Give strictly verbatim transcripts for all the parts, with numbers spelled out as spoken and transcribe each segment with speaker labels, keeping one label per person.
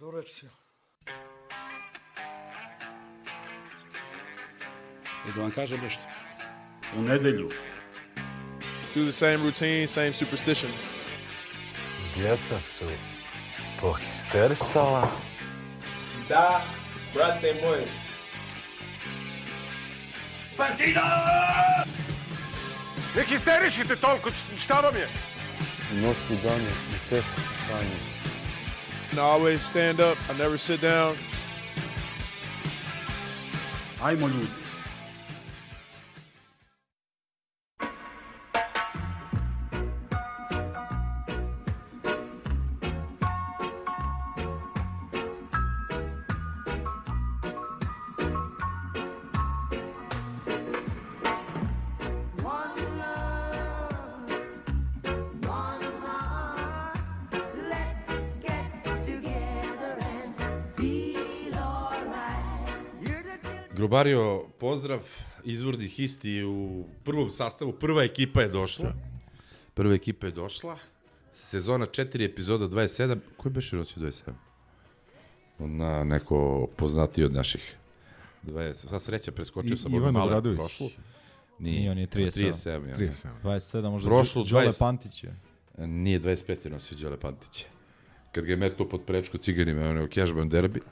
Speaker 1: Dobro reći si. I da vam kažem nešto. U nedelju.
Speaker 2: Do the same routine, same superstitions.
Speaker 3: Djeca su pohisterisala.
Speaker 4: Da, brate moj.
Speaker 3: Partida! Ne histerišite toliko, šta vam je?
Speaker 5: Noći danje i teško stanje.
Speaker 2: I always stand up, I never sit down.
Speaker 1: Ajmo ljudi.
Speaker 6: Grubario, pozdrav, izvornih isti u prvom sastavu, prva ekipa je došla. Prva ekipa je došla, sezona četiri, epizoda dvadeset sedam, koji beše nosio dvadeset sedam? Na neko poznatiji od naših. dvadeset, sad sreća, preskočio sam ono malo prošlu.
Speaker 7: Nije, on je trideset sedam.
Speaker 6: trideset sedam,
Speaker 7: dvadeset sedam, možda
Speaker 6: prošlu,
Speaker 7: Đole
Speaker 6: dvadeset
Speaker 7: Pantić je.
Speaker 6: Nije, dvadeset pet je nosio Đole Pantić. Kad ga je metnuo pod prečku ciganima, ono je u Cashman derbi.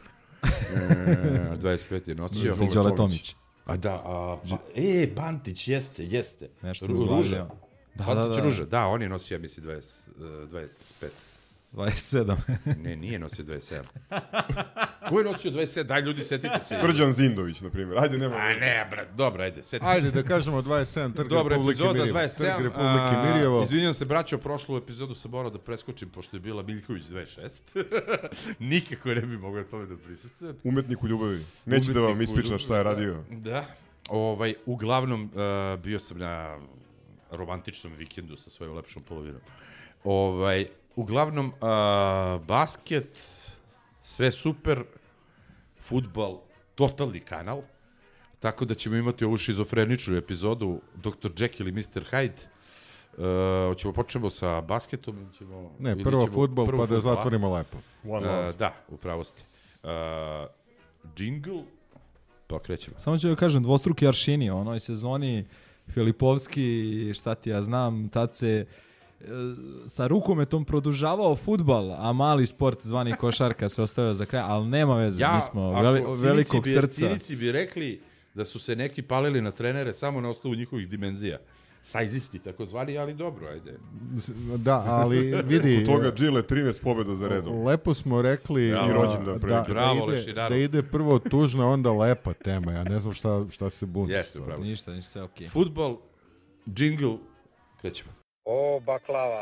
Speaker 6: e, dvadeset pet je nosio.
Speaker 7: Ti Đole Tomić.
Speaker 6: A da, a, pa, e, Pantić, jeste, jeste.
Speaker 7: Nešto
Speaker 6: Ru, Ruža.
Speaker 7: Da,
Speaker 6: Pantić
Speaker 7: da, da.
Speaker 6: Ruža, da, on je nosio, ja mislim, dvadeset, dvadeset pet.
Speaker 7: dvadeset sedam.
Speaker 6: Ne, nije nosio dvadeset sedam. Ko je nosio dvadeset sedam? Daj, ljudi, setite se.
Speaker 8: Srđan Zindović, na primjer. Ajde, nema.
Speaker 6: A ne, brat, dobro, ajde, setite se.
Speaker 5: Ajde da kažemo dvadeset sedam, Trg
Speaker 6: Dobro,
Speaker 5: Republike
Speaker 6: epizoda
Speaker 5: Mirjevo.
Speaker 6: dvadeset sedam.
Speaker 5: Trg Republike Mirjevo.
Speaker 6: Izvinjam se, braćo, prošlu epizodu sam morao da preskočim, pošto je bila Miljković dvadeset šest. Nikako ne bi mogao tome da prisustvujem.
Speaker 8: Umetnik u ljubavi. Neću da vam ispričam šta je radio.
Speaker 6: Da. Ovaj, uglavnom, uh, bio sam na romantičnom vikendu sa svojom lepšom polovinom. Ovaj, uglavnom, uh, basket, sve super, fudbal, totalni kanal, tako da ćemo imati ovu šizofreničnu epizodu doktor Jekyll i mister Hyde. Uh, hoćemo počnemo sa basketom ili ćemo...
Speaker 5: Ne,
Speaker 6: ili
Speaker 5: prvo
Speaker 6: ćemo,
Speaker 5: fudbal
Speaker 6: prvo
Speaker 5: pa da
Speaker 6: fudbal,
Speaker 5: zatvorimo lepo.
Speaker 8: One
Speaker 6: Uh,
Speaker 8: love.
Speaker 6: da, upravo ste. Uh, jingle, pa krećemo.
Speaker 7: Samo ću da kažem, dvostruki aršini, u onoj sezoni Filipovski, šta ti ja znam, tad se e, sa rukometom produžavao fudbal, a mali sport zvani košarka se ostavio za kraj, ali nema veze,
Speaker 6: Ja,
Speaker 7: mi smo
Speaker 6: ako
Speaker 7: veli,
Speaker 6: cinici
Speaker 7: velikog
Speaker 6: bi,
Speaker 7: srca.
Speaker 6: Cinici bi rekli da su se neki palili na trenere samo na osnovu njihovih dimenzija. Sajzisti, tako zvani, ali dobro, ajde.
Speaker 5: Da, ali vidi...
Speaker 8: U toga Džile trinaest pobjeda za redom.
Speaker 5: Lepo smo rekli
Speaker 6: Bravo.
Speaker 8: I rođendan
Speaker 5: da,
Speaker 8: pre neki.
Speaker 5: da,
Speaker 6: Bravo,
Speaker 5: ide,
Speaker 6: Lešinaru.
Speaker 5: da ide prvo tužna, onda lepa tema. Ja ne znam šta, šta se buni.
Speaker 6: Jeste, upravo.
Speaker 7: Ništa, ništa, sve okej.
Speaker 6: Fudbal, jingle, krećemo.
Speaker 3: O, baklava.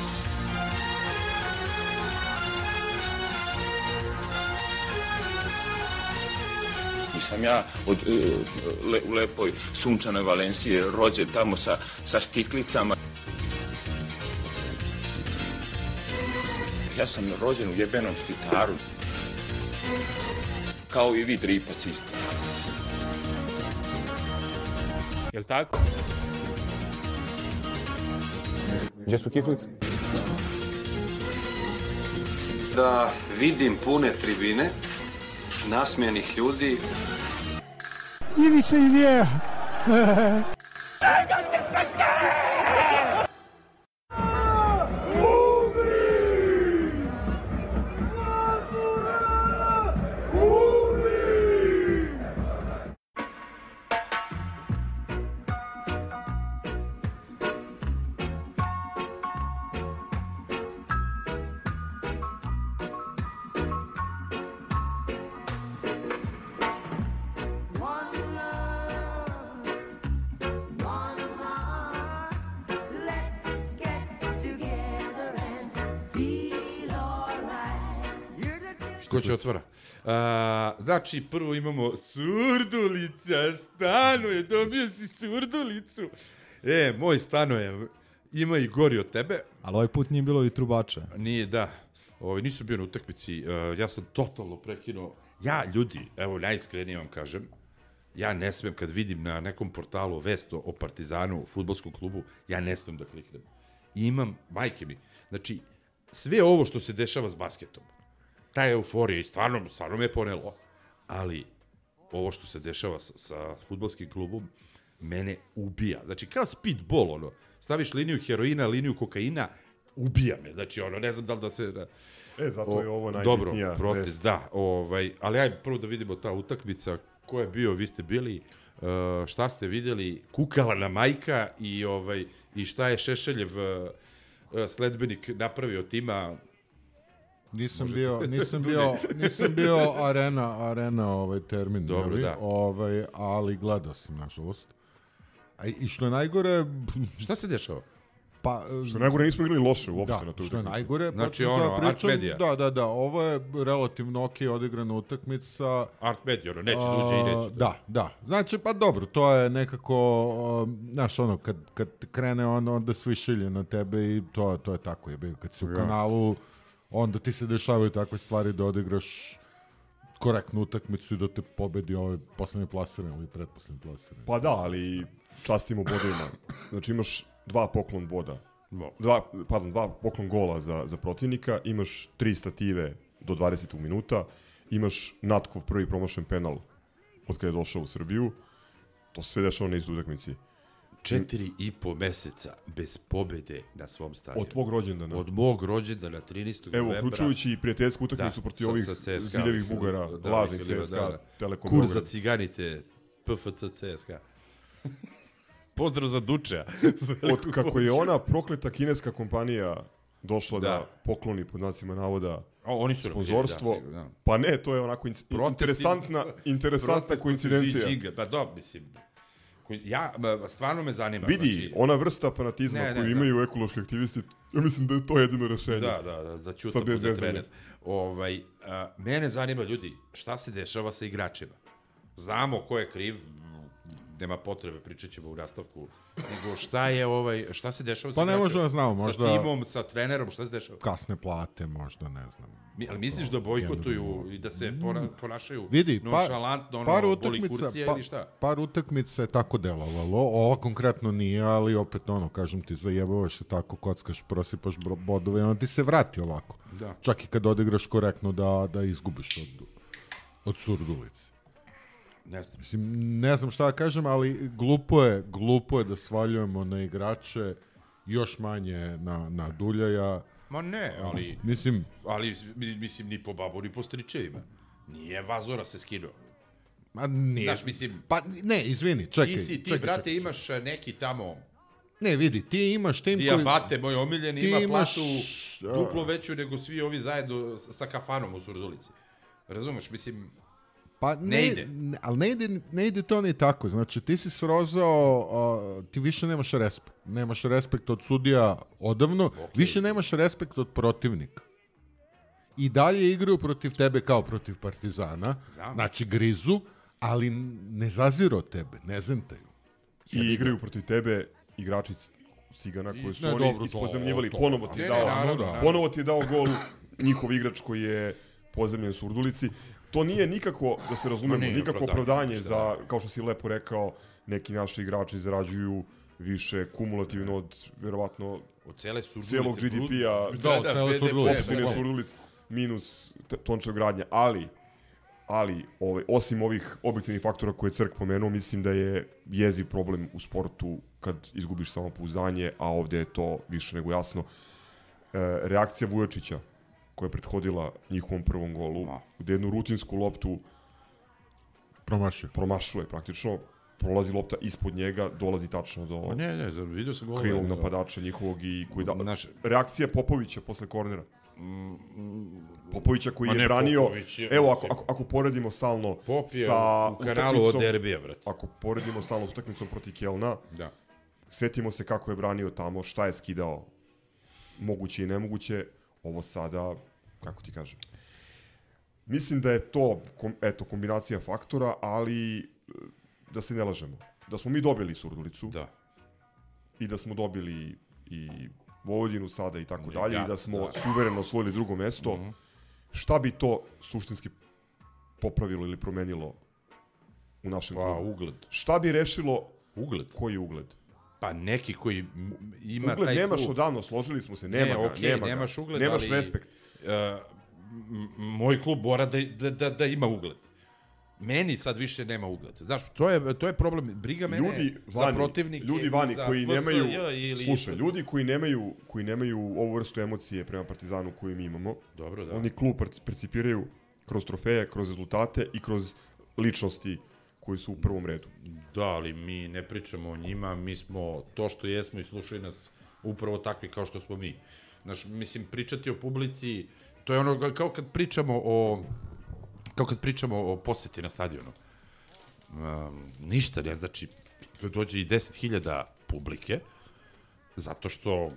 Speaker 9: Nisam ja od, e, le, u lepoj sunčanoj Valenciji rođen tamo sa, sa štiklicama. Ja sam rođen u jebenom Štitaru. Kao i vi dripac isto. Jel tako?
Speaker 5: Gdje su kiflice?
Speaker 10: Da vidim pune tribine, nasmijenih ljudi.
Speaker 5: Ivica i Vjeja.
Speaker 6: Ko će otvara? Uh, znači, prvo imamo Surdulica, Stanoje, dobio si Surdulicu. E, moj Stanoje, ima i gori od tebe.
Speaker 7: Ali ovaj put nije bilo i trubača.
Speaker 6: Nije, da. Ovaj, nisu bio na utakmici. Uh, ja sam totalno prekinuo. Ja, ljudi, evo, najiskrenije vam kažem, ja ne smem kad vidim na nekom portalu vest o Partizanu, u fudbalskom klubu, ja ne smem da kliknem. I imam, majke mi, znači, sve ovo što se dešava s basketom, ta euforija i stvarno, stvarno me ponelo. Ali, ovo što se dešava sa, sa fudbalskim klubom, mene ubija. Znači, kao speedball, ono, staviš liniju heroina, liniju kokaina, ubija me. Znači, ono, ne znam da li da se... Da...
Speaker 8: E, zato je ovo najbitnija
Speaker 6: Dobro, protest, da. Ovaj, ali ajde prvo da vidimo ta utakmica, ko je bio, vi ste bili, uh, šta ste videli, kukala na majka i, ovaj, i šta je Šešeljev uh, sledbenik napravio tima.
Speaker 5: Nisam bio, nisam bio, nisam bio arena, arena ovaj termin,
Speaker 6: Dobro, da.
Speaker 5: ovaj, ali gledao sam, nažalost. A i što je najgore...
Speaker 6: Šta se dešava?
Speaker 5: Pa,
Speaker 8: što najgore nismo igrali loše uopšte
Speaker 5: da,
Speaker 8: na tu
Speaker 5: što je
Speaker 8: utakmicu.
Speaker 5: najgore,
Speaker 6: znači
Speaker 5: pa,
Speaker 6: ono,
Speaker 5: da, pričam,
Speaker 6: Art Media.
Speaker 5: Da, da, da, ovo je relativno ok odigrana utakmica.
Speaker 6: Art Media, ono, neće da uđe i neće.
Speaker 5: Da, da. Znači, pa dobro, to je nekako, uh, znaš, ono, kad, kad krene on, onda svi šilje na tebe i to, to je tako, je kad si u
Speaker 8: Ja.
Speaker 5: kanalu, onda ti se dešavaju takve stvari da odigraš korektnu utakmicu i da te pobedi ovaj poslednji plasirani ili pretposlednji plasirani.
Speaker 8: Pa da, ali častimo bodovima. Znači imaš dva poklon boda.
Speaker 6: No.
Speaker 8: Dva, pardon, dva poklon gola za, za protivnika, imaš tri stative do dvadesetog minuta, imaš Natkov prvi promašen penal od kada je došao u Srbiju. To se sve dešava na istoj utakmici.
Speaker 6: Četiri i po meseca bez pobede na svom stadionu.
Speaker 8: Od tvog rođendana.
Speaker 6: Od mog rođendana, trinaestog novembra.
Speaker 8: Evo, uključujući i prijateljsku utakmicu
Speaker 6: da,
Speaker 8: protiv
Speaker 6: sa,
Speaker 8: ovih
Speaker 6: sa C S K A,
Speaker 8: ziljevih bugara,
Speaker 6: da,
Speaker 8: lažnih
Speaker 6: da,
Speaker 8: C S K A,
Speaker 6: da, da.
Speaker 8: Telekom
Speaker 6: Kur
Speaker 8: Beograd.
Speaker 6: za ciganite, P F C C S K A. Pozdrav za Dučeja.
Speaker 8: Od kako je ona prokleta kineska kompanija došla da,
Speaker 6: Da.
Speaker 8: pokloni pod znacima navoda
Speaker 6: O, oni su
Speaker 8: sponzorstvo,
Speaker 6: da, sigurno, da.
Speaker 8: pa ne, to je onako inc-
Speaker 6: Protesti-
Speaker 8: interesantna, interesantna
Speaker 6: protest
Speaker 8: koincidencija.
Speaker 6: protiv Xi Jinpinga. Pa dobro, mislim, koji- ja, ma, stvarno me zanima.
Speaker 8: Vidi,
Speaker 6: znači,
Speaker 8: ona vrsta fanatizma
Speaker 6: Ne, ne,
Speaker 8: koju
Speaker 6: da.
Speaker 8: imaju ekološki aktivisti, ja mislim da je to jedino rešenje.
Speaker 6: Da, da, da, da ću
Speaker 8: Sad
Speaker 6: to
Speaker 8: bez
Speaker 6: bude
Speaker 8: zezanja.
Speaker 6: trener. Ovaj, a, mene zanima, ljudi, šta se dešava sa igračima? Znamo ko je kriv, nema potrebe, pričat ćemo u nastavku, nego šta je ovaj, šta se dešava sa
Speaker 5: Pa ne
Speaker 6: igračima?
Speaker 5: možemo da znamo, možda-
Speaker 6: Sa timom, sa trenerom, šta se dešava?
Speaker 5: Kasne plate, možda, ne znam.
Speaker 6: Mi, ali misliš da bojkotuju i da se pona, ponašaju
Speaker 5: Vidi, pa,
Speaker 6: nonšalantno, ono,
Speaker 5: par
Speaker 6: boli
Speaker 5: utakmica,
Speaker 6: kurcije
Speaker 5: pa,
Speaker 6: ili šta?
Speaker 5: par utakmica je tako delovalo, ovo konkretno nije, ali opet ono, kažem ti, zajebavaš se tako, kockaš, prosipaš bro- bodove, onda ti se vrati ovako.
Speaker 6: Da.
Speaker 5: Čak i kad odigraš korektno da, da izgubiš od, od surdulice.
Speaker 6: Ne znam.
Speaker 5: Mislim, ne znam šta da kažem, ali glupo je, glupo je da svaljujemo na igrače, još manje na, na Duljaja.
Speaker 6: Ma ne, ali...
Speaker 5: Mislim...
Speaker 6: Ali, mi- mislim, ni po babu, ni po stričevima. Nije Vazora se skinuo.
Speaker 5: Ma nije.
Speaker 6: Znaš, mislim...
Speaker 5: Pa ne, izvini, čekaj.
Speaker 6: Ti si, ti,
Speaker 5: čekaj,
Speaker 6: brate,
Speaker 5: čekaj.
Speaker 6: imaš eh, neki tamo...
Speaker 5: Ne, vidi, ti imaš tim koji...
Speaker 6: Dijabate, moj omiljeni,
Speaker 5: ti
Speaker 6: ima
Speaker 5: imaš,
Speaker 6: platu duplo veću nego svi ovi zajedno sa, sa kafanom u Surdulici. Razumeš, mislim...
Speaker 5: Pa ne,
Speaker 6: Ne ide.
Speaker 5: Ne, ali ne ide, ne ide to ni tako. Znači, ti si srozao, a, ti više nemaš respekt. Nemaš respekt od sudija odavno, više nemaš respekt od protivnika. I dalje igraju protiv tebe kao protiv Partizana.
Speaker 6: Znam.
Speaker 5: Znači, grizu, ali ne zaziru od tebe, ne zentaju.
Speaker 8: I igraju protiv tebe igrači Cigana koji su
Speaker 5: Ne,
Speaker 8: oni
Speaker 5: dobro, to-
Speaker 8: ispozemljivali.
Speaker 5: to-
Speaker 8: Ponovo ti
Speaker 6: Ne,
Speaker 8: je
Speaker 6: ne,
Speaker 8: dao,
Speaker 6: naravno, naravno.
Speaker 8: ponovo ti je dao gol njihov igrač koji je pozemljen u Surdulici. To nije nikako, da se razumemo,
Speaker 6: Ma nije
Speaker 8: nikako
Speaker 6: opravdanje,
Speaker 8: opravdanje
Speaker 6: ništa,
Speaker 8: za, kao što si lepo rekao, neki naši igrači zarađuju više kumulativno od, verovatno,
Speaker 6: Od cele Surdulice...
Speaker 8: cijelog G D P-a,
Speaker 5: Da, od cele
Speaker 6: B D P,
Speaker 5: Surdulice,
Speaker 8: opštine
Speaker 5: bukvalno.
Speaker 8: Surdulic, minus t- Tončev gradnja, ali ali ovaj, osim ovih objektivnih faktora koje je Crk pomenuo, mislim da je jeziv problem u sportu kad izgubiš samopouzdanje, a ovde je to više nego jasno. E, reakcija Vujačića koja je prethodila njihovom prvom golu, gde jednu rutinsku loptu
Speaker 5: Promašio.
Speaker 8: promašuje praktično, prolazi lopta ispod njega, dolazi tačno do
Speaker 6: Ma ne, ne, vidio sam golove.
Speaker 8: krilog napadača njihovog i koji da...
Speaker 6: Naš-
Speaker 8: Reakcija Popovića posle kornera. Popovića koji
Speaker 6: Ma
Speaker 8: je
Speaker 6: ne,
Speaker 8: branio,
Speaker 6: Popović je-
Speaker 8: evo ako, ako, ako poredimo stalno
Speaker 6: Pop je
Speaker 8: sa
Speaker 6: u kanalu od
Speaker 8: utakmicom-
Speaker 6: derbija, brate.
Speaker 8: Ako poredimo stalno s utakmicom protiv Kelna,
Speaker 6: Da.
Speaker 8: setimo se kako je branio tamo, šta je skidao, moguće i nemoguće, ovo sada, kako ti kažem. Mislim da je to, kom, eto, kombinacija faktora, ali e, da se ne lažemo. Da smo mi dobili Surdulicu
Speaker 6: Da.
Speaker 8: i da smo dobili i Vojvodinu sada i tako
Speaker 6: I
Speaker 8: dalje, i
Speaker 6: Gat,
Speaker 8: da smo
Speaker 6: da.
Speaker 8: suvereno osvojili drugo mesto,
Speaker 6: Mhm.
Speaker 8: šta bi to suštinski popravilo ili promenilo u našem
Speaker 6: Pa,
Speaker 8: klubu?
Speaker 6: ugled.
Speaker 8: Šta bi rešilo
Speaker 6: Ugled.
Speaker 8: koji ugled?
Speaker 6: Pa neki koji m- ima
Speaker 8: Ugled
Speaker 6: taj
Speaker 8: nemaš
Speaker 6: klub.
Speaker 8: odavno, složili smo se, nema
Speaker 6: ne,
Speaker 8: ga,
Speaker 6: okej,
Speaker 8: nema ga.
Speaker 6: nemaš ugled,
Speaker 8: nemaš
Speaker 6: ali,
Speaker 8: respekt.
Speaker 6: Uh, m- moj klub mora da, da, da, da ima ugled. Meni sad više nema ugled. Znaš, to je, to je problem. Briga mene
Speaker 8: ljudi
Speaker 6: za
Speaker 8: vani,
Speaker 6: protivnike.
Speaker 8: ljudi vani
Speaker 6: za
Speaker 8: koji
Speaker 6: F S J
Speaker 8: nemaju,
Speaker 6: ili
Speaker 8: slušaj,
Speaker 6: F S-
Speaker 8: ljudi koji nemaju, koji nemaju ovu vrstu emocije prema Partizanu koju mi imamo,
Speaker 6: Dobro, da.
Speaker 8: oni klub per- percipiraju kroz trofeje, kroz rezultate i kroz ličnosti koji su u prvom redu.
Speaker 6: Da, ali mi ne pričamo o njima, mi smo to što jesmo i slušaju nas upravo takvi kao što smo mi. Znaš, mislim, pričati o publici, to je ono kao kad pričamo o, kao kad pričamo o poseti na stadionu. Um, ništa ne znači da dođe i deset hiljada publike, zato što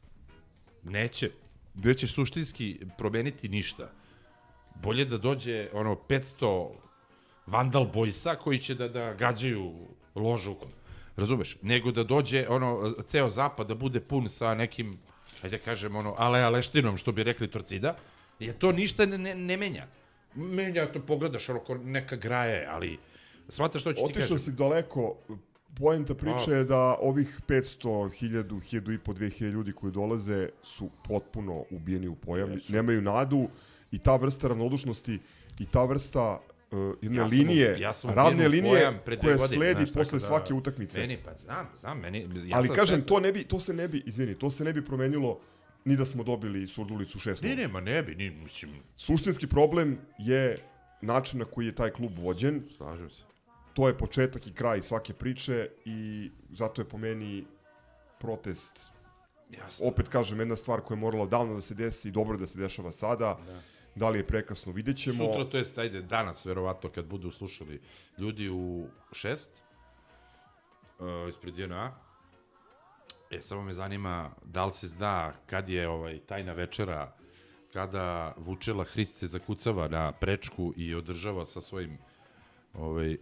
Speaker 6: neće, neće suštinski promeniti ništa. Bolje da dođe ono petsto Vandal Boysa koji će da, da gađaju ložu, razumeš, nego da dođe ono, ceo zapad da bude pun sa nekim, hajde kažem, ono, ale aleštinom, što bi rekli Torcida, jer to ništa ne, ne, ne menja. Menja to, pogledaš, ono, ko neka graje, ali shvataš što ću ti kažem.
Speaker 8: Otišao si daleko, poenta priče je da ovih petsto, hiljadu, hiljadu i po, dve hiljade ljudi koji dolaze su potpuno ubijeni u pojam,
Speaker 6: Jesu.
Speaker 8: nemaju nadu i ta vrsta ravnodušnosti i ta vrsta uh, jedne
Speaker 6: Ja sam-
Speaker 8: linije,
Speaker 6: ja sam
Speaker 8: ravne
Speaker 6: ubijen u
Speaker 8: linije
Speaker 6: pojam pre dve
Speaker 8: koja
Speaker 6: godine,
Speaker 8: sledi
Speaker 6: znaš,
Speaker 8: posle
Speaker 6: tako da-
Speaker 8: svake utakmice.
Speaker 6: Meni, pa znam, znam, meni... Ja
Speaker 8: Ali
Speaker 6: sam
Speaker 8: kažem,
Speaker 6: svestan.
Speaker 8: to ne bi, to se ne bi, izvini, to se ne bi promenilo ni da smo dobili Surdulicu šest nula.
Speaker 6: Ne, ne, ma ne bi, ni, mislim,
Speaker 8: Suštinski problem je način na koji je taj klub vođen.
Speaker 6: slažem se.
Speaker 8: To je početak i kraj svake priče i zato je po meni protest,
Speaker 6: Jasno.
Speaker 8: opet kažem, jedna stvar koja je morala davno da se desi i dobro je da se dešava sada. Da, da li je prekasno, vidjet ćemo.
Speaker 6: Sutra, to jest, ajde, danas, verovatno, kad budu slušali ljudi u šest, uh, ispred J N A, e, samo me zanima da li se zna kad je ovaj, tajna večera, kada Vučela Hrist se zakucava na prečku i održava sa svojim ovaj,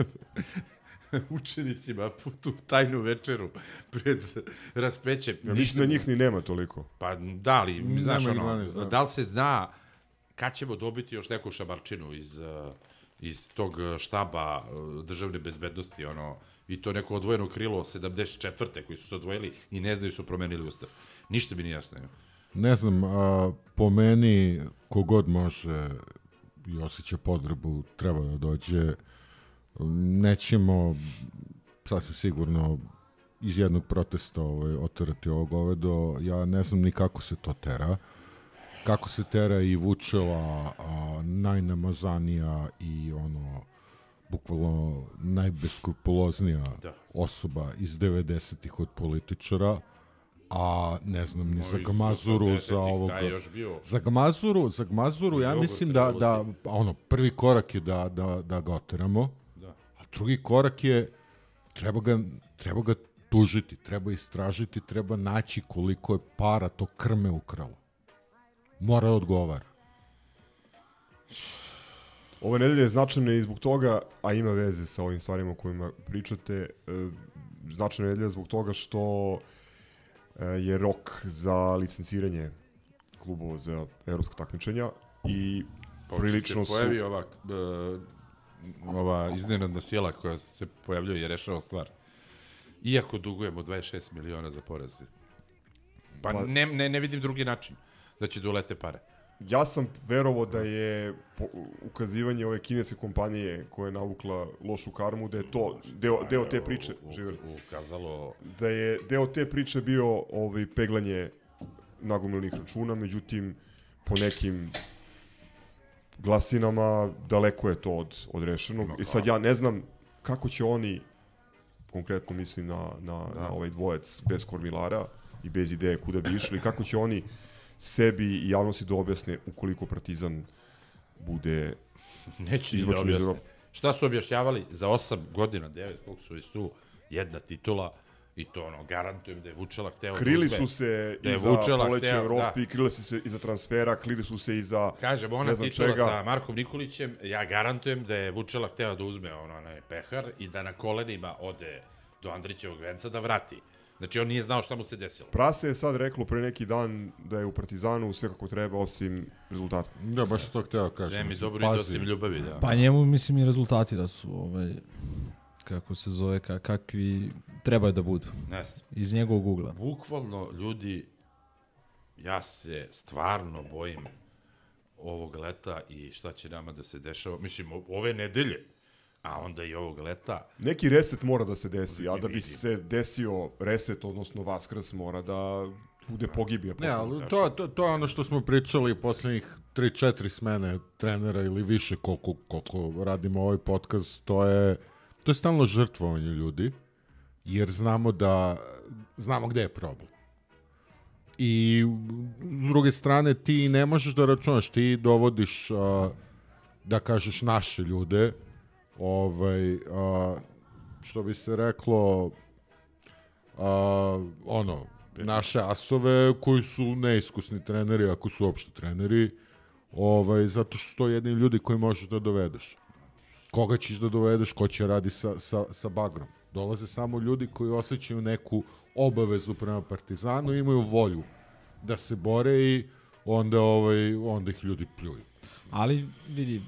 Speaker 6: učenicima tu tajnu večeru pred raspećem.
Speaker 8: Ja mislim da njih ni nema toliko.
Speaker 6: Pa da li,
Speaker 5: Nema
Speaker 6: znaš
Speaker 5: ih
Speaker 6: ono,
Speaker 5: dvanaest, da.
Speaker 6: da li se zna kad ćemo dobiti još neku šamarčinu iz, uh, iz tog štaba uh, državne bezbednosti, ono, i to neko odvojeno krilo sedamdeset četvrte koji su se odvojili i ne znaju su promenili ustav. Ništa mi nije jasno.
Speaker 5: Ne znam, a, po meni, kogod može i osjeća potrebu, treba da dođe. Nećemo sasvim sigurno iz jednog protesta ovaj, oterati ovo govedo. Ja ne znam ni kako se to tera. Kako se tera i Vučela, a, najnamazanija i ono, bukvalno najbeskrupuloznija
Speaker 6: Da.
Speaker 5: osoba iz devedesetih od političara, a ne znam ni za
Speaker 6: Iz
Speaker 5: Gmazuru, za
Speaker 6: osamdesetih,
Speaker 5: ovoga.
Speaker 6: taj je još bio.
Speaker 5: Za Gmazuru, za Gmazuru ja
Speaker 6: Jogurt
Speaker 5: mislim da, da
Speaker 6: revolucije.
Speaker 5: ono, prvi korak je da, da, da ga oteramo,
Speaker 6: Da.
Speaker 5: a drugi korak je treba ga, treba ga tužiti, treba istražiti, treba naći koliko je para to krme ukralo. Mora da odgovara.
Speaker 8: Ove nedelje je značajna i zbog toga, a ima veze sa ovim stvarima o kojima pričate, e, značajna nedelja zbog toga što e, je rok za licenciranje klubova za evropska takmičenja i
Speaker 6: Pa
Speaker 8: prilično
Speaker 6: se
Speaker 8: su...
Speaker 6: pojavi ova, uh, ova iznenadna sjela koja se pojavljuje i rešava stvar. Iako dugujemo dvadeset šest miliona za poreze. Pa,
Speaker 8: Pa-
Speaker 6: ne, ne, ne vidim drugi način da će da ulete pare.
Speaker 8: Ja sam verovao da je po, ukazivanje ove kineske kompanije koja je navukla lošu karmu, da je to deo, deo te priče,
Speaker 6: U- u-
Speaker 8: živjeli,
Speaker 6: Ukazalo...
Speaker 8: da je deo te priče bio ovaj, peglanje nagomilnih računa, međutim, po nekim glasinama daleko je to od, od rešenog. I sad ja ne znam kako će oni, konkretno mislim na, na, na ovaj dvojec bez kormilara i bez ideje kuda bi išli, kako će oni sebi i javnosti da objasne ukoliko Partizan bude
Speaker 6: Neće ni da
Speaker 8: izbačen iz
Speaker 6: objasne.
Speaker 8: Evrope.
Speaker 6: Šta su objašnjavali? Za osam godina, devet, koliko su već tu, jedna titula, i to ono, garantujem da je Vučela hteo
Speaker 8: Krili
Speaker 6: da uzme.
Speaker 8: su se
Speaker 6: da je
Speaker 8: i za
Speaker 6: Vučela
Speaker 8: poleće u
Speaker 6: hteo,
Speaker 8: Evropi, krili su se i za transfera, krili su se i za
Speaker 6: Kažem, ona
Speaker 8: ne znam
Speaker 6: titula
Speaker 8: čega.
Speaker 6: sa Markom Nikolićem, ja garantujem da je Vučela hteo da uzme ono, onaj pehar i da na kolenima ode do Andrićevog venca da vrati. Znači, on nije znao šta mu se desilo.
Speaker 8: Prase je sad reklo pre neki dan da je u Partizanu sve kako treba osim rezultata.
Speaker 5: Da, baš to hteo kažem.
Speaker 6: Sve mi
Speaker 5: mislim,
Speaker 6: dobro ide
Speaker 5: pazi.
Speaker 6: osim ljubavi, da.
Speaker 7: Pa njemu mislim i rezultati da su ovaj, kako se zove, ka, kakvi treba da budu.
Speaker 6: Ne znam.
Speaker 7: Iz njegovog ugla.
Speaker 6: Bukvalno, ljudi, ja se stvarno bojim ovog leta i šta će nama da se dešava. Mislim, o- ove nedelje, a onda i ovog leta.
Speaker 8: Neki reset mora da se desi, a da bi se desio reset, odnosno Vaskrs, mora da bude pogibija.
Speaker 5: Ne, ali to, to, to je ono što smo pričali poslednjih tri četiri smene trenera ili više koliko, koliko radimo ovaj podcast, to je, to je stalno žrtvovanje ljudi, jer znamo da, znamo gde je problem. I s druge strane ti ne možeš da računaš, ti dovodiš, a, da kažeš, naše ljude, ovaj, a, što bi se reklo, a, ono, naše asove koji su neiskusni treneri, ako su uopšte treneri, ovaj, zato što su to jedini ljudi koji možeš da dovedeš. Koga ćeš da dovedeš, ko će radi sa, sa, sa bagrom. Dolaze samo ljudi koji osjećaju neku obavezu prema Partizanu, imaju volju da se bore i onda, ovaj, onda ih ljudi pljuju.
Speaker 7: Ali, vidi,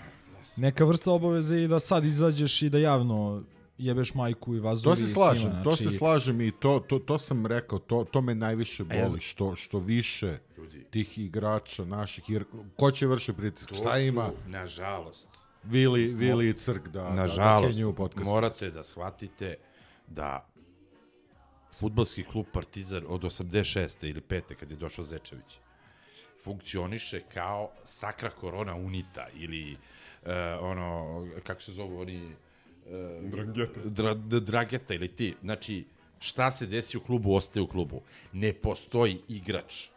Speaker 7: neka vrsta obaveze i da sad izađeš i da javno jebeš majku i vazuri.
Speaker 5: To se slažem,
Speaker 7: svima,
Speaker 5: to
Speaker 7: znači...
Speaker 5: se slažem i to, to, to sam rekao, to, to me najviše boli,
Speaker 6: ja znam.
Speaker 5: što, što više tih igrača naših, jer ko će vrši pritisak, šta ima?
Speaker 6: Nažalost.
Speaker 5: Vili, Vili i Crk da,
Speaker 6: Nažalost,
Speaker 5: da, da kenju u podcastu.
Speaker 6: morate da shvatite da fudbalski klub Partizan od osamdeset šeste ili pete kad je došao Zečević funkcioniše kao Sacra Corona Unita ili uh, ono, kako se zovu oni... Uh,
Speaker 8: Drangeta.
Speaker 6: Dra, drageta ili ti. Znači, šta se desi u klubu, ostaje u klubu. Ne postoji igrač.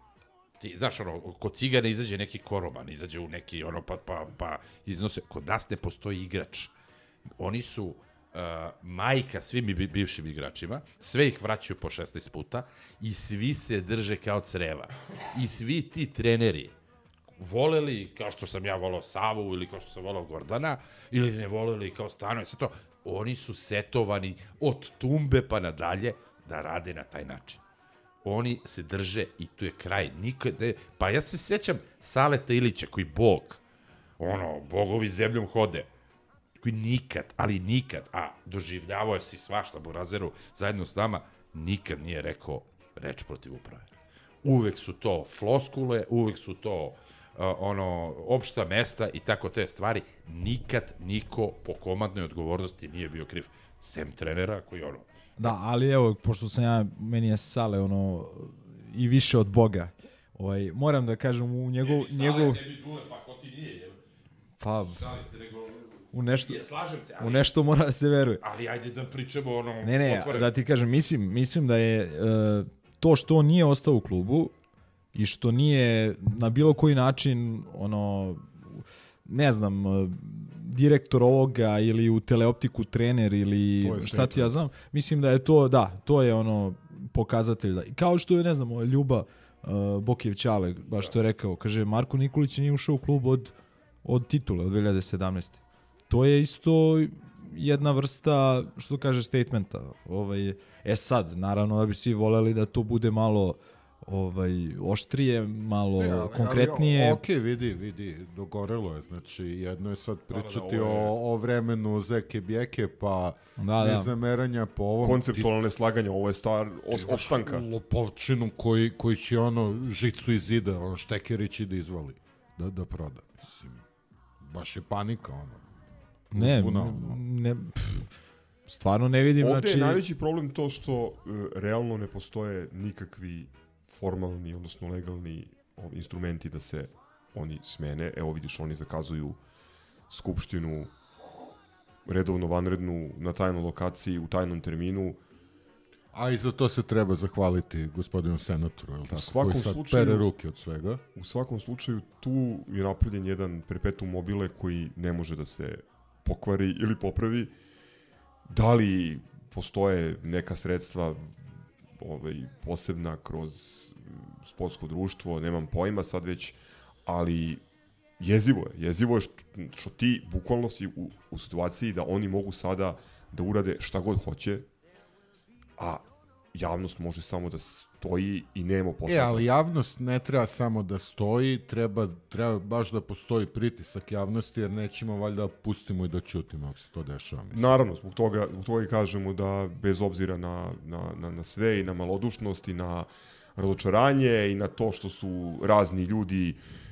Speaker 6: Ti, znaš, ono, kod Cigana izađe neki koroban, izađe u neki, ono, pa, pa, pa iznose. Kod nas ne postoji igrač. Oni su uh, majka svim bi, bivšim igračima, sve ih vraćaju po šesnaest puta i svi se drže kao creva. I svi ti treneri voleli, kao što sam ja volao Savu ili kao što sam volao Gordana, ili ne voleli kao Stanoje, sve to, oni su setovani od Tumbe pa nadalje da rade na taj način. Oni se drže i tu je kraj. Nikad ne... Pa ja se sjećam Saleta Ilića, koji bog, ono, bogovi zemljom hode, koji nikad, ali nikad, a doživljavao je si svašta Burazeru zajedno s nama, nikad nije rekao reč protiv uprave. Uvek su to floskule, uvek su to uh, ono, opšta mesta i tako te stvari. Nikad niko po komandnoj odgovornosti nije bio kriv. Sem trenera koji ono...
Speaker 7: Da, ali evo, pošto sam ja, meni je Sale ono, i više od Boga. Ovaj, moram da kažem u njegov...
Speaker 6: Tebi
Speaker 7: njegov...
Speaker 6: Sale, tebi Dule, pa ko ti nije, je?
Speaker 7: Pa,
Speaker 6: Sale se nego...
Speaker 7: u nešto,
Speaker 6: Je, slažem se, ali...
Speaker 7: u nešto mora da se veruje.
Speaker 6: Ali ajde da pričamo ono...
Speaker 7: Ne, ne,
Speaker 6: otvoreno.
Speaker 7: da ti kažem, mislim, mislim da je uh, to što on nije ostao u klubu i što nije na bilo koji način, ono, ne znam, uh, direktor ovoga ili u teleoptiku trener ili šta ti ja znam, mislim da je to, da, to je ono pokazatelj. Da. Kao što je, ne znam, Ljuba uh, Bokijev Ćale, baš što je rekao, kaže, Marko Nikolić nije ušao u klub od, od titule, od dve hiljade sedamnaeste. To je isto jedna vrsta, što kaže, statementa. Ovaj, e sad, naravno da bi svi voleli da to bude malo ovaj, oštrije, malo
Speaker 5: ne, ali,
Speaker 7: konkretnije.
Speaker 5: Ali, ok, vidi, vidi, dogorelo je. Znači, jedno je sad pričati da, da, da, je... o, o vremenu Zeke Bjeke, pa da, nezameranja po ovom...
Speaker 8: Konceptualne slaganja, ovo je stvar opstanka.
Speaker 5: Lopovčinu koji, koji će ono žicu iz zida, ono Štekerić ide izvali da, da proda. Mislim, baš je panika, ono.
Speaker 7: Ne, ne, pff, stvarno ne vidim.
Speaker 8: Ovde
Speaker 7: znači...
Speaker 8: je najveći problem to što uh, realno ne postoje nikakvi formalni, odnosno legalni o, instrumenti da se oni smene. Evo vidiš, oni zakazuju skupštinu redovno vanrednu na tajnoj lokaciji u tajnom terminu.
Speaker 5: A i za to se treba zahvaliti gospodinu senatoru, je li tako?
Speaker 8: U svakom
Speaker 5: koji sad
Speaker 8: slučaju,
Speaker 5: pere ruke od svega.
Speaker 8: U svakom slučaju tu je napravljen jedan perpetuum mobile koji ne može da se pokvari ili popravi. Da li postoje neka sredstva ovaj, posebna kroz sportsko društvo, nemam pojma sad već, ali jezivo je. Jezivo je što, što ti bukvalno si u, u situaciji da oni mogu sada da urade šta god hoće, a javnost može samo da stoji i nema posla.
Speaker 5: E, ali javnost ne treba samo da stoji, treba, treba baš da postoji pritisak javnosti, jer nećemo valjda pustimo i da ćutimo ako se to dešava. Mislim.
Speaker 8: Naravno, zbog toga, zbog toga i kažemo da bez obzira na, na, na, na sve i na malodušnost i na razočaranje i na to što su razni ljudi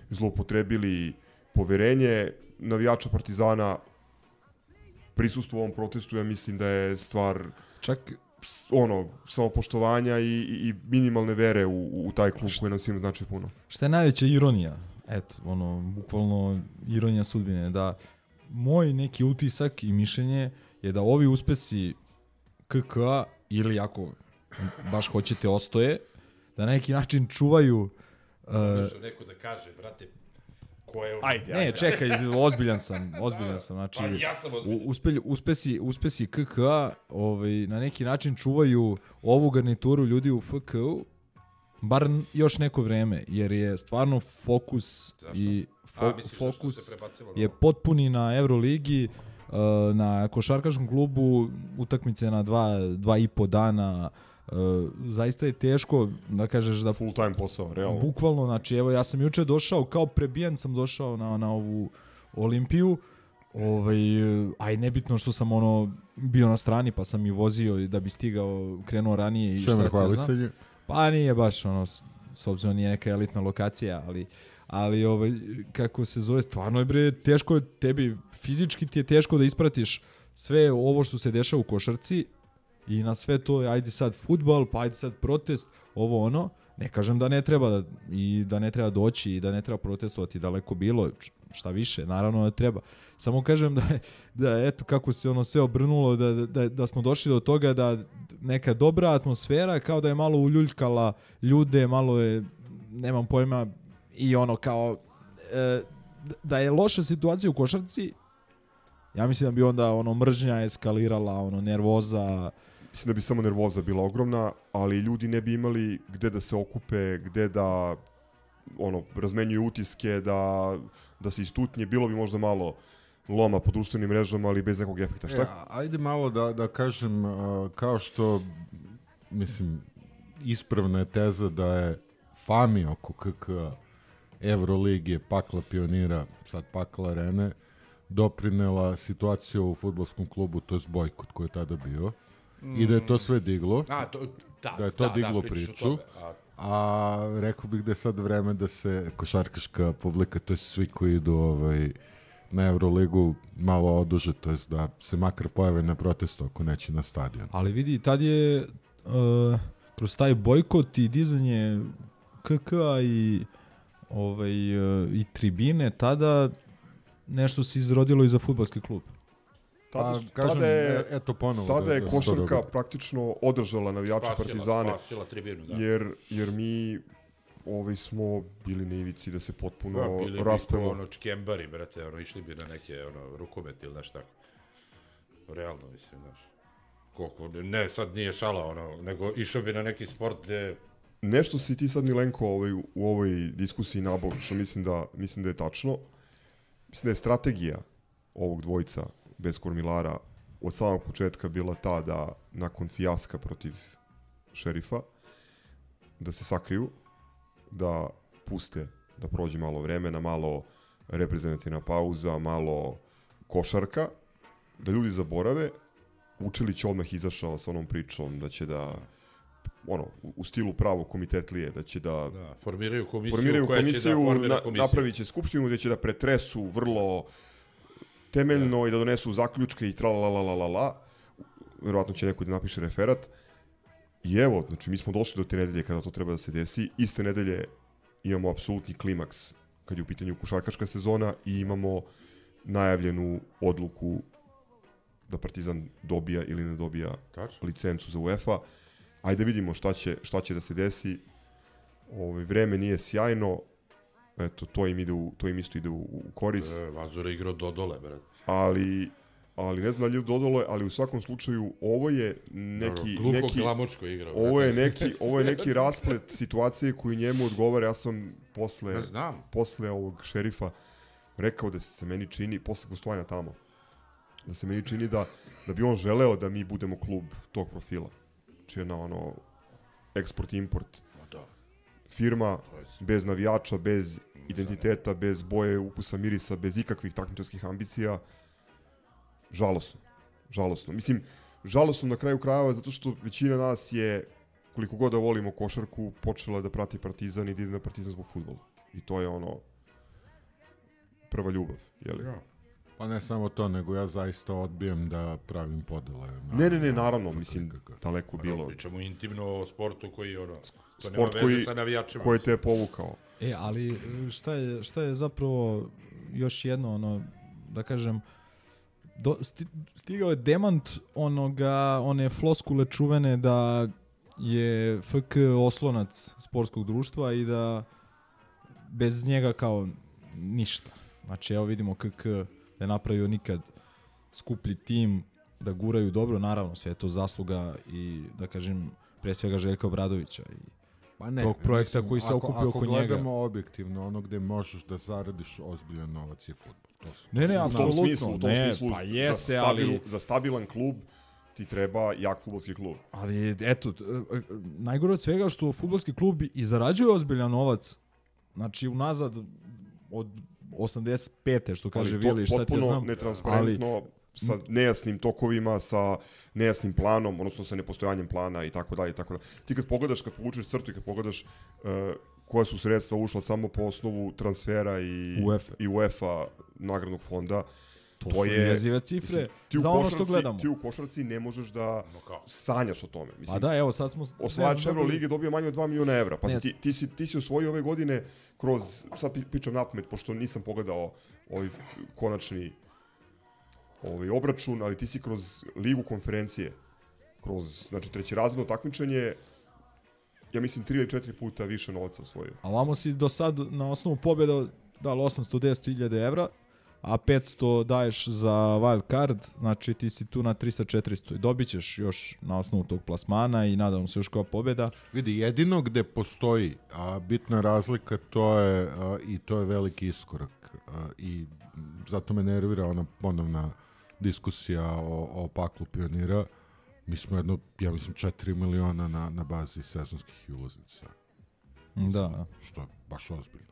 Speaker 8: zloupotrebili poverenje navijača Partizana. Prisustvo u ovom protestu, ja mislim da je stvar
Speaker 7: Čak
Speaker 8: ono, samopoštovanja i, i, i minimalne vere u, u taj klub koji nam svima znači puno.
Speaker 7: šta je najveća ironija? Eto, ono, bukvalno ironija sudbine, da moj neki utisak i mišljenje je da ovi uspesi K K A, ili ako baš hoćete ostoje, da na neki način čuvaju... Uh,
Speaker 6: Možda neko da kaže, brate, ko je...
Speaker 7: Ajde, ne, čekaj, ozbiljan sam, ozbiljan sam, znači,
Speaker 6: Pa ja sam ozbiljan.
Speaker 7: uspelj, uspesi, uspesi K K A ovaj, na neki način čuvaju ovu garnituru ljudi u F K U, bar još neko vreme, jer je stvarno fokus
Speaker 6: Zašto?
Speaker 7: i fo,
Speaker 6: A, misliš,
Speaker 7: fokus
Speaker 6: zašto se prebacilo na
Speaker 7: je
Speaker 6: ovo?
Speaker 7: potpuni na Euroligi, uh, na košarkaškom klubu, utakmice na dva, dva i po dana, uh, zaista je teško da kažeš da
Speaker 8: Full time posao, realno.
Speaker 7: bukvalno, znači evo ja sam juče došao, kao prebijen sam došao na, na ovu Olimpiju, ovaj, aj nebitno što sam ono bio na strani pa sam i vozio da bi stigao, krenuo ranije i šta
Speaker 5: Šemer,
Speaker 7: ti ja
Speaker 5: hvali
Speaker 7: znam.
Speaker 5: se nje.
Speaker 7: Pa nije baš ono, s, s obzirom nije neka elitna lokacija, ali ali ovaj, kako se zove, stvarno je bre, teško je tebi, fizički ti je teško da ispratiš sve ovo što se dešava u košarci i na sve to, ajde sad fudbal, pa ajde sad protest, ovo ono, ne kažem da ne treba da, i da ne treba doći i da ne treba protestovati, daleko bilo, šta više, naravno da treba. Samo kažem da, da eto kako se ono sve obrnulo, da, da, da smo došli do toga da neka dobra atmosfera kao da je malo uljuljkala ljude, malo je, nemam pojma, i ono kao e, da je loša situacija u košarci, ja mislim da bi onda ono mržnja eskalirala, ono nervoza.
Speaker 8: Mislim da bi samo nervoza bila ogromna, ali ljudi ne bi imali gde da se okupe, gde da ono razmenjuju utiske, da, da se istutnje, bilo bi možda malo loma po društvenim mrežama, ali bez nekog efekta. Šta?
Speaker 5: E, ajde malo da, da kažem, uh, kao što, mislim, ispravna je teza da je fami oko K K A, Evroligije, pakla pionira, sad pakla arene, doprinela situacija u fudbalskom klubu, to je bojkot koji je tada bio, mm. i da je to sve diglo,
Speaker 6: A, to, da,
Speaker 5: da je to
Speaker 6: da,
Speaker 5: diglo
Speaker 6: da,
Speaker 5: priču,
Speaker 6: A,
Speaker 5: a rekao bih da je sad vreme da se košarkaška publika, to je svi koji idu ovaj, na Euroligu, malo oduže, to je da se makar pojave na protestu ako neće na stadion.
Speaker 7: Ali vidi, tad je uh, kroz taj bojkot i dizanje K K A i, ovaj, uh, i tribine, tada nešto se izrodilo i za fudbalski klub.
Speaker 8: Tada,
Speaker 5: Pa, kažem,
Speaker 8: tada je,
Speaker 5: e- eto ponovo
Speaker 8: tada
Speaker 5: da-
Speaker 8: je
Speaker 5: da se to
Speaker 8: košarka
Speaker 5: dogodi.
Speaker 8: praktično održala navijače
Speaker 6: spasila,
Speaker 8: Partizane,
Speaker 6: spasila tribinu, da.
Speaker 8: jer, jer mi ovaj, smo bili na ivici da se potpuno
Speaker 6: Da, bili bi
Speaker 8: raspemo.
Speaker 6: ko, ono, čkembari, brate, ono, išli bi na neke, ono, rukomet ili nešto tako. Realno, mislim, znaš. Koliko, ne, sad nije šala, ono, nego išao bi na neki sport gde...
Speaker 8: Nešto si ti sad, Milenko, ovaj, u ovoj diskusiji nabog, što mislim da, mislim da je tačno. Mislim da je strategija ovog dvojica bez kormilara od samog početka bila ta da nakon fijaska protiv Šerifa da se sakriju, da puste da prođe malo vremena, malo reprezentativna pauza, malo košarka, da ljudi zaborave. Vučilić odmah izašao sa onom pričom da će da ono, u, u stilu pravo komitetlije, da će da,
Speaker 6: Da, formiraju komisiju
Speaker 8: formiraju
Speaker 6: koja
Speaker 8: komisiju,
Speaker 6: će da formira
Speaker 8: na,
Speaker 6: komisiju.
Speaker 8: napravit će skupštinu gde će da pretresu vrlo temeljno da. i da donesu zaključke i tralalalala. Verovatno će neko da napiše referat. I evo, znači mi smo došli do te nedelje kada to treba da se desi. Iste nedelje imamo apsolutni klimaks kad je u pitanju košarkaška sezona i imamo najavljenu odluku da Partizan dobija ili ne dobija
Speaker 6: Tačno.
Speaker 8: licencu za UEFA. Ajde vidimo šta će, šta će da se desi. Ove, vreme nije sjajno. Eto, to im, ide u, to im isto ide u, u korist.
Speaker 6: E, Vazura igrao do dole, brate.
Speaker 8: Ali, ali ne znam da li je dodole, ali u svakom slučaju ovo je neki...
Speaker 6: Gluho
Speaker 8: neki
Speaker 6: glamočko igrao.
Speaker 8: ovo je
Speaker 6: brate.
Speaker 8: neki, ovo je neki rasplet situacije koji njemu odgovara. Ja sam posle,
Speaker 6: Ne znam.
Speaker 8: posle ovog Šerifa rekao da se meni čini, posle gostovanja tamo, da se meni čini da, da bi on želeo da mi budemo klub tog profila. Znači na ono eksport-import
Speaker 6: Ma da.
Speaker 8: firma, bez navijača, bez identiteta, bez boje, ukusa, mirisa, bez ikakvih takmičarskih ambicija. Žalosno. Žalosno. Mislim, žalosno na kraju krajeva zato što većina nas je, koliko god da volimo košarku, počela da prati Partizan i da ide na Partizan zbog fudbala. I to je ono, prva ljubav, jeli?
Speaker 1: Ja.
Speaker 5: Pa ne samo to, nego ja zaista odbijem da pravim podele. Na,
Speaker 8: Ne, ne, ne, naravno,
Speaker 5: na
Speaker 8: mislim,
Speaker 5: kako.
Speaker 8: daleko bilo.
Speaker 1: Pričamo intimno o sportu koji, ono, to nema
Speaker 8: Sport
Speaker 1: veze
Speaker 8: koji,
Speaker 1: sa navijačima.
Speaker 8: koji te je povukao.
Speaker 7: E, ali šta je, šta je zapravo još jedno, ono, da kažem, do, sti, stigao je demant onoga, one floskule čuvene da je F K oslonac sportskog društva i da bez njega kao ništa. Znači, evo vidimo K K da je napravio nikad skuplji tim, da guraju dobro, naravno, sve je to zasluga i, da kažem, pre svega Željka Obradovića i
Speaker 5: Pa ne,
Speaker 7: tog projekta
Speaker 5: mislim,
Speaker 7: koji se
Speaker 5: ako,
Speaker 7: okupio oko
Speaker 5: ako
Speaker 7: njega.
Speaker 5: Ako gledamo objektivno, ono gde možeš da zaradiš ozbiljan novac je fudbal. To su,
Speaker 7: Ne, ne,
Speaker 8: U tom
Speaker 7: apsolutno.
Speaker 8: smislu, u tom
Speaker 7: ne,
Speaker 8: smislu,
Speaker 7: pa jeste,
Speaker 8: za, stabil,
Speaker 7: ali...
Speaker 8: za stabilan klub ti treba jak fudbalski klub.
Speaker 7: Ali, eto, t- e, najgore od svega što fudbalski klub i zarađuje ozbiljan novac, znači unazad od osamdeset pete, što kaže
Speaker 8: Ali to
Speaker 7: Vili, šta ti ja
Speaker 8: potpuno
Speaker 7: znam.
Speaker 8: netransparentno, sa nejasnim tokovima, sa nejasnim planom, odnosno sa nepostojanjem plana i tako dalje i tako dalje. Ti kad pogledaš, kad povučeš crtu i kad pogledaš uh, koja su sredstva ušla samo po osnovu transfera i
Speaker 7: UEFA.
Speaker 8: i UEFA nagradnog fonda,
Speaker 7: To,
Speaker 8: to
Speaker 7: su
Speaker 8: je
Speaker 7: jezive cifre
Speaker 8: mislim, ti u
Speaker 7: za ono
Speaker 8: košarci-
Speaker 7: što gledamo.
Speaker 8: Ti u košarci ne možeš da
Speaker 1: No kao.
Speaker 8: sanjaš o tome. Mislim,
Speaker 7: Pa da, evo, sad smo...
Speaker 8: osvajač
Speaker 7: ne znam,
Speaker 8: Evrolige dobio manje od dva miliona evra. Pa
Speaker 7: Ne
Speaker 8: ti, ti, si, ti si osvojio ove godine kroz, sad pi- pričam napamet, pošto nisam pogledao ovaj konačni ovaj obračun, ali ti si kroz ligu konferencije, kroz znači, trećerazredno takmičenje, ja mislim tri ili četiri puta više novca osvojio.
Speaker 7: A vamo si do sad na osnovu pobjeda dali osamsto do deset hiljada evra, a petsto daješ za wild card, znači ti si tu na trista četiristo i dobit ćeš još na osnovu tog plasmana i nadam se još koja pobjeda.
Speaker 5: Vidi, jedino gde postoji a, bitna razlika, to je, a, i to je veliki iskorak. A, I zato me nervira ona ponovna diskusija o, o paklu pionira. Mi smo jedno, ja mislim, četiri miliona na, na bazi sezonskih ulaznica.
Speaker 7: Da,
Speaker 5: Što je baš ozbiljno.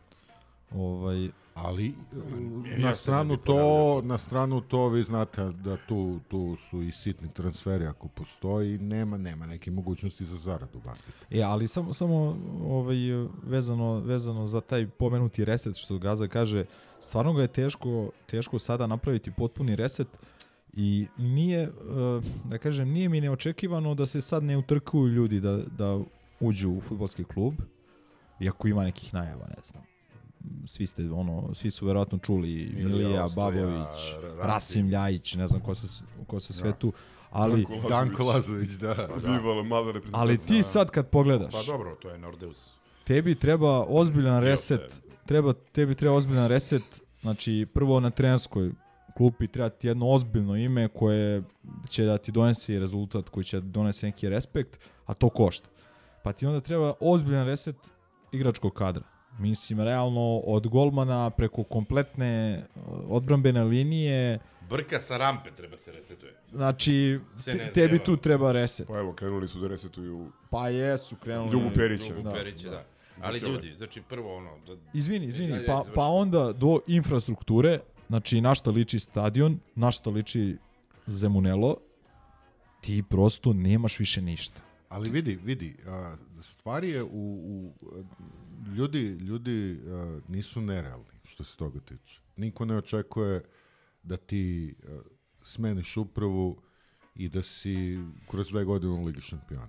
Speaker 7: ovaj...
Speaker 5: Ali
Speaker 1: ja
Speaker 5: na
Speaker 1: se
Speaker 5: stranu
Speaker 1: ne bi
Speaker 5: to,
Speaker 1: ponavljao to.
Speaker 5: na stranu to vi znate da tu, tu su i sitni transferi ako postoji, nema nema neke mogućnosti za zaradu u basketu.
Speaker 7: E, ali samo samo ovaj vezano vezano za taj pomenuti reset što Gaza kaže, stvarno ga je teško teško sada napraviti potpuni reset i nije eh, da kažem nije mi neočekivano da se sad ne utrkuju ljudi da da uđu u fudbalski klub, iako ima nekih najava, ne znam. Svi ste ono, svi su verovatno čuli Milija,
Speaker 1: Ostoja,
Speaker 7: Babović,
Speaker 1: Rasim.
Speaker 7: Rasim Ljajić, ne znam ko se ko se sve tu, ali
Speaker 5: Danko Lazović, da.
Speaker 8: Vivala mala reprezentacija.
Speaker 7: ali ti sad kad pogledaš,
Speaker 1: Pa dobro, to je Nordeus.
Speaker 7: tebi treba ozbiljan reset,
Speaker 1: Jeste.
Speaker 7: treba, tebi treba ozbiljan reset, znači prvo na trenerskoj klupi treba ti jedno ozbiljno ime koje će da ti donesi rezultat, koji će da donesi neki respekt, a to košta. Pa ti onda treba ozbiljan reset igračkog kadra. Mislim, realno, od golmana preko kompletne uh, odbrambene linije,
Speaker 1: Brka sa rampe treba se resetuje.
Speaker 7: znači,
Speaker 1: Se
Speaker 7: te,
Speaker 1: ne
Speaker 7: tebi
Speaker 1: treba.
Speaker 7: tu treba reset.
Speaker 8: Pa evo, krenuli su da resetuju.
Speaker 7: Pa jesu, krenuli.
Speaker 8: Ljubu Perića.
Speaker 1: Ljubu
Speaker 7: Da,
Speaker 1: Perića, da. Ali ljudi, znači prvo ono... Da,
Speaker 7: Izvini, izvini,
Speaker 1: Ajde,
Speaker 7: pa,
Speaker 1: ajde,
Speaker 7: pa
Speaker 1: završi.
Speaker 7: onda do infrastrukture, znači na šta liči stadion, na šta liči Zemunelo, ti prosto nemaš više ništa.
Speaker 5: Ali vidi, vidi, a, stvar je u, u ljudi, ljudi a, nisu nerealni što se toga tiče. Niko ne očekuje da ti a, smeniš upravu i da si kroz dve godine u Ligi šampiona.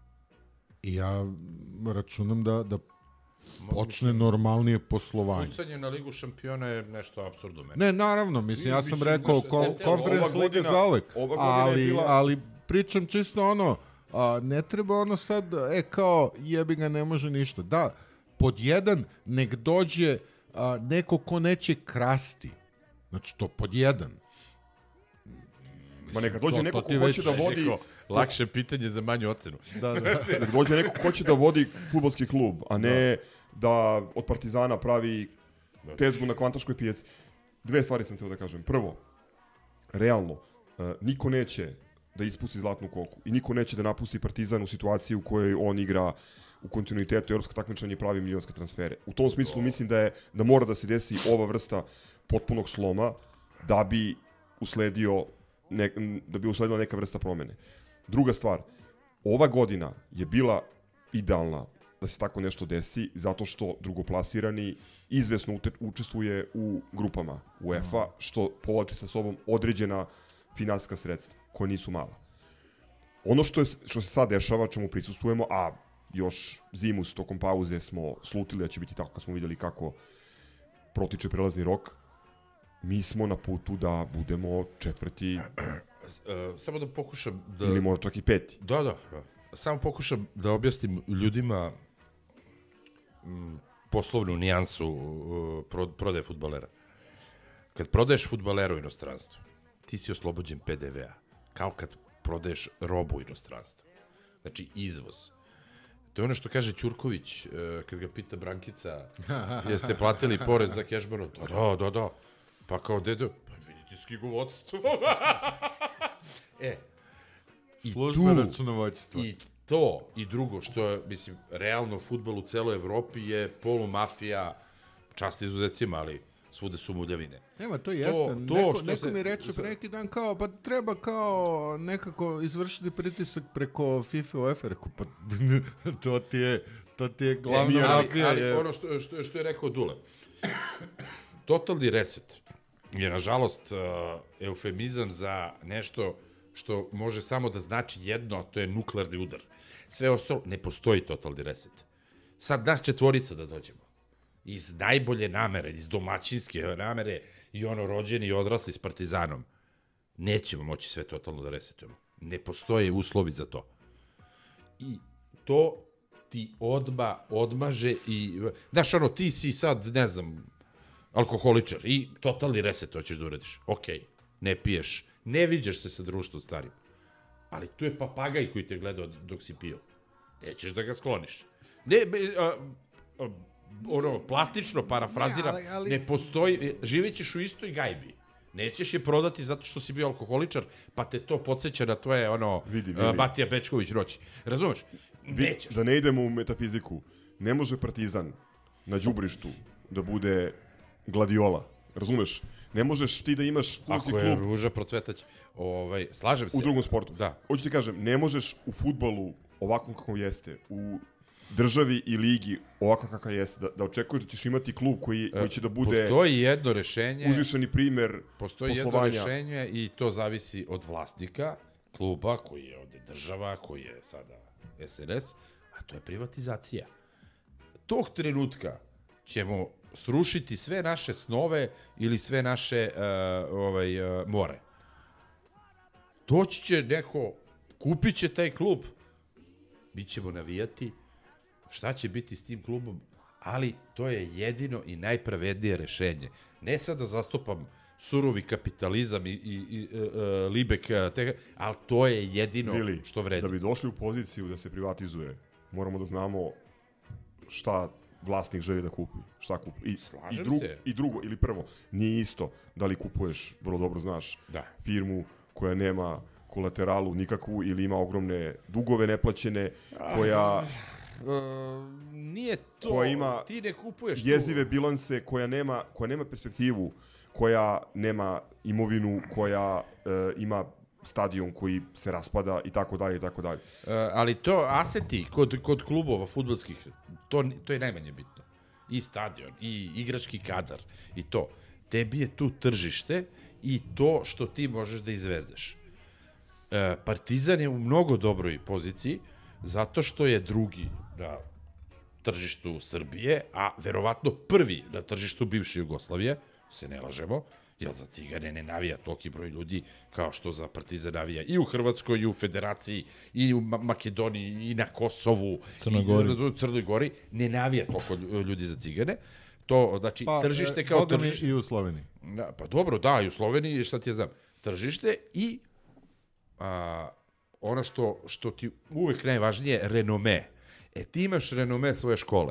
Speaker 5: I ja računam da, da počne normalnije poslovanje.
Speaker 1: Pucanje na Ligu šampiona je nešto apsurdno meni.
Speaker 5: Ne, naravno, mislim, ja sam
Speaker 1: Mislim,
Speaker 5: rekao
Speaker 1: znaš,
Speaker 5: ko,
Speaker 1: ova
Speaker 5: Conference Liga
Speaker 8: godina-
Speaker 5: za uvek,
Speaker 8: ova godina je
Speaker 5: ali,
Speaker 8: bila-
Speaker 5: ali pričam čisto ono, a, ne treba ono sad, e, kao, jebi ga, ne može ništa. Da, pod jedan, nek dođe a, neko ko neće krasti. Znači, to pod jedan.
Speaker 8: Ma neka dođe
Speaker 5: to-
Speaker 8: neko
Speaker 5: to
Speaker 8: ko
Speaker 5: ti
Speaker 8: hoće
Speaker 5: već-
Speaker 8: da vodi...
Speaker 6: Rekao, lakše pitanje za manju ocenu.
Speaker 5: Da, da.
Speaker 8: Nek dođe neko ko će da vodi fudbalski klub, a ne da od Partizana pravi tezgu na kvantaškoj pijaci. Dve stvari sam teo da kažem. Prvo, realno, uh, niko neće da ispusti zlatnu koku i niko neće da napusti Partizan u situaciji u kojoj on igra u kontinuitetu evropsko takmičenje i pravi milionske transfere. U tom smislu mislim da je da mora da se desi ova vrsta potpunog sloma da bi usledio ne, da bi usledila neka vrsta promene. Druga stvar, ova godina je bila idealna da se tako nešto desi, zato što drugoplasirani izvesno ute- učestvuje u grupama UEFA, što povlači sa sobom određena finansijska sredstva, koja nisu mala. Ono što, je, što se sad dešava, čemu prisustujemo, a još zimus tokom pauze smo slutili da će biti tako kad smo vidjeli kako protiče prelazni rok, mi smo na putu da budemo četvrti
Speaker 6: Uh, samo da pokušam da...
Speaker 8: ili možda čak i peti.
Speaker 6: Da, da, da. Samo pokušam da objasnim ljudima m, poslovnu nijansu uh, pro, prodaje fudbalera. Kad prodaješ fudbalera u inostranstvu, ti si oslobođen P D V-a. Kao kad prodaješ robu u inostranstvu. Znači, izvoz. To je ono što kaže Ćurković, uh, kad ga pita Brankica, jeste platili porez za kešbaro? Da, da, da, da. Pa kao dedo, pa vidite s knjigovodstvo. E, i
Speaker 5: Služba
Speaker 6: tu,
Speaker 5: računovodstva.
Speaker 6: i to, i drugo, što je, mislim, realno fudbal u celoj Evropi je polumafija, čast izuzecima, ali svude su muljavine.
Speaker 5: Nema, to jeste.
Speaker 6: To- to
Speaker 5: neko
Speaker 6: što
Speaker 5: neko
Speaker 6: se-
Speaker 5: mi reče pre neki dan kao, pa treba kao nekako izvršiti pritisak preko FIFA UEFA. Rekao, pa to ti je, to ti je glavna
Speaker 6: ali,
Speaker 5: mafija.
Speaker 6: ali
Speaker 5: je-
Speaker 6: ono što, što, što je rekao Dule, totalni reset je, nažalost, uh, eufemizam za nešto što može samo da znači jedno, a to je nuklearni udar. Sve ostalo, ne postoji totalni reset. Sad naš četvorica da dođemo. Iz najbolje namere, iz domaćinske namere i ono rođeni i odrasli s Partizanom. Nećemo moći sve totalno da resetujemo. Ne postoje uslovi za to. I to ti odma, odmaže i... Znaš, ono, ti si sad, ne znam, alkoholičar i totalni reset hoćeš da uradiš. Okej, ne piješ, ne viđaš se sa društvom starim. Ali tu je papagaj koji te gleda dok si pio. Nećeš da ga skloniš. Ne, be, a, a, ono, plastično parafraziram,
Speaker 5: Ne, ali- ali-
Speaker 6: ne postoji, živećeš u istoj gajbi. Nećeš je prodati zato što si bio alkoholičar, pa te to podsjeća na tvoje, ono,
Speaker 8: Vidi,
Speaker 6: a,
Speaker 8: vidi.
Speaker 6: Batija Bečković noći. Razumeš?
Speaker 8: Vi-
Speaker 6: Nećeš.
Speaker 8: Da ne idemo u metafiziku, ne može Partizan na đubrištu da bude gladiola, razumeš? Ne možeš ti da imaš fudbalski
Speaker 6: Ako je
Speaker 8: klub
Speaker 6: ruža procvetać, ovaj, slažem se.
Speaker 8: u drugom sportu.
Speaker 6: Da.
Speaker 8: Hoću ti kažem, ne možeš u fudbalu ovakvom kakvom jeste, u državi i ligi ovakvom kakav jeste, da, da očekuješ da ćeš imati klub koji, koji će da bude
Speaker 6: Postoji jedno rešenje,
Speaker 8: uzvišeni primer
Speaker 6: postoji jedno
Speaker 8: poslovanja.
Speaker 6: rešenje i to zavisi od vlasnika kluba, koji je ovde država, koji je sada S R S, a to je privatizacija. Tog trenutka ćemo srušiti sve naše snove ili sve naše uh, ovaj, uh, more. Doći će neko, kupit će taj klub, mi ćemo navijati, šta će biti s tim klubom, ali to je jedino i najpravednije rešenje. Ne sad da zastupam surovi kapitalizam i, i, i uh, uh, Libek, uh, te, ali to je jedino
Speaker 8: Bili,
Speaker 6: što vredi.
Speaker 8: da bi došli u poziciju da se privatizuje, moramo da znamo šta vlasnik želi da kupi, šta kupi. I,
Speaker 6: Slažem
Speaker 8: i, drugo,
Speaker 6: se.
Speaker 8: I drugo, ili prvo, nije isto da li kupuješ, vrlo dobro znaš,
Speaker 6: Da.
Speaker 8: firmu koja nema kolateralu nikakvu ili ima ogromne dugove neplaćene, koja
Speaker 6: Uh, nije to,
Speaker 8: Koja ima
Speaker 6: ti ne kupuješ
Speaker 8: jezive
Speaker 6: tu.
Speaker 8: bilanse, koja nema, koja nema perspektivu, koja nema imovinu, koja e, ima stadion koji se raspada i tako dalje i tako dalje.
Speaker 6: Uh, ali to aseti kod, kod klubova fudbalskih, to, to je najmanje bitno. I stadion, i igrački kadar, i to. Tebi je tu tržište i to što ti možeš da izvezdeš. Uh, Partizan je u mnogo dobroj poziciji, zato što je drugi na tržištu Srbije, a verovatno prvi na tržištu bivše Jugoslavije, se ne lažemo, jer za Cigane ne navija toliki broj ljudi kao što za Partizan navija i u Hrvatskoj, i u Federaciji, i u Ma Makedoniji, i na Kosovu,
Speaker 7: Crnoj
Speaker 6: i
Speaker 7: Gori.
Speaker 6: u Crnoj Gori, ne navija toliko ljudi za Cigane. To, znači,
Speaker 5: Pa,
Speaker 6: tržište
Speaker 5: e,
Speaker 6: kao
Speaker 5: boga mi
Speaker 6: tržište.
Speaker 5: i u Sloveniji.
Speaker 6: Da, pa dobro, da, i u Sloveniji, šta ti ja znam, tržište i a, ono što, što ti uvek najvažnije, renome. E, ti imaš renome svoje škole.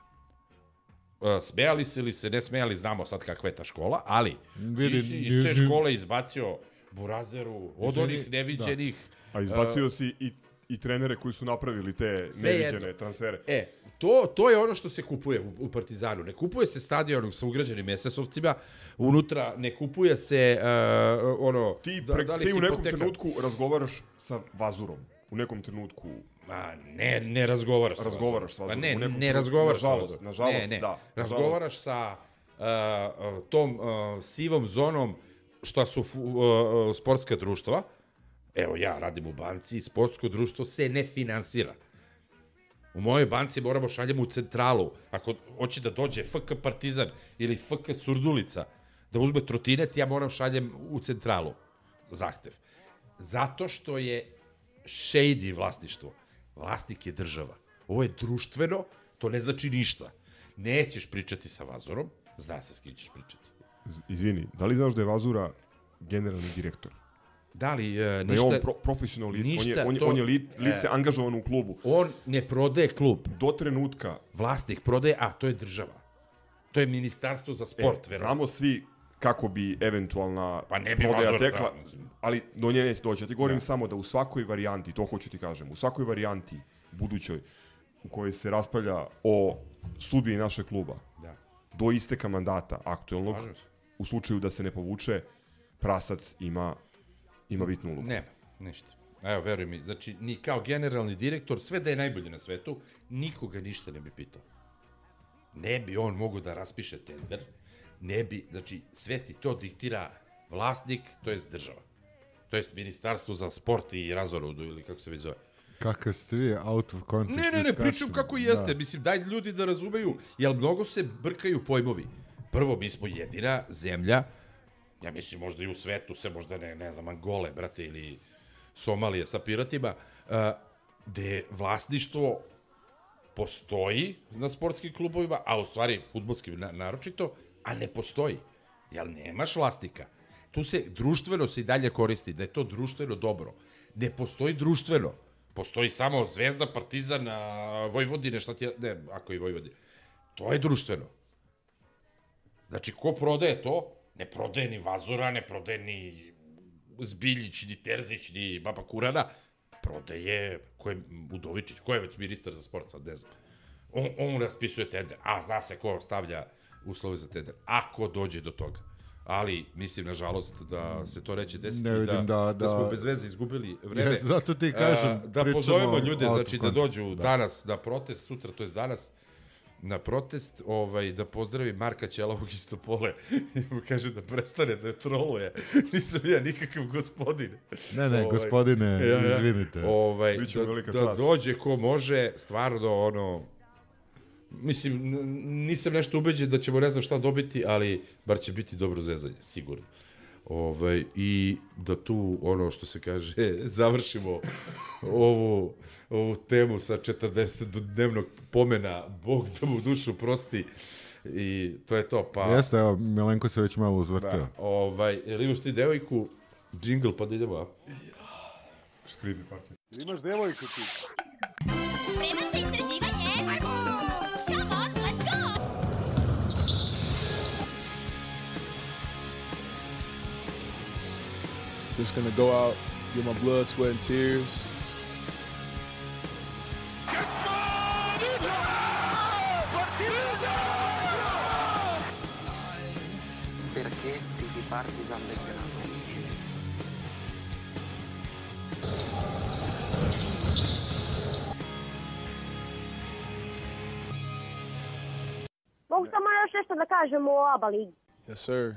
Speaker 6: A, smejali se ili se ne smejali, znamo sad kakva je ta škola, ali
Speaker 5: Vidi,
Speaker 6: ti si
Speaker 5: ni-
Speaker 6: iz te
Speaker 5: ni-
Speaker 6: škole izbacio Burazeru, od
Speaker 5: Izvini,
Speaker 6: onih neviđenih.
Speaker 8: A izbacio si i, i trenere koji su napravili te
Speaker 6: Sve
Speaker 8: neviđene
Speaker 6: jedno.
Speaker 8: transfere.
Speaker 6: E, to, to je ono što se kupuje u, u Partizanu. Ne kupuje se stadion sa ugrađenim es es-ovcima, unutra ne kupuje se uh, ono...
Speaker 8: Ti,
Speaker 6: da-
Speaker 8: pre,
Speaker 6: da li
Speaker 8: ti u nekom
Speaker 6: hipoteka-
Speaker 8: trenutku razgovaraš sa Vazurom. U nekom trenutku
Speaker 6: Ma, ne, ne razgovaraš sa
Speaker 8: Razgovaraš sa
Speaker 6: Vazurom.
Speaker 8: Vazurom.
Speaker 6: Pa
Speaker 8: U
Speaker 6: ne,
Speaker 8: nekom
Speaker 6: ne
Speaker 8: trenutku,
Speaker 6: razgovaraš
Speaker 8: nažalost,
Speaker 6: sa Vazurom.
Speaker 8: nažalost,
Speaker 6: ne, ne.
Speaker 8: da,
Speaker 6: Razgovaraš sa uh, uh, tom uh, sivom zonom šta su uh, uh, sportska društva. Evo, ja radim u banci i sportsko društvo se ne finansira. U mojoj banci moramo šaljemo u centralu. Ako hoće da dođe F K Partizan ili F K Surdulica, da uzme trotinet, ja moram šaljem u centralu zahtev. Zato što je shady vlasništvo. Vlasnik je država. Ovo je društveno, to ne znači ništa. Nećeš pričati sa Vazurom, zna se s kim ćeš pričati.
Speaker 8: Izvini, da li znaš da je Vazura generalni direktor?
Speaker 6: Da li, uh,
Speaker 8: Da
Speaker 6: ništa...
Speaker 8: je on pro, profesionalno lice, on je, on je,
Speaker 6: to,
Speaker 8: on je li, lice
Speaker 6: e,
Speaker 8: angažovano u klubu.
Speaker 6: On ne prodaje klub.
Speaker 8: Do trenutka...
Speaker 6: Vlasnik prodaje, a to je država. To je ministarstvo za sport,
Speaker 8: e,
Speaker 6: verovatno.
Speaker 8: Znamo svi kako bi eventualna
Speaker 6: pa ne bi
Speaker 8: prodaja
Speaker 6: Vazur,
Speaker 8: tekla,
Speaker 6: da.
Speaker 8: ali do nje neće doći. Ja ti govorim
Speaker 6: da.
Speaker 8: samo da u svakoj varijanti, to hoću ti kažem, u svakoj varijanti budućoj u kojoj se raspravlja o sudbini našeg kluba,
Speaker 6: da.
Speaker 8: do isteka mandata aktuelnog, u slučaju da se ne povuče, Prasac ima, ima bitnu ulogu.
Speaker 6: Nema, ništa. Evo, veruj mi, znači, ni kao generalni direktor, sve da je najbolji na svetu, nikoga ništa ne bi pitao. Ne bi on mogo da raspiše tender, ne bi, znači, sve ti to diktira vlasnik, to jest država. To jest ministarstvo za sport i razorudu, ili kako se već zove.
Speaker 5: Kakav ste vi out of context
Speaker 6: Ne, ne, ne, pričam
Speaker 5: discussion.
Speaker 6: kako jeste.
Speaker 5: Da.
Speaker 6: Mislim, daj ljudi da razumeju, jer mnogo se brkaju pojmovi. Prvo, mi smo jedina zemlja, ja mislim možda i u svetu, se možda ne, ne znam, Angole, brate, ili Somalije sa piratima, uh, gde vlasništvo postoji na sportskim klubovima, a u stvari fudbalskim na, naročito, a ne postoji. Jel nemaš vlasnika? Tu se društveno se i dalje koristi, da je to društveno dobro. Ne postoji društveno. Postoji samo Zvezda, Partizan, Vojvodine, šta ti je, ne, ako i Vojvodine. To je društveno. Znači, ko prodaje to? Ne prodaje ni Vazura, ne prodaje ni Zbiljić, ni Terzić, ni Baba Kurana. Prodaje, ko je Udovičić, ko je već ministar za sport, sad ne znam. On, on raspisuje tender, a zna se ko stavlja uslove za tender. Ako dođe do toga. Ali, mislim, nažalost, da se to neće desiti,
Speaker 5: ne
Speaker 6: da,
Speaker 5: da, da,
Speaker 6: da smo bez veze izgubili vreme.
Speaker 5: Yes, zato ti kažem,
Speaker 6: a, da pozovemo ljude, znači da dođu
Speaker 5: da.
Speaker 6: danas na protest, sutra, to je danas, na protest, ovaj, da pozdravi Marka Ćelavog iz Topole i mu kaže da prestane da je troluje. Nisam ja nikakav gospodin.
Speaker 5: Ne, ne,
Speaker 6: ovaj,
Speaker 5: gospodine,
Speaker 6: ja, ja,
Speaker 5: izvinite.
Speaker 6: Ovaj, da, da dođe ko može, stvarno, ono, mislim, nisam nešto ubeđen da ćemo ne znam šta dobiti, ali bar će biti dobro zezanje, sigurno. Ovaj, i da tu, ono što se kaže, završimo ovu, ovu temu sa četrdesetodnevnog pomena, Bog da mu dušu prosti, i to je to. Pa,
Speaker 5: jeste, evo, Milenko se već malo uzvrtio.
Speaker 6: Da, ovaj, jel imaš ti devojku, džingl, pa da idemo, a?
Speaker 8: Skribi parket.
Speaker 3: Imaš devojku ti?
Speaker 11: Spreman za istraživanje? Come on, let's go!
Speaker 2: Just gonna go out, get my blood, sweat, and tears.
Speaker 12: Perché tifi Partizan Belgrado?
Speaker 13: Mogu samo još nešto da kažem o ABA ligi?
Speaker 2: Yes, sir.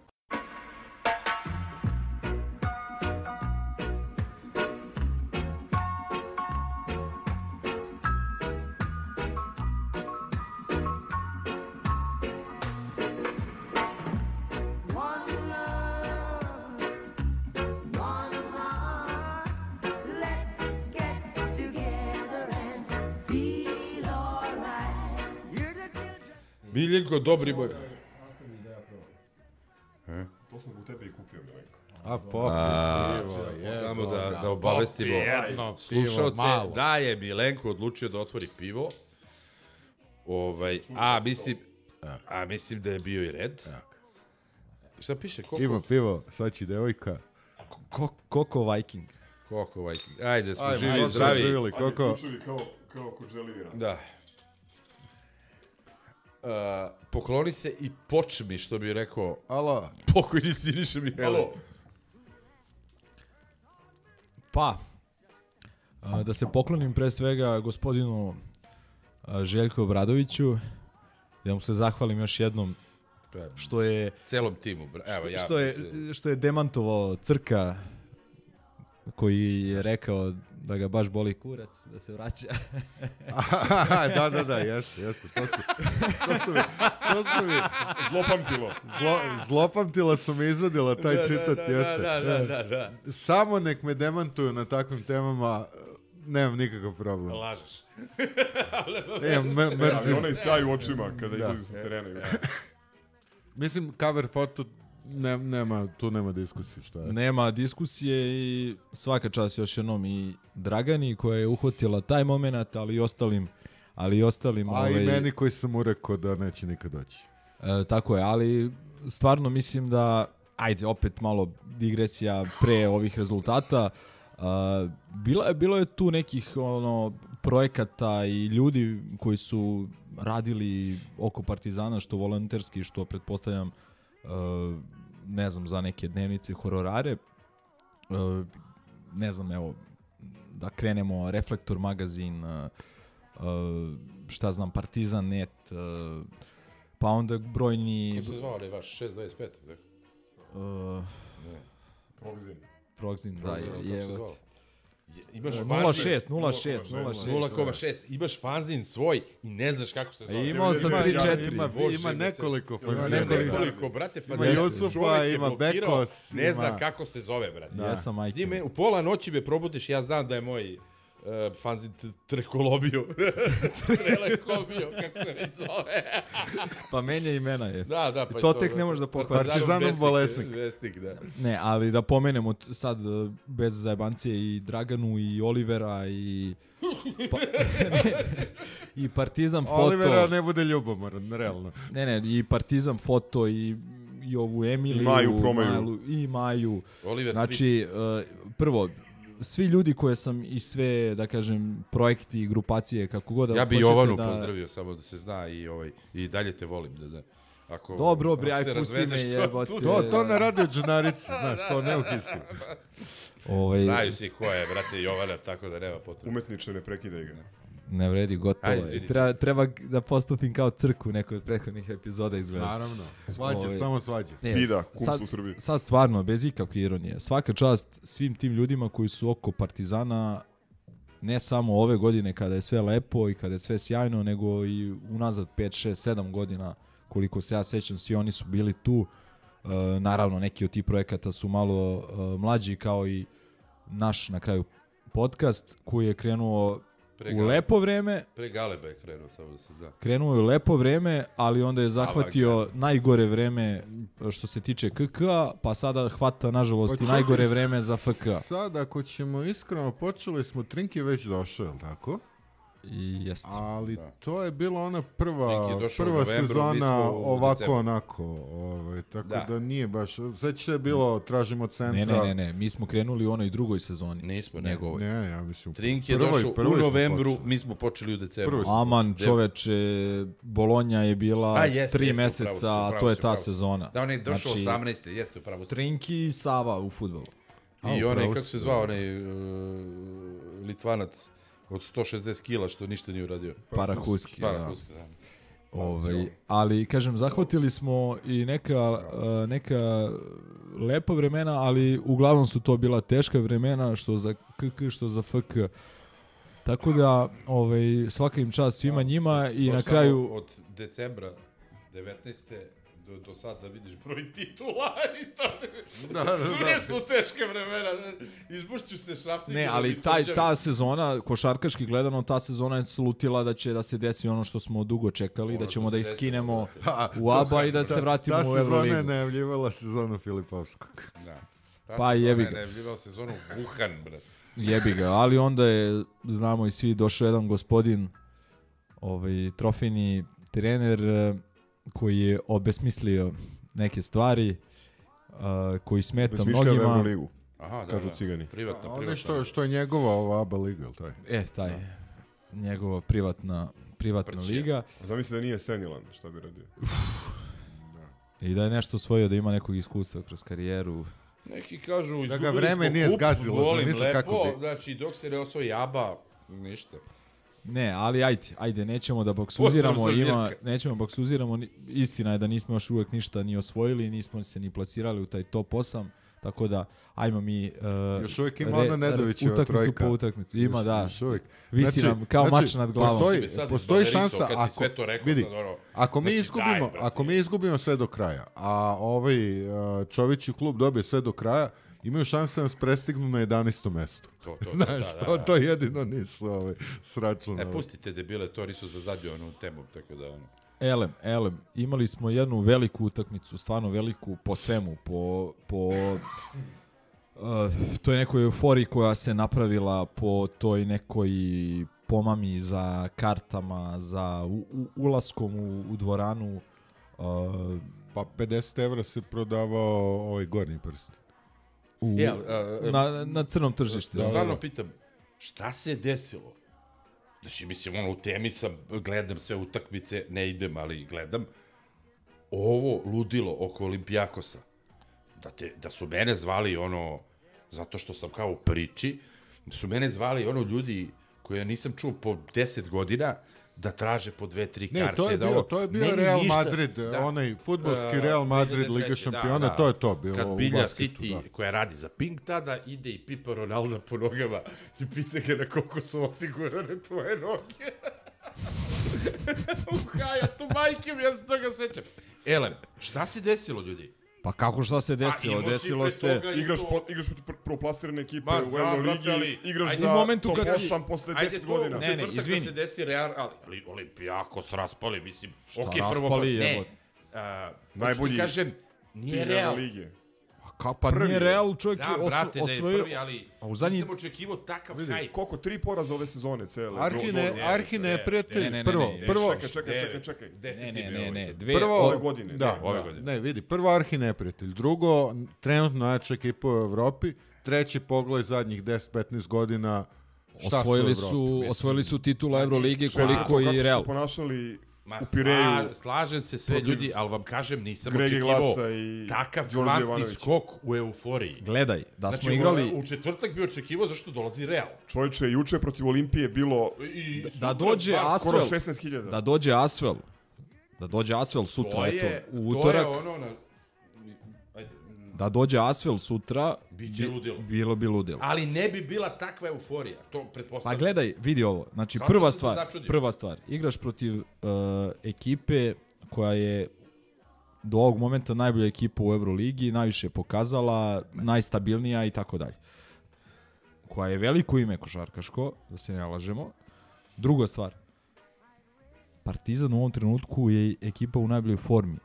Speaker 6: Miljenko, dobri moj.
Speaker 8: To sam u tebe i kupio, Milenko.
Speaker 5: A, popio pivo, je.
Speaker 6: Samo da, da obavestimo slušalce, da je Milenko odlučio da otvori pivo. Ovaj, a mislim, a mislim da je bio i red. Šta piše? Koko?
Speaker 5: Ima pivo, sad će devojka.
Speaker 7: Koko Viking.
Speaker 6: Koko Viking. Ajde, smo
Speaker 5: Ajde,
Speaker 6: živi
Speaker 5: ajde,
Speaker 6: i zdravi.
Speaker 5: živjeli, Koko.
Speaker 8: Ajde, ključevi kao, kao kod želivira.
Speaker 6: Da. Uh, pokloni se i počmi, što bi rekao
Speaker 5: Alo.
Speaker 6: pokojni Siniša Mihajlović.
Speaker 7: Pa, A, da se poklonim pre svega gospodinu a, Željku Obradoviću, da mu se zahvalim još jednom što je
Speaker 6: celom timu, evo
Speaker 7: što,
Speaker 6: ja
Speaker 7: što je što je demantovao Crka koji je rekao da ga baš boli kurac, da se vraća.
Speaker 5: da, da, da, jeste, jeste. To su, to su mi, to su mi
Speaker 8: zlopamtilo.
Speaker 5: Zlo, zlopamtila su mi izvadila taj
Speaker 6: da,
Speaker 5: citat,
Speaker 6: da, da,
Speaker 5: jeste.
Speaker 6: Da, da, da, da.
Speaker 5: Samo nek me demantuju na takvim temama, nemam nikakav problem.
Speaker 6: Lažeš.
Speaker 5: E, me, mrzim.
Speaker 8: Ali onaj sjaj u očima kada izlazi sa terena.
Speaker 5: Mislim, cover foto, ne, nema, tu nema diskusije, šta je?
Speaker 7: Nema diskusije i svaka čast još jednom i Dragani koja je uhvatila taj moment, ali i ostalim, ali i ostalim...
Speaker 5: A
Speaker 7: ovaj,
Speaker 5: i meni koji sam mu rekao da neće nikad doći.
Speaker 7: E, tako je, ali stvarno mislim da, ajde, opet malo digresija pre ovih rezultata, Uh, bilo, je, bilo je tu nekih ono projekata i ljudi koji su radili oko Partizana, što volonterski, što pretpostavljam uh, ne znam, za neke dnevnice, hororare. Uh, ne znam, evo, da krenemo Reflektor magazin, uh, uh, šta znam, Partizan net, uh, pa onda brojni...
Speaker 6: Kako se zvao, ali vaš šest dvadeset pet?
Speaker 7: Uh,
Speaker 6: ne.
Speaker 8: Progzin.
Speaker 7: Progzin, da, je, je,
Speaker 6: imaš
Speaker 7: nula šest, nula šest,
Speaker 6: nula koma šest, imaš fanzin svoj i ne znaš kako se zove.
Speaker 7: Imao sam tri četiri.
Speaker 5: Ima, ima nekoliko fanzina.
Speaker 6: Nekoliko, nekoliko, brate, fanzina.
Speaker 5: Ima Jusufa, ima Bekos.
Speaker 6: Ne ima... zna kako se zove, brate.
Speaker 7: Da. Ja sam majke.
Speaker 6: U pola noći me probudiš, ja znam da je moj uh, fanzin Trekolobio. Trelekobio, kako se već zove.
Speaker 7: Pa menja imena je.
Speaker 6: Da, da. Pa
Speaker 7: to
Speaker 6: to
Speaker 7: tek ne možeš da pohvatiš.
Speaker 5: Partizanom bolesnik.
Speaker 6: Vesnik, da.
Speaker 7: Ne, ali da pomenemo sad bez zajebancije i Draganu i Olivera i... Pa, ne, i Partizan foto.
Speaker 5: Olivera ne bude ljubomoran, realno.
Speaker 7: Ne, ne, i Partizan foto i, i ovu Emiliju.
Speaker 8: I Maju Promaju.
Speaker 7: Malu, I Maju.
Speaker 6: Oliver
Speaker 7: znači, uh, prvo, svi ljudi koje sam i sve, da kažem, projekti i grupacije, kako god da
Speaker 6: ja bi
Speaker 7: hoćete
Speaker 6: Jovanu
Speaker 7: da...
Speaker 6: pozdravio, samo da se zna i, ovaj, i dalje te volim. Da, da. Ako,
Speaker 7: Dobro, bre, aj pusti me jebote.
Speaker 5: To, to ne radi od dženarici, znaš, to ne uhisti.
Speaker 7: Ovaj...
Speaker 6: Znaju si ko je, brate, Jovana, tako da nema potrebe.
Speaker 8: Umetniče, ne prekidaj ga.
Speaker 7: Ne vredi, gotovo.
Speaker 6: Ajde,
Speaker 7: treba, treba da postupim kao Crku neko od prethodnih epizoda izgleda.
Speaker 5: Naravno, svađe,
Speaker 7: Ove,
Speaker 5: samo svađe.
Speaker 7: Ne,
Speaker 8: Fida, kups
Speaker 7: sad,
Speaker 8: u Srbiji.
Speaker 7: Sad stvarno, bez ikakve ironije. Svaka čast svim tim ljudima koji su oko Partizana, ne samo ove godine kada je sve lepo i kada je sve sjajno, nego i unazad pet, šest, sedam godina, koliko se ja sećam, svi oni su bili tu. E, naravno, neki od tih projekata su malo e, mlađi, kao i naš, na kraju, podcast, koji je krenuo
Speaker 6: Pre
Speaker 7: u lepo vreme.
Speaker 6: Pre Galeba je krenuo, samo da se zna.
Speaker 7: Krenuo je u lepo vreme, ali onda je zahvatio
Speaker 6: Avanga.
Speaker 7: najgore vreme što se tiče K K-a, pa sada hvata, nažalost,
Speaker 5: Pa
Speaker 7: i
Speaker 5: čekaj,
Speaker 7: najgore vreme za F K.
Speaker 5: Sad, ako ćemo iskreno, počeli smo, Trink je već došao, jel tako?
Speaker 7: I jeste.
Speaker 5: Ali
Speaker 6: Da.
Speaker 5: to je bila ona prva,
Speaker 6: Trink je došao u
Speaker 5: prva
Speaker 6: novembru, mi
Speaker 5: sezona
Speaker 6: smo u
Speaker 5: ovako
Speaker 6: decembru.
Speaker 5: onako, ovaj, tako da.
Speaker 6: Da.
Speaker 5: nije baš, sveće je bilo tražimo centra.
Speaker 7: Ne, ne, ne, ne, mi smo krenuli u onoj drugoj sezoni.
Speaker 6: Nismo, ne.
Speaker 7: Njegovoj.
Speaker 5: Ne, ja mislim.
Speaker 6: Trink je
Speaker 5: prvoj-
Speaker 6: došao
Speaker 5: prvoj
Speaker 6: u
Speaker 5: smo
Speaker 6: novembru,
Speaker 5: počeli.
Speaker 6: mi smo počeli u decembru.
Speaker 5: Prvoj smo
Speaker 7: Aman,
Speaker 6: počeli.
Speaker 7: čoveče, Bolonja je bila
Speaker 6: A, jeste,
Speaker 7: tri
Speaker 6: jeste,
Speaker 7: meseca,
Speaker 6: upravo si,
Speaker 7: a
Speaker 6: upravo
Speaker 7: to je
Speaker 6: si,
Speaker 7: ta
Speaker 6: upravo si.
Speaker 7: sezona.
Speaker 6: Da, on je došao
Speaker 7: Znači,
Speaker 6: osamnaeste, jeste, upravo si.
Speaker 7: Trinki i Sava u fudbalu.
Speaker 5: A,
Speaker 6: I onaj,
Speaker 5: upravo
Speaker 6: kako
Speaker 5: si,
Speaker 6: se zvao, onaj uh, Litvanac od sto šezdeset kila što ništa nije uradio.
Speaker 7: Parahuski. da.
Speaker 6: Parahuski, da.
Speaker 7: Ovaj, ali, kažem, zahvatili smo i neka, uh, neka lepa vremena, ali uglavnom su to bila teška vremena, što za K K, što za F K. Tako da, ovaj, svaka im čast svima njima i
Speaker 6: Baš
Speaker 7: na
Speaker 6: samo
Speaker 7: kraju...
Speaker 6: od decembra devetnaeste do, do sad da vidiš broj titula i to.
Speaker 5: Da, da,
Speaker 6: Sve
Speaker 5: da.
Speaker 6: su teške vremena. Izbušću se šapci.
Speaker 7: Ne, ali taj, ta sezona, košarkaški gledano, ta sezona je slutila da će da se desi ono što smo dugo čekali,
Speaker 6: Ono
Speaker 7: da
Speaker 6: što
Speaker 7: ćemo
Speaker 6: se
Speaker 7: da
Speaker 6: desilo,
Speaker 7: iskinemo
Speaker 6: brate.
Speaker 7: u A B A i da se vratimo
Speaker 5: Ta
Speaker 7: u
Speaker 5: sezona je
Speaker 7: Euroligu.
Speaker 5: najavljivala sezonu Filipovskog.
Speaker 6: Da. Ta
Speaker 7: Pa
Speaker 6: sezona
Speaker 7: jebi
Speaker 6: je
Speaker 7: ga.
Speaker 6: najavljivao sezonu Wuhan, brate.
Speaker 7: Jebi ga, ali onda je, znamo i svi, došao jedan gospodin, ovaj, trofejni trener, eh, koji je obesmislio neke stvari, eh, koji smeta
Speaker 8: Besmišljava
Speaker 7: mnogima.
Speaker 8: Euroligu,
Speaker 6: Aha, da,
Speaker 8: kažu
Speaker 6: da.
Speaker 8: Cigani.
Speaker 6: Privatno,
Speaker 5: A ono
Speaker 6: privatno.
Speaker 5: što, što je njegova ova A B A liga, jel taj?
Speaker 7: E, taj, njegova privatna, privatna
Speaker 6: Prćija.
Speaker 7: liga.
Speaker 8: Zamisli da nije senilan, šta bi radio?
Speaker 7: I da je nešto osvojio, da ima nekog iskustva kroz karijeru.
Speaker 6: Neki kažu,
Speaker 5: Da
Speaker 6: izgubili
Speaker 5: ga vreme
Speaker 6: smo
Speaker 5: nije
Speaker 6: kup,
Speaker 5: zgazilo,
Speaker 6: volim
Speaker 5: zamisli
Speaker 6: lepo,
Speaker 5: kako bi.
Speaker 6: znači dok se ne osvoji Aba, ništa.
Speaker 7: Ne, ali ajde, ajde, nećemo da boksuziramo,
Speaker 6: Pozdrav za
Speaker 7: ima,
Speaker 6: Mirka.
Speaker 7: nećemo boksuziramo, ni- istina je da nismo još uvek ništa ni osvojili, nismo se ni plasirali u taj top osam, tako da, ajmo mi... Uh,
Speaker 5: Još uvijek ima ona Nedovićeva
Speaker 7: utakmicu
Speaker 5: trojka.
Speaker 7: po utakmicu, ima
Speaker 5: Još-
Speaker 7: da,
Speaker 5: još uvijek.
Speaker 7: visi
Speaker 5: Znači-
Speaker 7: nam kao
Speaker 5: znači,
Speaker 7: mač nad glavom.
Speaker 5: Postoji,
Speaker 6: Sad
Speaker 5: postoji
Speaker 6: izbalarisao,
Speaker 5: šansa,
Speaker 6: kad si
Speaker 5: ako,
Speaker 6: sve to rekao,
Speaker 5: vidi,
Speaker 6: sad ono,
Speaker 5: ako mi
Speaker 6: znači,
Speaker 5: izgubimo,
Speaker 6: daj, brate.
Speaker 5: ako mi izgubimo sve do kraja, a ovaj uh, Čović klub dobije sve do kraja, imaju šanse da nas prestignu na jedanaestom mestu.
Speaker 6: To, to, to,
Speaker 5: Znaš,
Speaker 6: da, da,
Speaker 5: to,
Speaker 6: da.
Speaker 5: to jedino nisu ovaj, sračunali.
Speaker 6: E, pustite debile, to nisu zazadio onu temu, tako da ono.
Speaker 7: Elem, elem, imali smo jednu veliku utakmicu, stvarno veliku po svemu, po, po uh, toj nekoj euforiji koja se napravila, po toj nekoj pomami za kartama, za u, u, ulaskom u, u dvoranu. Uh,
Speaker 5: Pa pedeset evra se prodavao ovaj gornji prst.
Speaker 7: u,
Speaker 6: E, ali, a, a,
Speaker 7: na, na crnom tržištu.
Speaker 6: Da, stvarno pitam, šta se desilo? Znači, mislim, ono, u temi sam, gledam sve utakmice, ne idem, ali gledam. Ovo ludilo oko Olimpijakosa, da, te, da su mene zvali, ono, zato što sam kao u priči, da su mene zvali, ono, ljudi koje ja nisam čuo po deset godina, da traže po dve, tri karte.
Speaker 5: Ne, to je
Speaker 6: da
Speaker 5: bio,
Speaker 6: ovo,
Speaker 5: to je bio
Speaker 6: meni
Speaker 5: Real
Speaker 6: ništa-
Speaker 5: Madrid,
Speaker 6: da.
Speaker 5: onaj fudbalski
Speaker 6: Uh,
Speaker 5: Real Madrid,
Speaker 6: dvije hiljade
Speaker 5: Liga
Speaker 6: treće,
Speaker 5: šampiona,
Speaker 6: da, da.
Speaker 5: to je to bilo
Speaker 6: Kad
Speaker 5: u
Speaker 6: Bilja
Speaker 5: basketu,
Speaker 6: City,
Speaker 5: da.
Speaker 6: koja radi za Pink, tada ide i pipa Ronalda po nogama i pita ga na koliko su osigurane tvoje noge. U Hayatu, majke mi, ja se toga sećam. Elem, šta se desilo, ljudi?
Speaker 7: Pa kako šta se desilo?
Speaker 6: imao si
Speaker 7: Desilo
Speaker 6: pre
Speaker 7: se...
Speaker 6: toga
Speaker 8: Igraš, po, igraš protiv pr- prvoplasirane ekipe
Speaker 6: Ma,
Speaker 8: u
Speaker 6: znam,
Speaker 8: Euroligi,
Speaker 6: brate, ali-
Speaker 8: igraš
Speaker 6: ajde,
Speaker 8: za
Speaker 7: u momentu
Speaker 8: top
Speaker 7: kad si-
Speaker 8: osam posle
Speaker 6: Ajde
Speaker 8: deset
Speaker 6: to
Speaker 8: godina.
Speaker 6: u
Speaker 7: Ne, ne,
Speaker 6: četvrtak
Speaker 7: izvini.
Speaker 6: da se desi Real, ali, ali Olimpijakos raspali, mislim.
Speaker 7: Šta
Speaker 6: okej, prvo,
Speaker 7: raspali,
Speaker 6: ne,
Speaker 7: jebote?
Speaker 6: a,
Speaker 8: Najbolji
Speaker 6: hoću ti kažem, nije
Speaker 8: Tim
Speaker 6: Real.
Speaker 8: Euroligije.
Speaker 7: Ka, pa
Speaker 8: Prvi
Speaker 7: nije
Speaker 8: je.
Speaker 7: Real čovjek
Speaker 6: Znam,
Speaker 7: os,
Speaker 6: brate, ne,
Speaker 7: osvojio...
Speaker 6: prvi, ali
Speaker 7: a u zadnji...
Speaker 6: nisam očekivao takav
Speaker 8: Vidi,
Speaker 6: hajp.
Speaker 8: koliko? Tri poraza ove sezone cele.
Speaker 5: Arhine,
Speaker 8: Do- do-
Speaker 5: Arhine je
Speaker 6: ne,
Speaker 5: prijatelj,
Speaker 7: ne, ne, ne,
Speaker 5: prvo,
Speaker 7: ne, ne,
Speaker 5: prvo,
Speaker 8: Čekaj, čekaj, čekaj, čekaj.
Speaker 7: Ne, ne, ne, ne, dve...
Speaker 5: prvo,
Speaker 8: ove godine,
Speaker 5: da,
Speaker 8: ne,
Speaker 6: ove
Speaker 5: da,
Speaker 6: godine.
Speaker 5: ne, vidi, prvo Arhi neprijatelj, drugo, trenutno najjača ekipa u Evropi, treći pogled zadnjih deset petnaest godina, šta
Speaker 7: Osvojili
Speaker 5: su u
Speaker 7: su,
Speaker 5: Evropi, mislim.
Speaker 7: osvojili su titula Euroligi
Speaker 8: Četvrto,
Speaker 7: koliko
Speaker 8: kako
Speaker 7: i
Speaker 8: su
Speaker 7: Real.
Speaker 8: se ponašali
Speaker 6: Ma,
Speaker 8: u Pireju.
Speaker 6: sla, slažem se sve
Speaker 8: protiv
Speaker 6: ljudi, ali vam kažem, nisam
Speaker 8: Grege
Speaker 6: očekivao
Speaker 8: Glasa i
Speaker 6: takav
Speaker 8: Đorđe
Speaker 6: kvantni
Speaker 8: Jovanovića.
Speaker 6: skok u euforiji.
Speaker 7: Gledaj, da smo
Speaker 6: Znači,
Speaker 7: igrali...
Speaker 6: u četvrtak bi očekivao zašto dolazi Real.
Speaker 8: Čovječe, juče protiv Olimpije bilo
Speaker 6: I
Speaker 7: Da
Speaker 6: sutra
Speaker 7: dođe
Speaker 6: dva-
Speaker 8: skoro
Speaker 7: Asvel,
Speaker 8: šesnaest hiljada.
Speaker 7: da dođe Asvel, da dođe Asvel sutra,
Speaker 6: To je,
Speaker 7: eto, u
Speaker 6: to
Speaker 7: utorak,
Speaker 6: je ono na... Ajde, mm,
Speaker 7: da dođe Asvel sutra,
Speaker 6: Biće ludilo.
Speaker 7: bilo bi ludilo.
Speaker 6: ali ne bi bila takva euforija, to
Speaker 7: Pa
Speaker 6: pretpostavljam.
Speaker 7: gledaj, vidi ovo. Znači,
Speaker 6: Zato
Speaker 7: prva
Speaker 6: sam se
Speaker 7: stvar,
Speaker 6: začudio.
Speaker 7: prva stvar, igraš protiv uh, ekipe koja je do ovog momenta najbolja ekipa u Euroligi, najviše je pokazala, najstabilnija i tako dalje. Koja je veliko ime košarkaško, da se ne lažemo. Druga stvar, Partizan u ovom trenutku je ekipa u najboljoj formi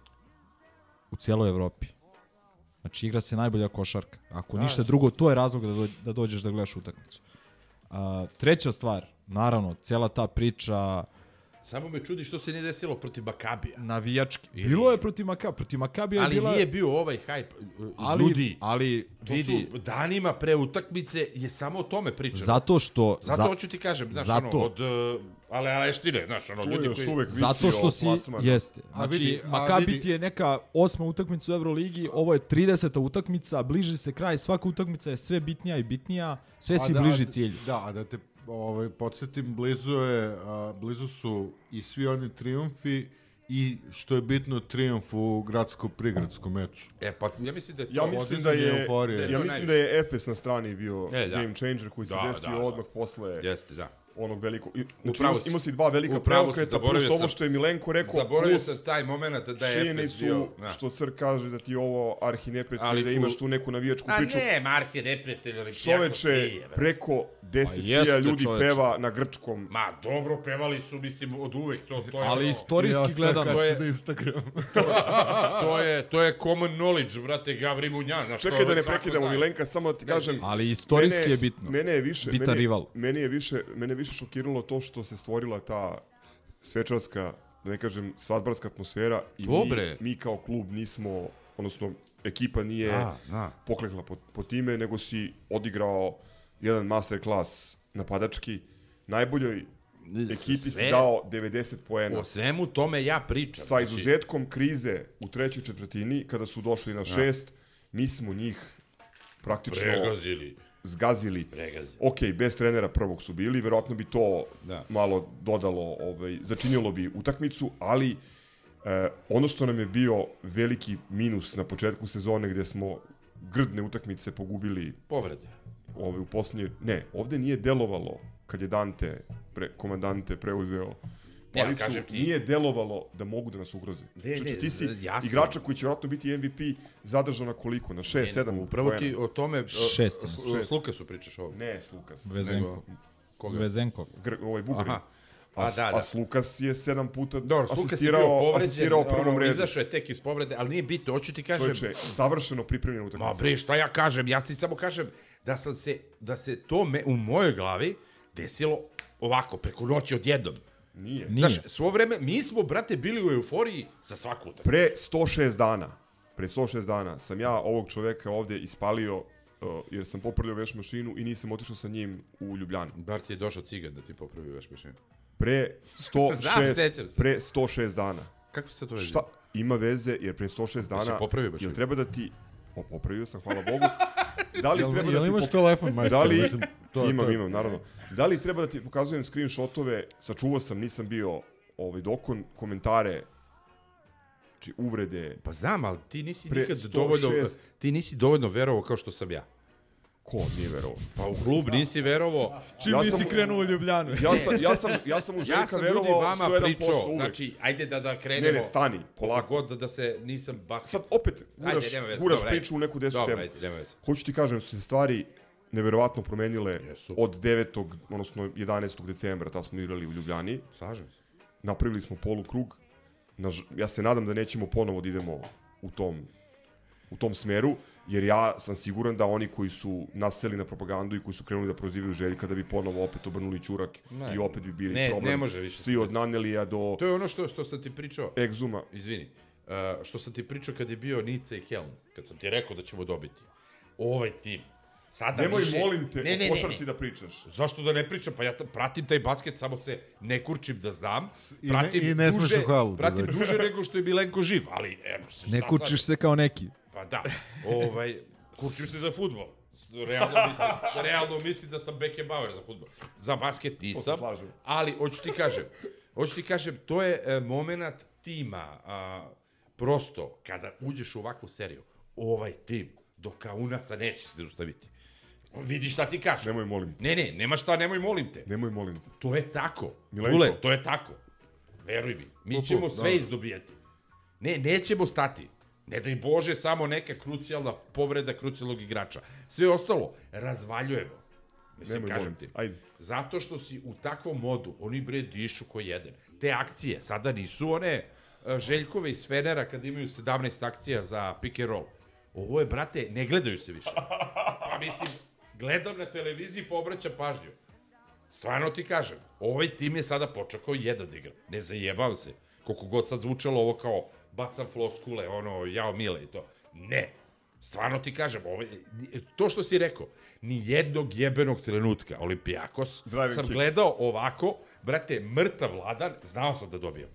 Speaker 7: u cijeloj Evropi. Znači, igra se najbolja košarka. Ako
Speaker 6: Da,
Speaker 7: ništa drugo, to je razlog da, dođ- da dođeš da gledaš utakmicu. A, treća stvar, naravno, cijela ta priča
Speaker 6: Samo me čudi što se nije desilo protiv Makabija.
Speaker 7: navijački. Bilo je protiv Makabija. Protiv Makabija je
Speaker 6: Ali
Speaker 7: bila...
Speaker 6: nije bio ovaj hajp.
Speaker 7: ali,
Speaker 6: Ljudi,
Speaker 7: ali
Speaker 6: to
Speaker 7: vidi,
Speaker 6: su danima pre utakmice je samo o tome pričano.
Speaker 7: zato što...
Speaker 6: Zato
Speaker 7: za-
Speaker 6: hoću ti kažem, znaš,
Speaker 7: zato,
Speaker 6: ono, od uh, ale aleštine, znaš, ono,
Speaker 8: Tu je
Speaker 6: ljudi
Speaker 8: još
Speaker 6: koji...
Speaker 8: uvek visi
Speaker 7: Zato što
Speaker 8: o
Speaker 7: si,
Speaker 8: plasmanu.
Speaker 7: jeste.
Speaker 5: A
Speaker 7: Znači,
Speaker 5: vidi, a
Speaker 7: Makabi
Speaker 5: vidi-
Speaker 7: ti je neka osma utakmica u Euroligi, ovo je trideseta utakmica, bliži se kraj, svaka utakmica je sve bitnija i bitnija, sve si
Speaker 5: A da-
Speaker 7: bliži
Speaker 5: a-
Speaker 7: cilju.
Speaker 5: Da, a da te ovaj, podsjetim, blizu, je, a, blizu su i svi oni triumfi i što je bitno triumf u gradsko-prigradskom meču.
Speaker 6: E, pa ja mislim da je to...
Speaker 8: Ja mislim da
Speaker 5: podizanje
Speaker 8: je,
Speaker 5: euforije.
Speaker 6: Da je
Speaker 8: ja
Speaker 6: to
Speaker 8: mislim
Speaker 6: najviše.
Speaker 8: da je Efes na strani bio
Speaker 6: E, da.
Speaker 8: game changer koji se
Speaker 6: Da,
Speaker 8: desio
Speaker 6: da, da.
Speaker 8: odmah posle
Speaker 6: Jeste, da.
Speaker 8: onog velikog. i- Znači,
Speaker 6: Upravo
Speaker 8: imao,
Speaker 6: si.
Speaker 8: imao si dva velika
Speaker 6: Upravo si,
Speaker 8: preokreta,
Speaker 6: zaboravio
Speaker 8: plus ovo
Speaker 6: sam.
Speaker 8: što je Milenko rekao,
Speaker 6: Zaboravio
Speaker 8: plus
Speaker 6: sam taj moment da je Efes
Speaker 8: činjenicu
Speaker 6: bio... Da.
Speaker 8: što Crk kaže da ti je ovo arhi neprijatelj,
Speaker 6: Ali
Speaker 8: da
Speaker 6: u-
Speaker 8: imaš tu neku navijačku
Speaker 6: A
Speaker 8: priču.
Speaker 6: ne, Marhi neprijatelj, Olimpijakos
Speaker 8: Čoveče,
Speaker 6: nije, brate.
Speaker 8: preko deset
Speaker 7: Pa
Speaker 8: hiljada
Speaker 7: jeste,
Speaker 8: ljudi
Speaker 7: čoveče.
Speaker 8: peva na grčkom.
Speaker 6: Ma, dobro, pevali su, mislim, od uvek, to, to je
Speaker 7: Ali
Speaker 6: ono...
Speaker 7: istorijski gledano,
Speaker 6: to je-
Speaker 5: na Instagram.
Speaker 6: to je, to je common knowledge, brate, Gavri Munjan, znaš,
Speaker 8: Čekaj
Speaker 6: to
Speaker 8: da ne
Speaker 6: već svako
Speaker 8: prekidamo
Speaker 6: zna.
Speaker 8: Milenka, samo da ti kažem.
Speaker 7: ali istorijski
Speaker 8: mene-
Speaker 7: je bitno.
Speaker 8: Mene je više,
Speaker 7: Bitan
Speaker 8: mene,
Speaker 7: rival.
Speaker 8: Mene je više, mene je više šokiralo to što se stvorila ta svečarska, da ne kažem, svadbarska atmosfera i
Speaker 6: Dobre.
Speaker 8: mi, mi kao klub nismo, odnosno ekipa nije
Speaker 6: Da, da.
Speaker 8: poklekla po, po time, nego si odigrao jedan masterclass napadački. Najboljoj ekipi si
Speaker 6: Sve-
Speaker 8: dao devedeset poena.
Speaker 6: O svemu tome ja pričam.
Speaker 8: Sa izuzetkom krize u trećoj četvrtini, kada su došli na šest, mi smo njih praktično
Speaker 6: Pregazili.
Speaker 8: zgazili.
Speaker 6: Pregazili.
Speaker 8: Ok, bez trenera prvog su bili, verovatno bi to
Speaker 6: Da.
Speaker 8: malo dodalo, ovaj, začinilo bi utakmicu, ali e, ono što nam je bio veliki minus na početku sezone gde smo grdne utakmice pogubili
Speaker 6: Povrede.
Speaker 8: ovaj, u posljednje... Ne, ovde nije delovalo kad je Dante, pre, komandante, preuzeo
Speaker 6: Ja,
Speaker 8: palicu,
Speaker 6: kažem ti-
Speaker 8: nije delovalo da mogu da nas ugroze.
Speaker 6: Ne,
Speaker 8: Znači,
Speaker 6: ne,
Speaker 8: ti si
Speaker 6: z- jasno.
Speaker 8: igrača koji će vjerojatno biti M V P zadržao na koliko? Na šest, sedam
Speaker 6: Upravo ti o tome... o-
Speaker 7: Šest.
Speaker 6: s- S Lukasu pričaš ovo.
Speaker 8: Ne, s Lukas.
Speaker 7: Vezenko.
Speaker 6: Nego- Koga?
Speaker 7: Vezenko.
Speaker 8: Gr, ovaj Bugarin.
Speaker 6: Aha.
Speaker 8: A,
Speaker 6: A, da, da.
Speaker 8: a s Lukas je sedam puta
Speaker 6: Dobro, Lukas je bio
Speaker 8: asistirao,
Speaker 6: povređen,
Speaker 8: asistirao u prvom
Speaker 6: ono,
Speaker 8: redu.
Speaker 6: izašao je tek iz povrede, ali nije bitno, hoću ti kažem...
Speaker 8: Čovječe, savršeno pripremljen utakmica.
Speaker 6: Ma bre, šta ja kažem? Ja ti samo kažem da sam se, da se to me, u mojoj glavi desilo ovako, preko noći odjednom.
Speaker 8: Nije.
Speaker 7: Nije.
Speaker 6: Znaš, svo vreme, mi smo, brate, bili u euforiji za svaku utakmicu.
Speaker 8: Pre sto šest dana, pre sto šest dana sam ja ovog čoveka ovde ispalio uh, jer sam popravljao veš mašinu i nisam otišao sa njim u Ljubljanu.
Speaker 6: Bar ti je došao cigan da ti popravi veš mašinu.
Speaker 8: Pre sto
Speaker 6: Znam,
Speaker 8: šest,
Speaker 6: sećam se.
Speaker 8: pre sto šest dana.
Speaker 6: Kako se to vezi?
Speaker 8: Šta? Ima veze jer pre sto šest
Speaker 6: Jesi
Speaker 8: dana...
Speaker 6: popravio mašinu?
Speaker 8: Jel treba da ti... O, popravio sam, hvala Bogu. Da li
Speaker 5: Jel-
Speaker 8: treba
Speaker 5: jel
Speaker 8: da ti...
Speaker 5: imaš
Speaker 8: pok-
Speaker 5: telefon, majstor?
Speaker 8: Da li...
Speaker 5: Mislim, to-
Speaker 8: imam,
Speaker 5: to-
Speaker 8: imam, naravno. Da li treba da ti pokazujem screenshotove, sačuvao sam, nisam bio ovaj, dokon, komentare, znači uvrede.
Speaker 6: Pa znam, ali ti nisi
Speaker 8: Pre
Speaker 6: nikad
Speaker 8: sto šest
Speaker 6: dovoljno, ti nisi dovoljno verovao kao što sam ja.
Speaker 8: Ko nije verovao?
Speaker 6: Pa u klub nisi verovao.
Speaker 7: Čim
Speaker 8: Ja
Speaker 7: nisi
Speaker 8: sam-
Speaker 7: krenuo u Ljubljanu.
Speaker 8: Ja sam, ja sam, ja sam u
Speaker 6: Ja
Speaker 8: Željka
Speaker 6: sam ljudi
Speaker 8: verovao
Speaker 6: vama
Speaker 8: sto jedan posto
Speaker 6: pričao,
Speaker 8: uvek.
Speaker 6: znači, ajde da, da krenemo.
Speaker 8: Ne, ne, stani, polako.
Speaker 6: Koliko god da se nisam basket.
Speaker 8: Sad opet guraš,
Speaker 6: Ajde, nema veze,
Speaker 8: guraš
Speaker 6: dobro,
Speaker 8: priču u neku desu
Speaker 6: Dobro,
Speaker 8: temu.
Speaker 6: ajde, nema veze.
Speaker 8: Hoću ti kažem, su se stvari neverovatno promenile
Speaker 6: Jesu.
Speaker 8: od devetog, odnosno jedanaestog decembra, tad smo igrali u Ljubljani.
Speaker 6: Slažem se.
Speaker 8: Napravili smo polukrug. Naž- Ja se nadam da nećemo ponovo da idemo u tom, u tom smeru, jer ja sam siguran da oni koji su naseli na propagandu i koji su krenuli da prozivaju Željka da bi ponovo opet obrnuli ćurak
Speaker 6: Ne,
Speaker 8: i opet bi bili
Speaker 6: ne,
Speaker 8: problem.
Speaker 6: ne može više
Speaker 8: Svi
Speaker 6: se
Speaker 8: od
Speaker 6: desiti.
Speaker 8: Nanelija do
Speaker 6: To je ono što, što sam ti pričao.
Speaker 8: Egzuma.
Speaker 6: Izvini. Uh, što sam ti pričao kad je bio Nica i Kelm. Kad sam ti rekao da ćemo dobiti. Ovaj tim. Sada
Speaker 8: Nemoj,
Speaker 6: više...
Speaker 8: molim te,
Speaker 6: Ne, ne,
Speaker 8: o
Speaker 6: ne,
Speaker 8: košarci
Speaker 6: ne.
Speaker 8: da pričaš.
Speaker 6: Zašto da ne pričam? Pa ja t- pratim taj basket, samo se ne kurčim da znam.
Speaker 5: I ne-
Speaker 6: Pratim
Speaker 5: i ne smeš
Speaker 6: duže,
Speaker 5: u halu da
Speaker 6: pratim
Speaker 5: dođeš.
Speaker 6: duže nego što je Milenko živ, ali... E,
Speaker 7: Ne kurčiš se kao neki.
Speaker 6: Pa da, ovaj, kurčim se za fudbal. Realno mislim, realno mislim da sam Beckenbauer za fudbal. Za basket
Speaker 8: To se
Speaker 6: nisam,
Speaker 8: slažem.
Speaker 6: ali hoću ti kažem, hoću ti kažem, to je e, moment tima, a, prosto, kada uđeš u ovakvu seriju, ovaj tim, do Kaunaca neće se zaustaviti. Vidi šta ti kažem.
Speaker 8: Nemoj, molim te.
Speaker 6: Ne, ne, nema šta, nemoj molim te.
Speaker 8: Nemoj, molim te.
Speaker 6: To je tako.
Speaker 8: Milenko.
Speaker 6: Kule, to je tako. Veruj mi. Mi
Speaker 8: To, to,
Speaker 6: ćemo sve
Speaker 8: da.
Speaker 6: izdobijati. Ne, nećemo stati. Ne daj Bože, samo neka krucijalna povreda krucijalnog igrača. Sve ostalo, razvaljujemo. Mislim,
Speaker 8: Nemoj,
Speaker 6: kažem
Speaker 8: molim
Speaker 6: ti.
Speaker 8: te. Ajde.
Speaker 6: Zato što si u takvom modu, oni bre dišu ko jedan. Te akcije, sada nisu one uh, Željkove iz Fenera kad imaju sedamnaest akcija za pick and roll. Ovo je, brate, ne gledaju se više. Pa mislim, gledam na televiziji, pobraćam pažnju. Stvarno ti kažem, ovaj tim je sada počeo kao jedan da igra. Ne zajebam se. Koliko god sad zvučalo ovo kao bacam floskule, ono, jao mile i to. Ne. Stvarno ti kažem, ovaj, to što si rekao, ni jednog jebenog trenutka Olimpijakos
Speaker 8: Driving
Speaker 6: sam
Speaker 8: kick.
Speaker 6: gledao ovako, brate, mrtav vladan, znao sam da dobijam.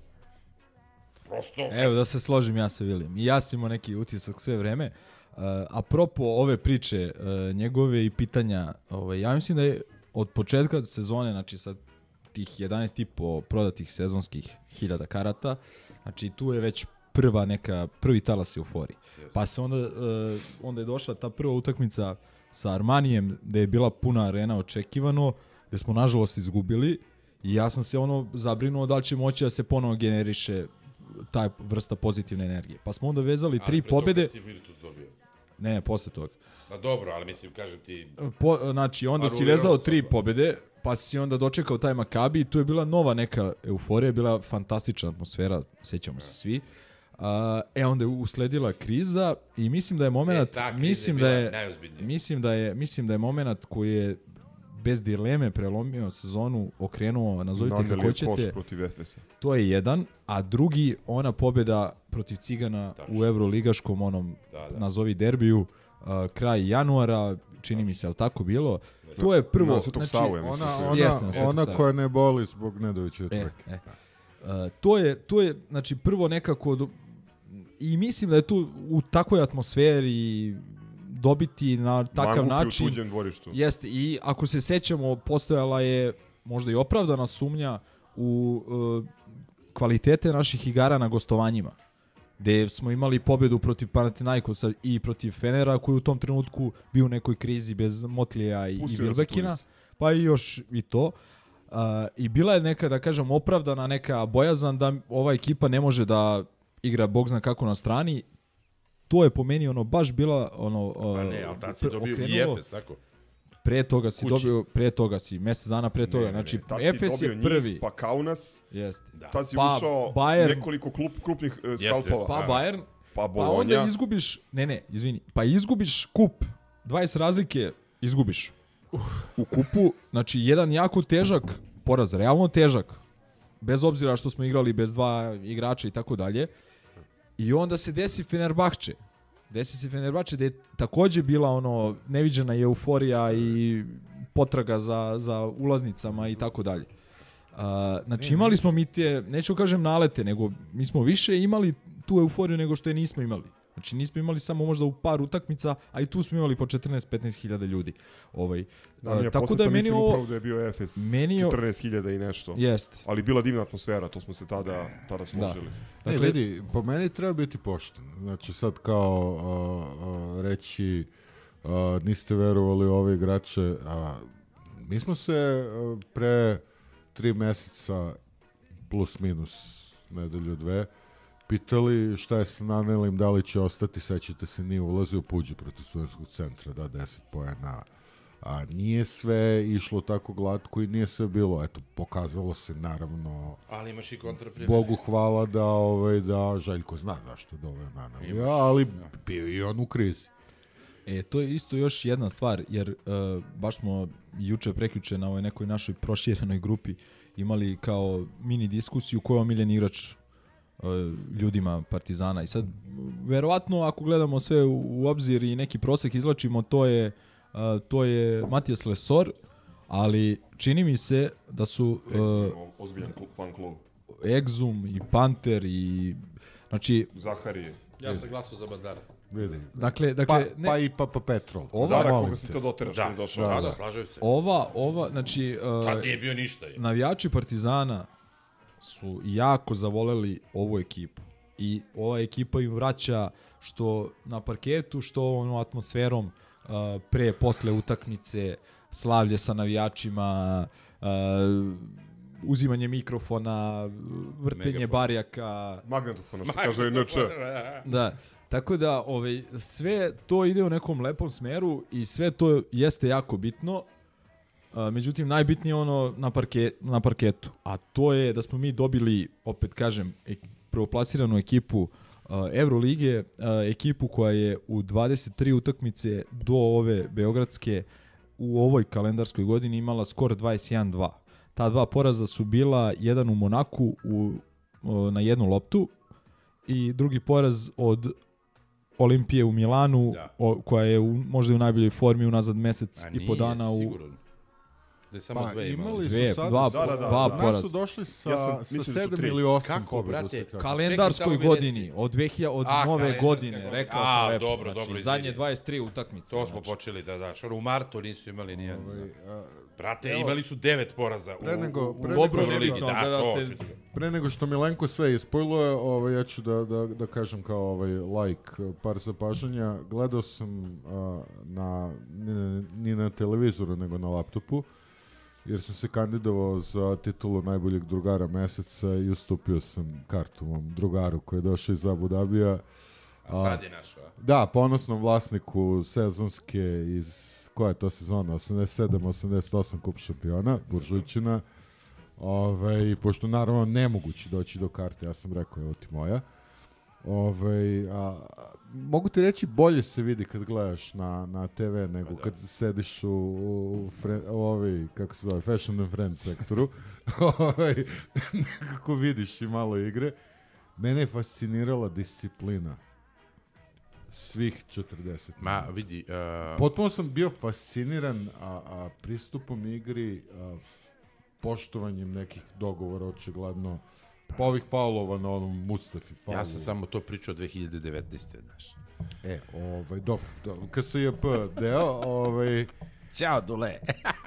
Speaker 6: Prosto...
Speaker 7: Evo da se složim ja sa Vilijem. I ja sam imao neki utisak sve vreme. Uh, apropo ove priče uh, njegove i pitanja, ovaj, ja mislim da je od početka sezone, znači sa tih jedanaest i po prodatih sezonskih hiljada karata, znači tu je već prva neka, prvi talas euforije. Pa se onda, uh, onda je došla ta prva utakmica sa Armanijem, gde je bila puna arena očekivano, gde smo nažalost izgubili i ja sam se ono zabrinuo da li će moći da se ponovo generiše taj vrsta pozitivne energije. Pa smo onda vezali tri pobede.
Speaker 6: Ali pre toga si Virtus dobio.
Speaker 7: Ne, posle toga.
Speaker 6: Pa dobro, ali mislim, kažem ti...
Speaker 7: Po, znači, onda si
Speaker 6: Arulirao
Speaker 7: vezao
Speaker 6: sam,
Speaker 7: tri
Speaker 6: pa.
Speaker 7: pobede, pa si onda dočekao taj Makabi i tu je bila nova neka euforija, bila fantastična atmosfera, sećamo se svi. Uh, e, onda je usledila kriza i mislim da je moment,
Speaker 6: E, ta kriza
Speaker 7: mislim,
Speaker 6: je
Speaker 7: da
Speaker 6: bila
Speaker 7: je,
Speaker 6: najozbiljnija.
Speaker 7: mislim da je, mislim da je moment koji je bez dileme prelomio sezonu, okrenuo, nazovite
Speaker 8: Naneli
Speaker 7: kako
Speaker 8: je koš
Speaker 7: hoćete.
Speaker 8: protiv Efesa.
Speaker 7: To je jedan, a drugi, ona pobjeda protiv Cigana
Speaker 6: Tačno.
Speaker 7: u Euroligaškom onom,
Speaker 6: Da, da.
Speaker 7: nazovi derbiju, uh, kraj januara, čini mi se, ali tako bilo. To je prvo...
Speaker 8: Na Svetog Savu, ja mislim.
Speaker 5: Ona,
Speaker 8: to je.
Speaker 5: ona,
Speaker 7: Jeste, na Svetog
Speaker 5: ona
Speaker 7: Savu.
Speaker 5: koja ne boli zbog Nedovićeve
Speaker 7: E,
Speaker 5: trke.
Speaker 7: e. Uh, to je, to je, znači, prvo nekako... Do, i mislim da je tu u takvoj atmosferi dobiti na takav
Speaker 8: Mangupi
Speaker 7: način.
Speaker 8: u tuđem dvorištu.
Speaker 7: Jeste, i ako se sećamo, postojala je možda i opravdana sumnja u uh, kvalitete naših igara na gostovanjima, gde smo imali pobedu protiv Panathinaikosa i protiv Fenera, koji u tom trenutku bio u nekoj krizi bez Motlija i, i Wilbekina, pa i još i to. Uh, I bila je neka, da kažem, opravdana neka bojazan da ova ekipa ne može da igra bog zna kako na strani. To je po meni ono baš bila ono uh,
Speaker 6: pa ne, ali tad si dobio i Efes, tako?
Speaker 7: Pre toga si
Speaker 6: Kući.
Speaker 7: dobio, pre toga si, mjesec dana pre toga,
Speaker 8: Ne, ne,
Speaker 7: znači
Speaker 8: ne, tad si
Speaker 7: Efes
Speaker 8: dobio
Speaker 7: je
Speaker 8: njih,
Speaker 7: prvi.
Speaker 8: pa Kaunas,
Speaker 7: Jeste.
Speaker 8: Da. Tad si
Speaker 7: Pa
Speaker 8: ušao
Speaker 7: Bayern,
Speaker 8: nekoliko klup, krupnih uh,
Speaker 6: Jeste,
Speaker 8: skalpova.
Speaker 7: pa Bayern,
Speaker 8: pa
Speaker 7: pa
Speaker 8: Bolonja.
Speaker 7: onda izgubiš, ne ne, izvini, pa izgubiš kup, dvadeset razlike izgubiš u kupu, znači jedan jako težak poraz, realno težak, bez obzira što smo igrali bez dva igrača i tako dalje, i onda se desi Fenerbahče. Desi se Fenerbahče gde je takođe bila ono neviđena euforija i potraga za, za ulaznicama i tako dalje. Uh, znači imali smo mi te, neću kažem nalete, nego mi smo više imali tu euforiju nego što je nismo imali. Znači nismo imali samo možda u par utakmica, a i tu smo imali po četrnaest do petnaest hiljada ljudi. Ovaj,
Speaker 8: Da, uh,
Speaker 7: tako da je meni ovo...
Speaker 8: upravo da je bio Efes
Speaker 7: meni o...
Speaker 8: četrnaest hiljada i nešto.
Speaker 7: Jeste.
Speaker 8: Ali bila divna atmosfera, to smo se tada, tada složili.
Speaker 5: Da. Dakle, ne, vidi, po meni treba biti pošten. Znači sad kao uh, uh, reći uh, niste verovali u ove igrače. A, mi smo se uh, pre tri meseca plus minus nedelju dve pitali šta je sa Nanelim, da li će ostati, sećate se, nije ulazio Puđe protiv Studentskog centra, da, deset poena. A nije sve išlo tako glatko i nije sve bilo. Eto, pokazalo se naravno,
Speaker 6: ali imaš i kontraprimjer.
Speaker 5: Bogu hvala da, ovaj, da Željko zna zašto je doveo Nanelija, ali bio i on u krizi.
Speaker 7: E, to je isto još jedna stvar, jer uh, baš smo juče prekjuče na ovoj nekoj našoj proširenoj grupi imali kao mini diskusiju ko je omiljen igrač uh, ljudima Partizana. I sad, verovatno, ako gledamo sve u, u obzir i neki prosek izlačimo, to je, uh, to je Matijas Lesor, ali čini mi se da su... Uh,
Speaker 8: ozbiljan fan klub.
Speaker 7: Exum i Panter i... Znači...
Speaker 8: Zaharije.
Speaker 6: Ja sam glasao za Badara.
Speaker 5: Vidim.
Speaker 7: Dakle, dakle,
Speaker 5: pa,
Speaker 7: ne,
Speaker 5: pa i Papa Petrol.
Speaker 8: Ova, da, koga si to doteraš,
Speaker 6: da,
Speaker 8: ne došao.
Speaker 6: Da, da, da, slažem se.
Speaker 7: Ova, ova, znači... Uh,
Speaker 6: Tad nije bio ništa. Je.
Speaker 7: Navijači Partizana su jako zavoleli ovu ekipu. I ova ekipa im vraća što na parketu, što ono atmosferom uh, pre, posle utakmice, slavlje sa navijačima, uh, uzimanje mikrofona, vrtenje Megafon. Barjaka.
Speaker 8: Magnetofona, što kaže N Č.
Speaker 7: Da. Tako da, ovaj, sve to ide u nekom lepom smeru i sve to jeste jako bitno. Uh, međutim, najbitnije je ono na, parke, na parketu. A to je da smo mi dobili, opet kažem, ek, prvoplasiranu ekipu uh, Evrolige, uh, ekipu koja je u dvadeset tri utakmice do ove beogradske u ovoj kalendarskoj godini imala skor dvadeset jedan dva. Ta dva poraza su bila jedan u Monaku u, uh, na jednu loptu i drugi poraz od Olimpije u Milanu, ja. o, koja je u, možda u najboljoj formi unazad mesec i po dana u...
Speaker 6: Sigurno. Da je samo
Speaker 5: pa,
Speaker 6: dve
Speaker 5: imali.
Speaker 7: Dve,
Speaker 5: Su sad,
Speaker 7: dva,
Speaker 5: da, da, da,
Speaker 7: dva
Speaker 5: da.
Speaker 7: poraz.
Speaker 5: Nas su došli sa,
Speaker 8: ja sam,
Speaker 5: sa sedam ili osam pobjeda.
Speaker 7: Kalendarskoj godini, od, dve hiljade, od
Speaker 6: A,
Speaker 7: nove godine, rekao
Speaker 6: A,
Speaker 7: sam lepo.
Speaker 6: dobro,
Speaker 7: znači,
Speaker 6: dobro,
Speaker 7: zadnje dvadeset tri utakmice.
Speaker 6: To smo
Speaker 7: znači.
Speaker 6: počeli da daš. U martu nisu imali nijedno.
Speaker 5: Ovaj, a,
Speaker 6: Brate,
Speaker 5: evo,
Speaker 6: imali su devet poraza
Speaker 5: pre nego,
Speaker 6: u,
Speaker 5: pre
Speaker 6: u obrnoj
Speaker 5: nego,
Speaker 6: ligi.
Speaker 7: da,
Speaker 6: Da,
Speaker 7: da
Speaker 6: to,
Speaker 7: se-
Speaker 5: Pre nego što Milenko sve ispojluje, ovaj, ja ću da, da, da kažem kao ovaj like par zapažanja. Gledao sam a, na, ni, ni na televizoru, nego na laptopu, jer sam se kandidovao za titulu najboljeg drugara meseca i ustupio sam kartu mom drugaru koji je došao iz Abu Dabija.
Speaker 6: A sad je našao, a?
Speaker 5: Da, ponosnom vlasniku sezonske iz, koja je to sezona, osamdeset sedam osamdeset osam kup šampiona, Buržujčina. Ove, pošto naravno nemoguće doći do karte, ja sam rekao, evo ti moja. Ove, a, mogu ti reći, bolje se vidi kad gledaš na, na te ve nego kad sediš u, u, fre, u ovi, kako se zove, Fashion and Friends sektoru. Ove, nekako vidiš i malo igre. Mene je fascinirala disciplina svih četrdeset.
Speaker 6: Ma, vidi... Uh...
Speaker 5: Potpuno sam bio fasciniran a, a, pristupom igri, a, poštovanjem nekih dogovora, očigledno. Pa ovih faulova na onom Mustafi faulu.
Speaker 6: Ja sam samo to pričao dve hiljade devetnaeste. Znaš.
Speaker 5: E, ovaj, dobro, dobro, K S J P deo, ovaj...
Speaker 6: Ćao, Dule.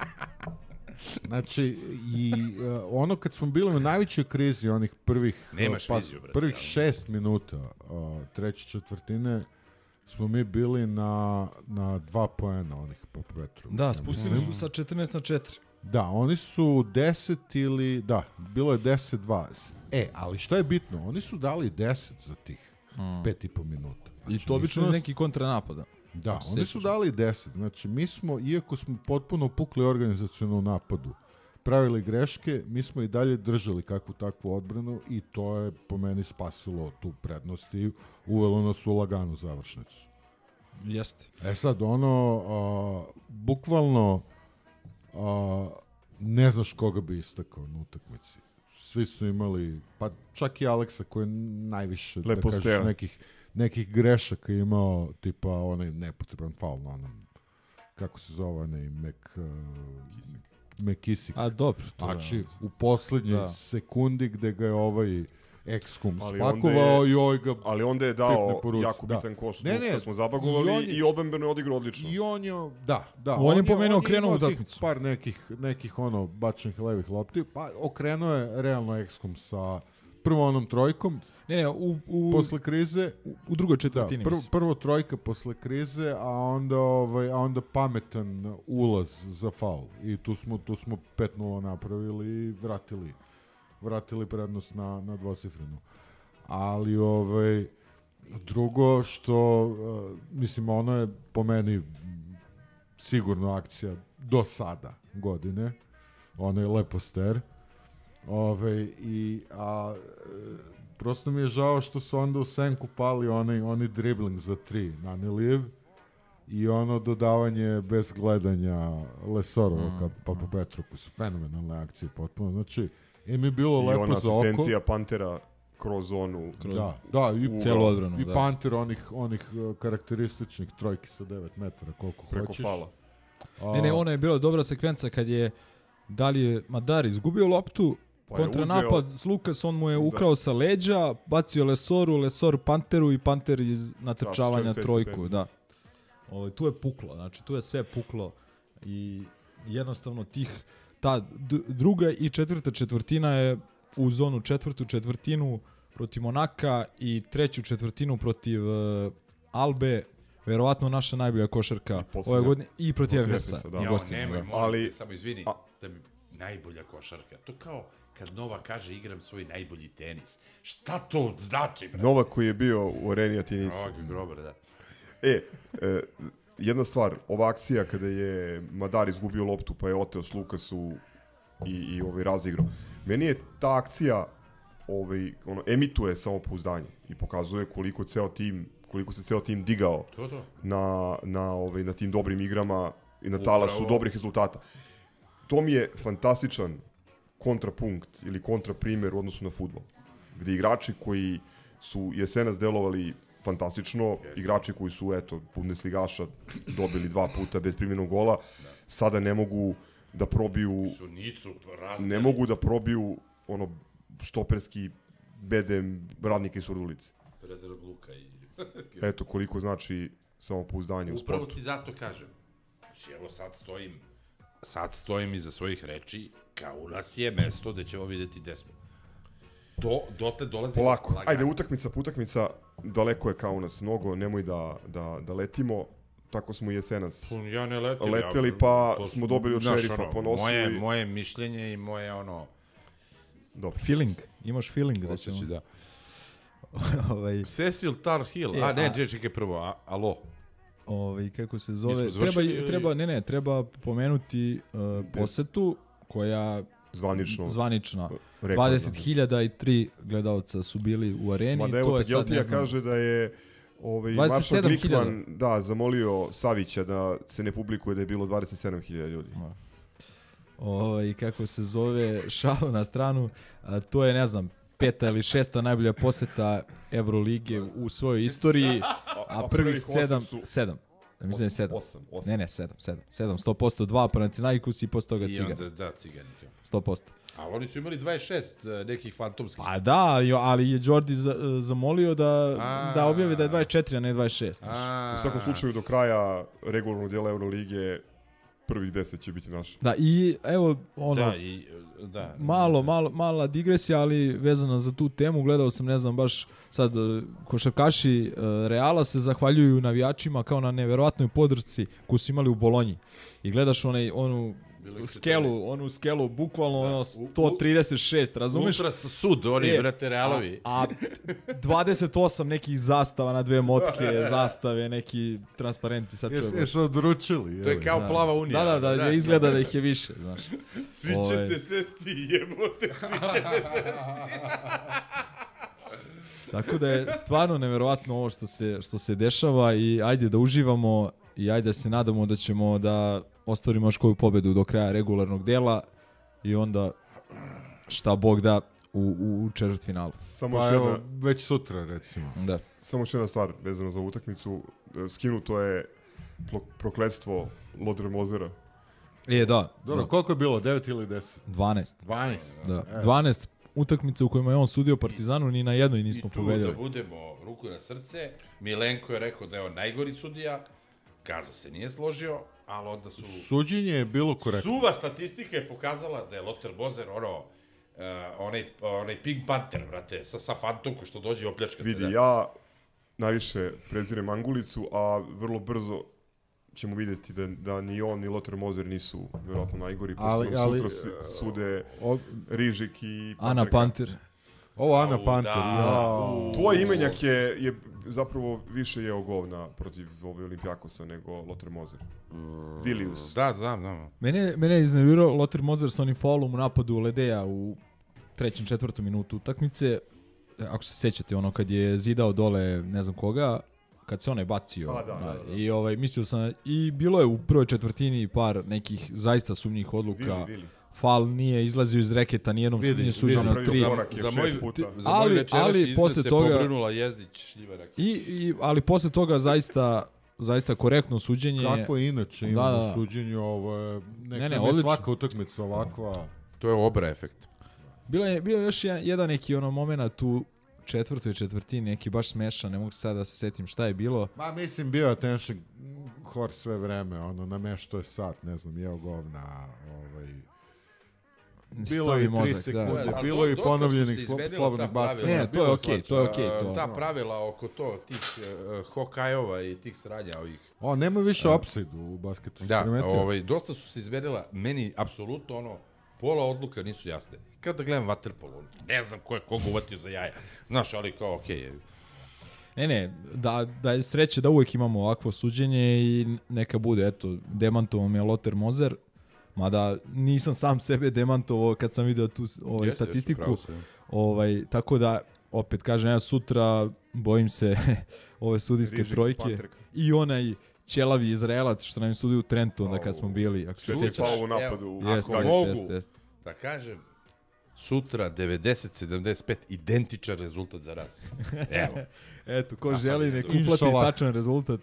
Speaker 5: Znači, i uh, ono kad smo bili u najvećoj krizi, onih prvih,
Speaker 6: Nemaš
Speaker 5: pa,
Speaker 6: viziju, brate,
Speaker 5: prvih
Speaker 6: ali.
Speaker 5: šest minuta uh, treće četvrtine, smo mi bili na, na dva poena onih po Petru.
Speaker 7: Da, spustili su sa četrnaest na četiri.
Speaker 5: Da, oni su deset ili, da, bilo je deset dva. E, ali šta je bitno? Oni su dali deset za tih
Speaker 7: Mm.
Speaker 5: pet i po minuta.
Speaker 7: I to obično iz neki kontranapada.
Speaker 5: Da,
Speaker 7: Ako se
Speaker 5: oni su
Speaker 7: sjećaš.
Speaker 5: dali deset. Znači, mi smo, iako smo potpuno pukli organizaciono u napadu, pravili greške, mi smo i dalje držali kakvu takvu odbranu i to je po meni spasilo tu prednost i uvelo nas u laganu završnicu.
Speaker 7: Jeste.
Speaker 5: E sad, ono, a, bukvalno a, ne znaš koga bi istakao na utakmici. Svi su imali, pa čak i Aleksa koji je najviše, da
Speaker 8: Lepo
Speaker 5: kažeš,
Speaker 8: steo.
Speaker 5: nekih, nekih grešaka imao, tipa onaj nepotreban faul na onom, kako se zove, onaj Mek... Uh, Mekisik.
Speaker 7: A dobro. to
Speaker 5: Znači,
Speaker 7: je-
Speaker 5: u poslednjoj
Speaker 7: Da.
Speaker 5: sekundi gde ga je ovaj Excom
Speaker 8: Ali onda
Speaker 5: spakovao
Speaker 8: je-
Speaker 5: i ovaj ga
Speaker 8: ali onda je
Speaker 5: pipne
Speaker 8: dao
Speaker 5: po ruci.
Speaker 8: jako
Speaker 5: Da.
Speaker 8: bitan koš,
Speaker 5: Ne, ne,
Speaker 8: kad smo zabagovali
Speaker 5: i on
Speaker 8: i,
Speaker 5: je-
Speaker 8: odbrambeno je odigrao odlično.
Speaker 5: I on je, da, da.
Speaker 7: On je po meni
Speaker 5: on
Speaker 7: okrenuo
Speaker 5: imao tih
Speaker 7: utakmicu.
Speaker 5: Par nekih, nekih ono, bačenih levih lopti, pa okrenuo je realno Excom sa prvo onom trojkom,
Speaker 7: Ne, ne, u, u,
Speaker 5: posle krize,
Speaker 7: u, u drugoj četvrtini.
Speaker 5: da, prvo,
Speaker 7: mislim.
Speaker 5: prvo trojka posle krize, a onda, ovaj, a onda pametan ulaz za faul. I tu smo, tu smo pet nula napravili i vratili, vratili prednost na, na dvocifrenu. Ali, ovaj, drugo što, uh, mislim, ono je po meni sigurno akcija do sada godine. Ono je Leposter. Ove, i, a, e, prosto mi je žao što su onda u senku pali onaj, onaj dribling za tri na Niliv i ono dodavanje bez gledanja Lesorova mm. pa po Petroku su fenomenalne akcije potpuno. Znači, im je bilo
Speaker 8: I
Speaker 5: lepo
Speaker 8: ona
Speaker 5: za oko.
Speaker 8: asistencija Pantera kroz zonu.
Speaker 5: Da, da, i,
Speaker 8: u-
Speaker 7: Celu odbranu,
Speaker 5: i
Speaker 7: da.
Speaker 5: Panter onih, onih uh, karakterističnih trojki sa devet metara, koliko
Speaker 8: Preko
Speaker 5: hoćeš.
Speaker 8: fala.
Speaker 5: A,
Speaker 7: Ne, ne, ona je bila dobra sekvenca kad je da li je Madar izgubio loptu,
Speaker 8: Pa je
Speaker 7: kontranapad
Speaker 8: uzeo-
Speaker 7: s Lukas, on mu je ukrao sa leđa, bacio Lesoru, Lesor Panteru i Panter iz natrčavanja
Speaker 8: Traži
Speaker 7: trojku,
Speaker 8: čovjek
Speaker 7: da. Ovo, tu je puklo, znači tu je sve puklo i jednostavno tih, ta d- druga i četvrta četvrtina je u zonu četvrtu četvrtinu protiv Monaka i treću četvrtinu protiv uh, Albe, verovatno naša najbolja košarka
Speaker 8: posljednja-
Speaker 7: ove godine i protiv
Speaker 8: protiv
Speaker 7: Efesa.
Speaker 8: Efesa, da.
Speaker 7: i
Speaker 6: Ja,
Speaker 7: gostima,
Speaker 6: nemoj,
Speaker 7: da.
Speaker 6: molim
Speaker 8: Ali-
Speaker 6: te, samo izvini,
Speaker 8: a-
Speaker 6: da mi najbolja košarka. To kao kad Nova kaže igram svoj najbolji tenis. Šta to znači, brate?
Speaker 8: Novak koji je bio u areni, a ti nisi.
Speaker 6: Novak Grobar, da.
Speaker 8: E, e, jedna stvar, ova akcija kada je Madar izgubio loptu pa je oteo s Lukasu i, i ovaj razigrao. Meni je ta akcija ovaj, ono, emituje samopouzdanje i pokazuje koliko ceo tim koliko se ceo tim digao
Speaker 6: To, to.
Speaker 8: na, na, ovaj, na tim dobrim igrama i na
Speaker 6: Upravo.
Speaker 8: talasu dobrih rezultata. To mi je fantastičan kontrapunkt ili kontraprimer u odnosu na fudbal. Gde igrači koji su jesenas delovali fantastično, igrači koji su, eto, Bundesligaša dobili dva puta bez primljenog gola, sada ne mogu da probiju,
Speaker 6: Su Nicu razdali.
Speaker 8: ne mogu da probiju ono štoperski bedem radnika iz Surdulice.
Speaker 6: Predrag Luka i...
Speaker 8: Eto koliko znači samopouzdanje u
Speaker 6: Upravo
Speaker 8: sportu.
Speaker 6: ti zato kažem. Znači, evo sad stojim, sad stojim iza svojih reči, kao u nas je mesto gde ćemo vidjeti gde smo. Do, dotle dolazi...
Speaker 8: Polako,
Speaker 6: lagano.
Speaker 8: ajde utakmica po utakmica, daleko je kao u nas mnogo, nemoj da, da, da letimo. Tako smo i jesenas
Speaker 6: Ja ne letim.
Speaker 8: leteli,
Speaker 6: ja,
Speaker 8: pa
Speaker 6: to
Speaker 8: smo
Speaker 6: su-
Speaker 8: dobili od
Speaker 6: znaš,
Speaker 8: šerifa
Speaker 6: ono,
Speaker 8: po nosu.
Speaker 6: Moje,
Speaker 8: i...
Speaker 6: moje mišljenje i moje ono...
Speaker 8: Dobro.
Speaker 7: Feeling, imaš feeling da
Speaker 6: Osjećaj,
Speaker 7: ćemo...
Speaker 6: da.
Speaker 7: ovaj,
Speaker 6: Cecil Tar Hill.
Speaker 7: E,
Speaker 6: a ne,
Speaker 7: a-
Speaker 6: čekaj, čekaj prvo, a, alo.
Speaker 7: ovaj, kako se
Speaker 6: Mi
Speaker 7: zove,
Speaker 6: smo
Speaker 7: treba,
Speaker 6: završili ili-
Speaker 7: treba, ne, ne, treba pomenuti uh, posetu koja
Speaker 8: Zvanično.
Speaker 7: zvanična.
Speaker 8: rekordno.
Speaker 7: dvadeset hiljada tri gledalca su bili u areni.
Speaker 8: Mada
Speaker 7: i
Speaker 8: evo
Speaker 7: to je
Speaker 8: te
Speaker 7: sad, ne
Speaker 8: Geltija
Speaker 7: znam,
Speaker 8: kaže da je ovaj,
Speaker 7: dvadeset
Speaker 8: Maršal
Speaker 7: sedam
Speaker 8: Glikman
Speaker 7: hiljada.
Speaker 8: da, zamolio Savića da se ne publikuje da je bilo dvadeset sedam hiljada ljudi.
Speaker 7: ovaj, kako se zove, šalu na stranu, a, to je, ne znam, peta ili šesta najbolja poseta Evrolige u svojoj istoriji, a prvih
Speaker 8: prvih osam
Speaker 7: sedam,
Speaker 8: su-
Speaker 7: sedam. Mislim da je sedam.
Speaker 8: Osam, osam.
Speaker 7: Ne, ne, sedam, sedam. sedam, sto posto dva Panathinaikos i posle toga
Speaker 6: I
Speaker 7: Cigan.
Speaker 6: onda, da, Ciganik.
Speaker 7: sto posto.
Speaker 6: Ali oni su imali dvadeset šest nekih fantomskih.
Speaker 7: Pa da, jo, ali je Jordi za, zamolio da,
Speaker 6: A.
Speaker 7: da objave da je dvadeset četiri, a ne dvadeset šest.
Speaker 6: A.
Speaker 8: U svakom slučaju do kraja regularnog dijela Euroligije prvih deset će biti naš.
Speaker 7: Da, i evo, ono,
Speaker 6: Da, i, da.
Speaker 7: malo, malo, mala digresija, ali vezana za tu temu, gledao sam, ne znam, baš sad, e, košarkaši e, Reala se zahvaljuju navijačima kao na neverovatnoj podršci koju su imali u Bolonji. I gledaš onaj, onu skelu, onu skelu, bukvalno ono sto trideset šest, razumeš?
Speaker 6: Ultra sud, oni,
Speaker 7: E,
Speaker 6: brate, Realovi.
Speaker 7: A, a dvadeset osam nekih zastava na dve motke, zastave, neki transparenti. Sad
Speaker 5: Jesu
Speaker 7: čujem.
Speaker 5: jesu odručili.
Speaker 6: To je
Speaker 5: evo.
Speaker 6: kao
Speaker 7: Da.
Speaker 6: plava unija.
Speaker 7: Da, da, da, izgleda da ih je više, znaš.
Speaker 6: Svi
Speaker 7: Ovaj.
Speaker 6: ćete svesti, jebote, svi ćete svesti.
Speaker 7: Tako da je stvarno neverovatno ovo što se, što se dešava i ajde da uživamo i ajde da se nadamo da ćemo da ostvarimo još koju pobedu do kraja regularnog dela i onda šta Bog da u, u, u četvrtfinalu.
Speaker 8: Samo
Speaker 5: Pa
Speaker 8: još
Speaker 5: evo,
Speaker 8: jedna,
Speaker 5: već sutra recimo.
Speaker 7: Da.
Speaker 8: samo još jedna stvar vezano za utakmicu. E, Skinuto je plo- prokletstvo Lothar Mozera.
Speaker 7: E, da.
Speaker 5: Dobro,
Speaker 7: da.
Speaker 5: koliko je bilo? devet ili deset?
Speaker 7: dvanaest.
Speaker 5: dvanaest.
Speaker 7: Da.
Speaker 5: E.
Speaker 7: dvanaest utakmica u kojima je on sudio Partizanu, ni na jednoj
Speaker 6: I
Speaker 7: nismo
Speaker 6: tu
Speaker 7: pobedili.
Speaker 6: da budemo ruku na srce, Milenko je rekao da je on najgori sudija, Gaza se nije složio, ali onda su...
Speaker 5: Suđenje je bilo korektno.
Speaker 6: Suva statistika je pokazala da je Lothar Mozer ono, uh, onaj, onaj Pink Panther, brate, sa, sa fantomkom što dođe i opljačka.
Speaker 8: Vidi,
Speaker 6: da.
Speaker 8: ja najviše prezirem Angulicu, a vrlo brzo ćemo vidjeti da, da ni on ni Lothar Mozer nisu vjerojatno najgori, pošto
Speaker 5: Ali-
Speaker 8: nam
Speaker 5: ali,
Speaker 8: sutra si- sude
Speaker 5: O-
Speaker 8: Rižik i
Speaker 7: Ana
Speaker 8: Panterka.
Speaker 7: Panter.
Speaker 5: Ovo Ana
Speaker 6: Au,
Speaker 5: Panter,
Speaker 6: da.
Speaker 5: ja.
Speaker 8: Tvoj imenjak je, je zapravo više jeo govna protiv ove Olimpijakosa nego Lothar Mozer. Vilius.
Speaker 6: Da, znam, znam.
Speaker 7: Mene, mene je iznervirao Lothar Mozer sa onim faulom u napadu Ledeja u trećem, četvrtom minutu utakmice. Ako se sećate, ono kad je zidao dole ne znam koga, kad se onaj bacio.
Speaker 8: A, da, da, da.
Speaker 7: I ovaj, mislio sam, i bilo je u prvoj četvrtini par nekih zaista sumnjih odluka.
Speaker 8: Vili, Vili.
Speaker 7: Fal nije izlazio iz reketa, nijednom
Speaker 5: Vidi,
Speaker 7: nije suđeno
Speaker 8: napravio
Speaker 7: tri.
Speaker 8: korak je
Speaker 6: Za
Speaker 8: šest
Speaker 6: moj,
Speaker 8: puta.
Speaker 6: za
Speaker 7: Ali-
Speaker 6: moj večerašnji
Speaker 7: ali
Speaker 6: izgled
Speaker 7: posle
Speaker 6: se
Speaker 7: toga-
Speaker 6: pobrnula Jezdić Šljivarak.
Speaker 7: I, i, ali posle toga zaista, zaista korektno suđenje.
Speaker 5: Kako inače imamo
Speaker 7: Da, da.
Speaker 5: suđenje, ovo je... Neka
Speaker 7: Ne, ne,
Speaker 5: ne,
Speaker 7: odlično.
Speaker 5: svaka utakmica ovakva.
Speaker 6: To je obra efekt.
Speaker 7: Bilo je, bio je još jedan, jedan neki ono moment u četvrtoj četvrtini, neki baš smešan, ne mogu sada da se setim šta je bilo.
Speaker 5: Ma mislim bio attention hor sve vreme, ono na me što je sat, ne znam, jeo govna, ovaj... Bilo je i
Speaker 7: Stavi
Speaker 5: tri
Speaker 7: mozak,
Speaker 5: sekunde,
Speaker 7: da.
Speaker 6: Ali
Speaker 5: bilo je i
Speaker 6: dosta su
Speaker 5: ponovljenih
Speaker 6: se
Speaker 5: slo-
Speaker 6: izmenila
Speaker 5: slobodnih
Speaker 6: ta
Speaker 5: bacanja.
Speaker 6: pravila.
Speaker 7: Ne, to je okej, to je okej, to.
Speaker 6: Ta pravila oko to, tih uh, Hokajova i tih sranja ovih.
Speaker 5: O, nema više opside u basketu. si
Speaker 6: Da,
Speaker 5: primetio?
Speaker 6: ovaj, dosta su se izmenila, meni apsolutno ono, pola odluka nisu jasne. Kao da gledam waterpolo, ne znam ko je koga uvatio za jaja. Znaš, ali kao, okej, okay,
Speaker 7: Ne, ne, da, da je sreće da uvek imamo ovakvo suđenje i neka bude, eto, demantovao me Lothar Mozer, mada nisam sam sebe demantovao kad sam vidio tu ovaj,
Speaker 6: Jeste,
Speaker 7: statistiku.
Speaker 6: pravo si.
Speaker 7: Ovaj, tako da, opet kažem, ja sutra bojim se ove sudijske
Speaker 8: Rižik,
Speaker 7: trojke
Speaker 8: Panterka.
Speaker 7: i onaj ćelavi Izraelac što nam je sudio u Trentu onda kad
Speaker 8: Au.
Speaker 7: smo bili, ako se
Speaker 8: Sve
Speaker 7: sjećaš.
Speaker 8: pao u napadu.
Speaker 6: Evo,
Speaker 7: Jeste,
Speaker 6: ako
Speaker 7: jeste,
Speaker 6: mogu,
Speaker 7: jeste, jeste.
Speaker 6: da kažem, sutra devedeset sedamdeset pet identičan rezultat za nas. Evo.
Speaker 7: Eto, ko
Speaker 6: A sad
Speaker 7: želi
Speaker 6: je
Speaker 7: nek
Speaker 6: dobro.
Speaker 7: uplati
Speaker 5: Inšalah.
Speaker 7: tačan rezultat.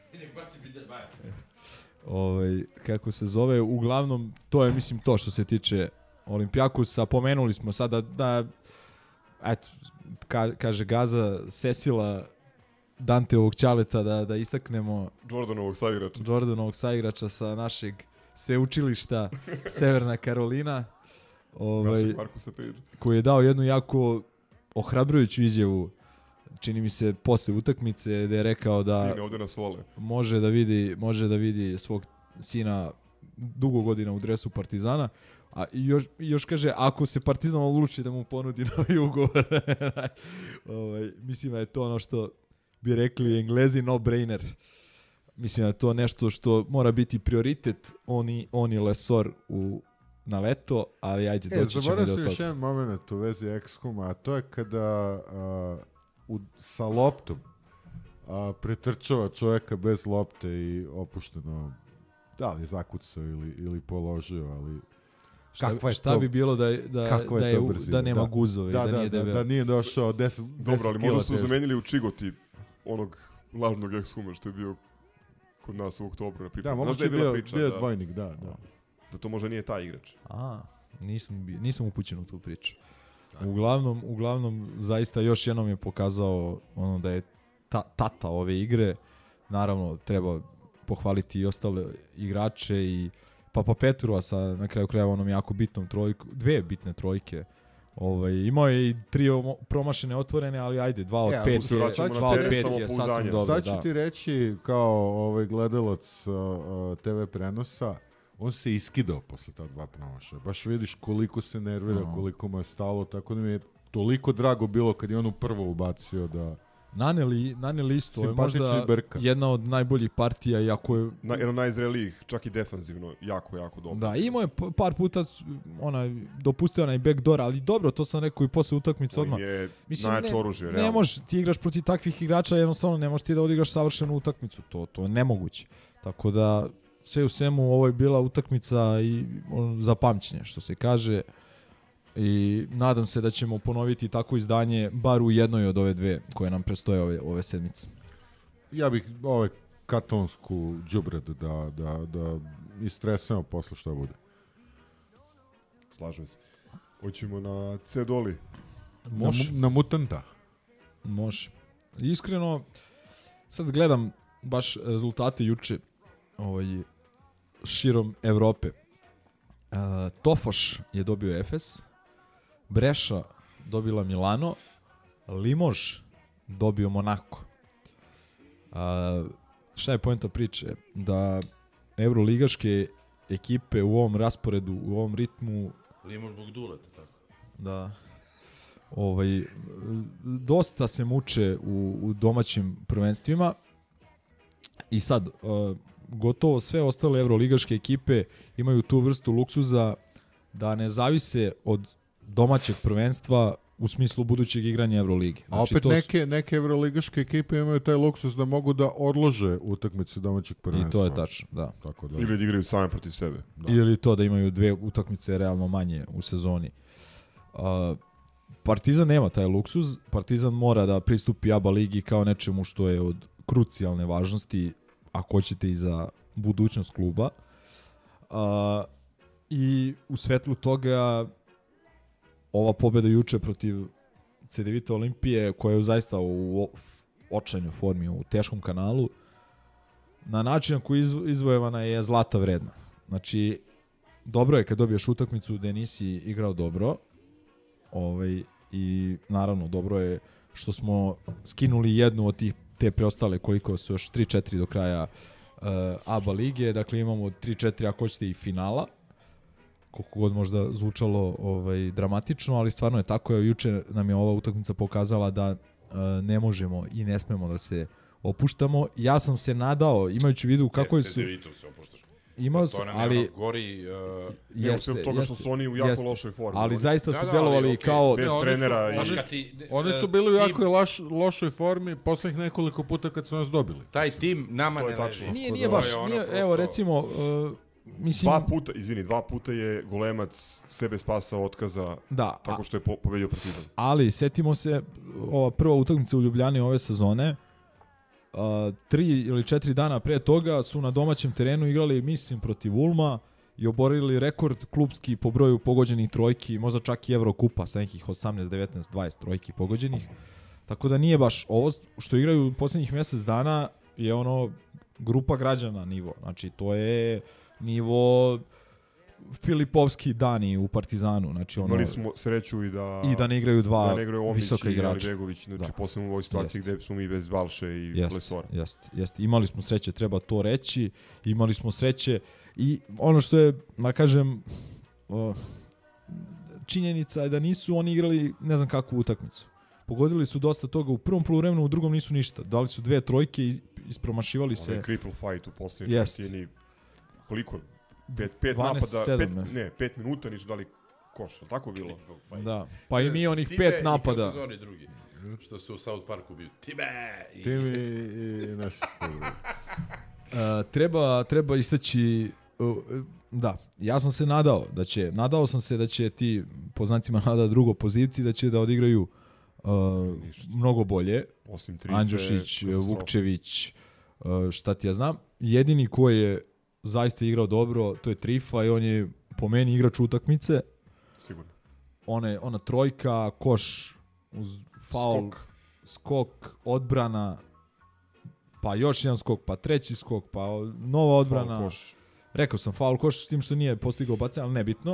Speaker 7: Ovaj, kako se zove, uglavnom, to je, mislim, to što se tiče Olimpijakusa. Pomenuli smo sada da, eto, ka, kaže Gaza, Sesila Danteovog ćaleta da, da istaknemo
Speaker 8: Jordanovog saigrača.
Speaker 7: Jordanovog saigrača sa našeg sveučilišta Severna Karolina, ovaj,
Speaker 8: Našeg Markusa Page.
Speaker 7: koji je dao jednu jako ohrabrujuću izjavu, čini mi se posle utakmice, gde je rekao da
Speaker 8: Sine, ovde nas vole.
Speaker 7: može da vidi, može da vidi svog sina dugo godina u dresu Partizana, a još, još kaže, ako se Partizan odluči da mu ponudi novi ugovor, ovaj, mislim da je to ono što bi rekli Englezi no-brainer. Mislim da je to nešto što mora biti prioritet, oni, oni Lesor u, na leto, ali ajde,
Speaker 5: E,
Speaker 7: doći ćemo
Speaker 5: zaboravio
Speaker 7: do
Speaker 5: sam
Speaker 7: toga.
Speaker 5: još jedan moment u vezi Ekskuma, a to je kada uh, u, sa loptom uh, pretrčava čovjeka bez lopte i opušteno, da li zakucao ili, ili položio, ali
Speaker 7: Šta,
Speaker 5: kakva je
Speaker 7: šta
Speaker 5: to,
Speaker 7: bi bilo da, je- da,
Speaker 5: kakva
Speaker 7: da,
Speaker 5: je
Speaker 7: je,
Speaker 5: to
Speaker 7: u-
Speaker 5: brzina?
Speaker 7: da nema guzove,
Speaker 5: da,
Speaker 7: da,
Speaker 5: da,
Speaker 7: nije
Speaker 5: da,
Speaker 7: debel.
Speaker 5: da nije došao deset, deset
Speaker 8: Dobro, ali
Speaker 5: kila
Speaker 8: možda su
Speaker 5: teže.
Speaker 8: zamenili u Čigoti onog lažnog Ekshuma što je bio kod nas u oktobru na
Speaker 5: Da,
Speaker 8: pripremu.
Speaker 5: moguće je bio, priča, bio da, dvojnik, da, da.
Speaker 8: Da to možda nije taj igrač.
Speaker 7: A, nisam, bio, nisam upućen u tu priču. Uglavnom, uglavnom, zaista još jednom je pokazao ono da je ta, tata ove igre. Naravno, treba pohvaliti i ostale igrače i Papa Petrova sa na kraju krajeva onom jako bitnom trojku, dve bitne trojke. Ovaj, imao je i tri promašene otvorene, ali ajde, dva od
Speaker 5: e,
Speaker 7: pet je, dva od pet je sasvim dobro.
Speaker 5: Sad ću da. ti reći, kao ovaj gledalac uh, uh, te ve prenosa, on se iskidao posle ta dva promašaja. Baš vidiš koliko se nervira, no. koliko mu je stalo, tako da mi je toliko drago bilo kad je on u prvo ubacio da...
Speaker 7: Naneli, naneli isto, je možda brka. Jedna od najboljih partija, iako je...
Speaker 8: Na, jedan od najzrelijih, čak i defanzivno, jako, jako dobro.
Speaker 7: Da, imao je par puta, onaj, dopustio onaj backdoor, ali dobro, to sam rekao i posle utakmice odmah.
Speaker 8: je najjače oružje, realno.
Speaker 7: Ne možeš, ti igraš protiv takvih igrača, jednostavno ne možeš ti da odigraš savršenu utakmicu, to, to je nemoguće. Tako da, sve u svemu, ovo je bila utakmica i on, za pamćenje, što se kaže. I nadam se da ćemo ponoviti takvo izdanje bar u jednoj od ove dve koje nam prestoje ove, ove sedmice.
Speaker 5: Ja bih ove katonsku đubred da, da, da istresemo posle šta bude.
Speaker 8: Slažem se. Hoćemo na Cedoli.
Speaker 7: Može.
Speaker 5: Na, na mutanta.
Speaker 7: Može. Iskreno, sad gledam baš rezultate juče ovaj, širom Evrope. Uh, Tofoš je dobio Efes, Breša dobila Milano, Limož dobio Monako. Uh, šta je poenta priče? Da evroligaške ekipe u ovom rasporedu, u ovom ritmu...
Speaker 6: Limož zbog Duleta, tako.
Speaker 7: Da. Ovaj, dosta se muče u, u domaćim prvenstvima i sad... Uh, gotovo sve ostale evroligaške ekipe imaju tu vrstu luksuza da ne zavise od domaćeg prvenstva u smislu budućeg igranja Evrolige.
Speaker 5: Znači, a opet to neke, neke evroligaške ekipe imaju taj luksus da mogu da odlože utakmice domaćeg prvenstva.
Speaker 7: I to je tačno, da.
Speaker 5: Tako da.
Speaker 8: Ili da igraju same protiv sebe.
Speaker 7: Da. Ili to da imaju dve utakmice realno manje u sezoni. Uh, Partizan nema taj luksuz. Partizan mora da pristupi A B A ligi kao nečemu što je od krucijalne važnosti, ako hoćete i za budućnost kluba. Uh, I u svetlu toga ova pobjeda juče protiv Cedevita Olimpije, koja je zaista u očajnoj formi, u teškom kanalu, na način na koji izvojevana je zlata vredna. Znači, dobro je kad dobiješ utakmicu gde nisi igrao dobro, ovaj, i naravno dobro je što smo skinuli jednu od tih te preostale, koliko su još tri četiri do kraja uh, A B A lige, dakle imamo tri četiri ako hoćete i finala, koliko god možda zvučalo ovaj, dramatično, ali stvarno je tako. Juče nam je ova utakmica pokazala da uh, ne možemo i ne smemo da se opuštamo. Ja sam se nadao, imajući u vidu kako
Speaker 6: jeste,
Speaker 7: su...
Speaker 6: Jeste, se opuštaš.
Speaker 7: Imao su, ali...
Speaker 6: Gori, uh,
Speaker 7: jeste,
Speaker 8: jeste, toga što su oni u jako
Speaker 7: jeste,
Speaker 8: lošoj formi.
Speaker 7: Ali
Speaker 8: oni...
Speaker 7: zaista su
Speaker 6: da, da,
Speaker 7: delovali
Speaker 6: ali, okay,
Speaker 7: kao...
Speaker 8: Bez
Speaker 5: ne,
Speaker 8: trenera.
Speaker 5: Oni su,
Speaker 8: i...
Speaker 5: oni, ti, oni su bili u jako loš, lošoj formi poslednjih nekoliko puta kad su nas dobili.
Speaker 6: Taj tim nama ne leži.
Speaker 7: Nije, nije baš, nije, prosto... evo recimo... Uh, mislim...
Speaker 8: Dva puta, izvini, dva puta je Golemac sebe spasao otkaza
Speaker 7: da,
Speaker 8: tako što je po, pobedio Partizan.
Speaker 7: Ali, setimo se, ova prva utakmica u Ljubljani ove sezone, uh, tri ili četiri dana pre toga su na domaćem terenu igrali, mislim, protiv Ulma i oborili rekord klubski po broju pogođenih trojki, možda čak i Evrokupa sa nekih osamnaest, devetnaest, dvadeset trojki pogođenih. Tako da nije baš ovo što igraju u posljednjih mjesec dana je ono grupa građana nivo. Znači, to je nivo Filipovski dani u Partizanu. Znači, ono,
Speaker 8: imali smo sreću i da,
Speaker 7: i da ne igraju dva
Speaker 8: da ne igraju Omić
Speaker 7: visoka igrača.
Speaker 8: I Begović, znači
Speaker 7: da.
Speaker 8: Posebno u ovoj situaciji jest. Gde smo mi bez Balše i
Speaker 7: jest,
Speaker 8: Lesora.
Speaker 7: Jeste, jeste. Imali smo sreće, treba to reći. Imali smo sreće i ono što je, da kažem, o, činjenica je da nisu oni igrali ne znam kakvu utakmicu. Pogodili su dosta toga u prvom poluvremenu, u drugom nisu ništa. Dali su dve trojke i ispromašivali se.
Speaker 8: Onaj cripple fight u posljednjoj četvrtini. Koliko? Pet, pet
Speaker 7: dvanaest
Speaker 8: napada,
Speaker 7: sedam,
Speaker 8: pet, ne, pet minuta nisu dali koš, tako bilo?
Speaker 7: Da, pa i mi onih
Speaker 6: Time
Speaker 7: pet napada.
Speaker 6: Time i drugi, što su u South Parku bio. Time! I...
Speaker 5: Time i, i naši uh,
Speaker 7: treba, treba istaći, uh, da, ja sam se nadao da će, nadao sam se da će ti, po znacima nada drugo poziciji, da će da odigraju uh, mnogo bolje.
Speaker 8: Osim Trife,
Speaker 7: Andjušić, Vukčević, Uh, šta ti ja znam, jedini ko je zaista igrao dobro, to je Trifa i on je po meni igrač utakmice.
Speaker 8: Sigurno.
Speaker 7: One, ona trojka, koš uz faul, skok. skok, odbrana, pa još jedan skok, pa treći skok, pa nova odbrana.
Speaker 8: Faul koš.
Speaker 7: Rekao sam faul koš s tim što nije postigao bacanje, ali nebitno.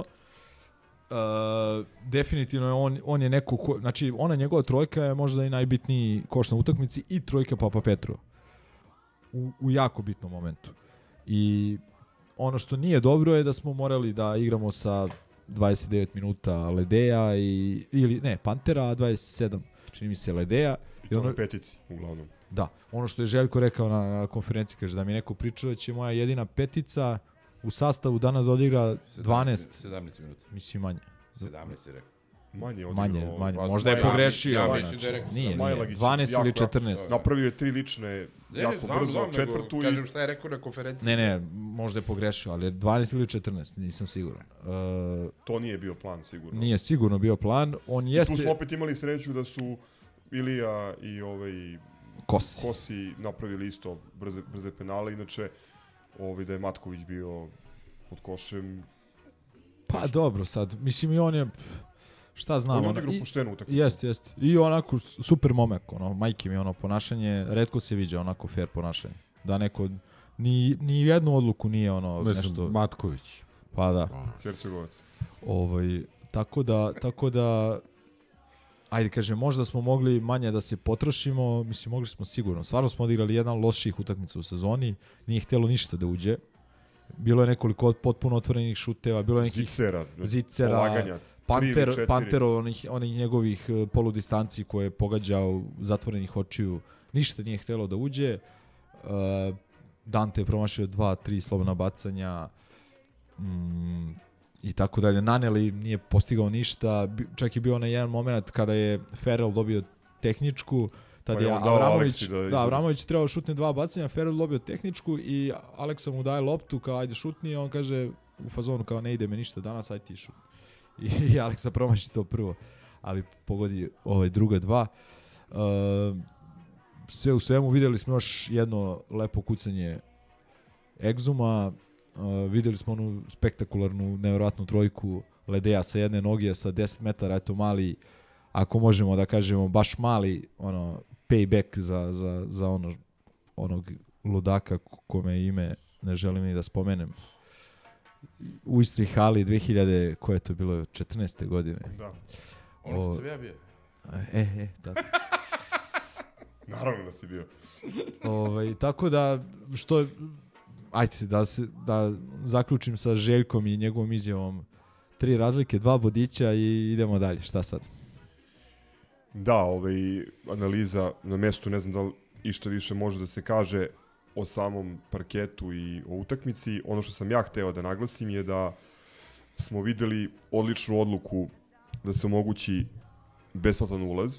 Speaker 7: Uh, definitivno je on, on je neko ko, znači ona njegova trojka je možda i najbitniji koš na utakmici i trojka Papa Petru u, u jako bitnom momentu. I ono što nije dobro je da smo morali da igramo sa dvadeset devet minuta Ledeja i, ili ne, Pantera, a dvadeset sedam čini mi se Ledeja.
Speaker 8: I ono, petici, uglavnom.
Speaker 7: Da, ono što je Željko rekao na, na konferenciji, kaže da mi je neko pričao da će moja jedina petica u sastavu danas da odigra dvanaest
Speaker 6: sedamnaest minuta.
Speaker 7: Mislim manje.
Speaker 6: sedamnaest je rekao.
Speaker 8: Manje,
Speaker 7: manje,
Speaker 8: odigrao,
Speaker 7: manje.
Speaker 8: pa
Speaker 7: Možda je pogrešio.
Speaker 6: Ja, ja
Speaker 7: znači,
Speaker 6: mislim da je rekao.
Speaker 7: Nije, nije. dvanaest ili četrnaest.
Speaker 8: Napravio je tri lične,
Speaker 6: ne,
Speaker 8: jako
Speaker 6: znam,
Speaker 8: brzo,
Speaker 6: znam,
Speaker 8: četvrtu.
Speaker 6: Nego,
Speaker 8: i...
Speaker 6: kažem šta je rekao na konferenciji.
Speaker 7: Ne, ne, možda je pogrešio, ali dvanaest ili četrnaest, nisam siguran. Uh,
Speaker 8: to nije bio plan, sigurno.
Speaker 7: Nije sigurno bio plan. On jeste...
Speaker 8: I tu smo opet imali sreću da su Ilija i ovaj
Speaker 7: Kosi,
Speaker 8: Kosi napravili isto brze, brze penale, inače ovaj, da je Matković bio pod košem.
Speaker 7: Pa nešto. Dobro, sad, mislim i on je, šta znam.
Speaker 8: On je
Speaker 7: ono,
Speaker 8: odigrao poštenu utakmicu.
Speaker 7: Jeste, jeste. I onako super momak, ono, majke mi ono ponašanje, retko se viđa onako fair ponašanje. Da neko, ni, ni jednu odluku nije ono
Speaker 5: Mislim,
Speaker 7: nešto...
Speaker 5: Matković.
Speaker 7: Pa da.
Speaker 8: Hercegovac.
Speaker 7: Ovaj, tako da, tako da, ajde kažem, možda smo mogli manje da se potrošimo, mislim, mogli smo sigurno. Stvarno smo odigrali jedan loših utakmica u sezoni, nije htjelo ništa da uđe. Bilo je nekoliko potpuno otvorenih šuteva, bilo je nekih
Speaker 8: zicera,
Speaker 7: zicera
Speaker 8: polaganja,
Speaker 7: Panter, Pantero, onih, onih njegovih poludistanci koje je pogađao zatvorenih očiju, ništa nije htjelo da uđe. Uh, Dante je promašio dva, tri slobodna bacanja, mm, i tako dalje. Naneli nije postigao ništa, čak je bio onaj jedan moment kada je Ferrell dobio tehničku, tad
Speaker 8: pa
Speaker 7: je,
Speaker 8: je
Speaker 7: Avramović,
Speaker 8: da,
Speaker 7: da, Avramović trebao šutne dva bacanja, Ferrell dobio tehničku i Aleksa mu daje loptu kao ajde šutni, i on kaže u fazonu kao ne ide me ništa danas, ajde ti šut. I, i Aleksa promaši to prvo, ali pogodi ovaj druga dva. Uh, sve u svemu vidjeli smo još jedno lepo kucanje Egzuma. Uh, vidjeli smo onu spektakularnu, nevjerojatnu trojku Ledeja sa jedne noge sa deset metara, eto mali, ako možemo da kažemo, baš mali ono payback za, za, za ono, onog ludaka kome ime ne želim ni da spomenem. U istoj hali dve hiljade, koje je to bilo, četrnaeste godine.
Speaker 8: Da.
Speaker 6: Ono kad sam ja bio.
Speaker 7: E, e, da.
Speaker 8: Naravno da si bio.
Speaker 7: Ovaj, tako da, što ajde, da, se, da zaključim sa Željkom i njegovom izjavom. Tri razlike, dva bodića i idemo dalje. Šta sad?
Speaker 8: Da, ovaj, analiza na mjestu, ne znam da li išta više može da se kaže o samom parketu i o utakmici. Ono što sam ja hteo da naglasim je da smo vidjeli odličnu odluku da se omogući besplatan ulaz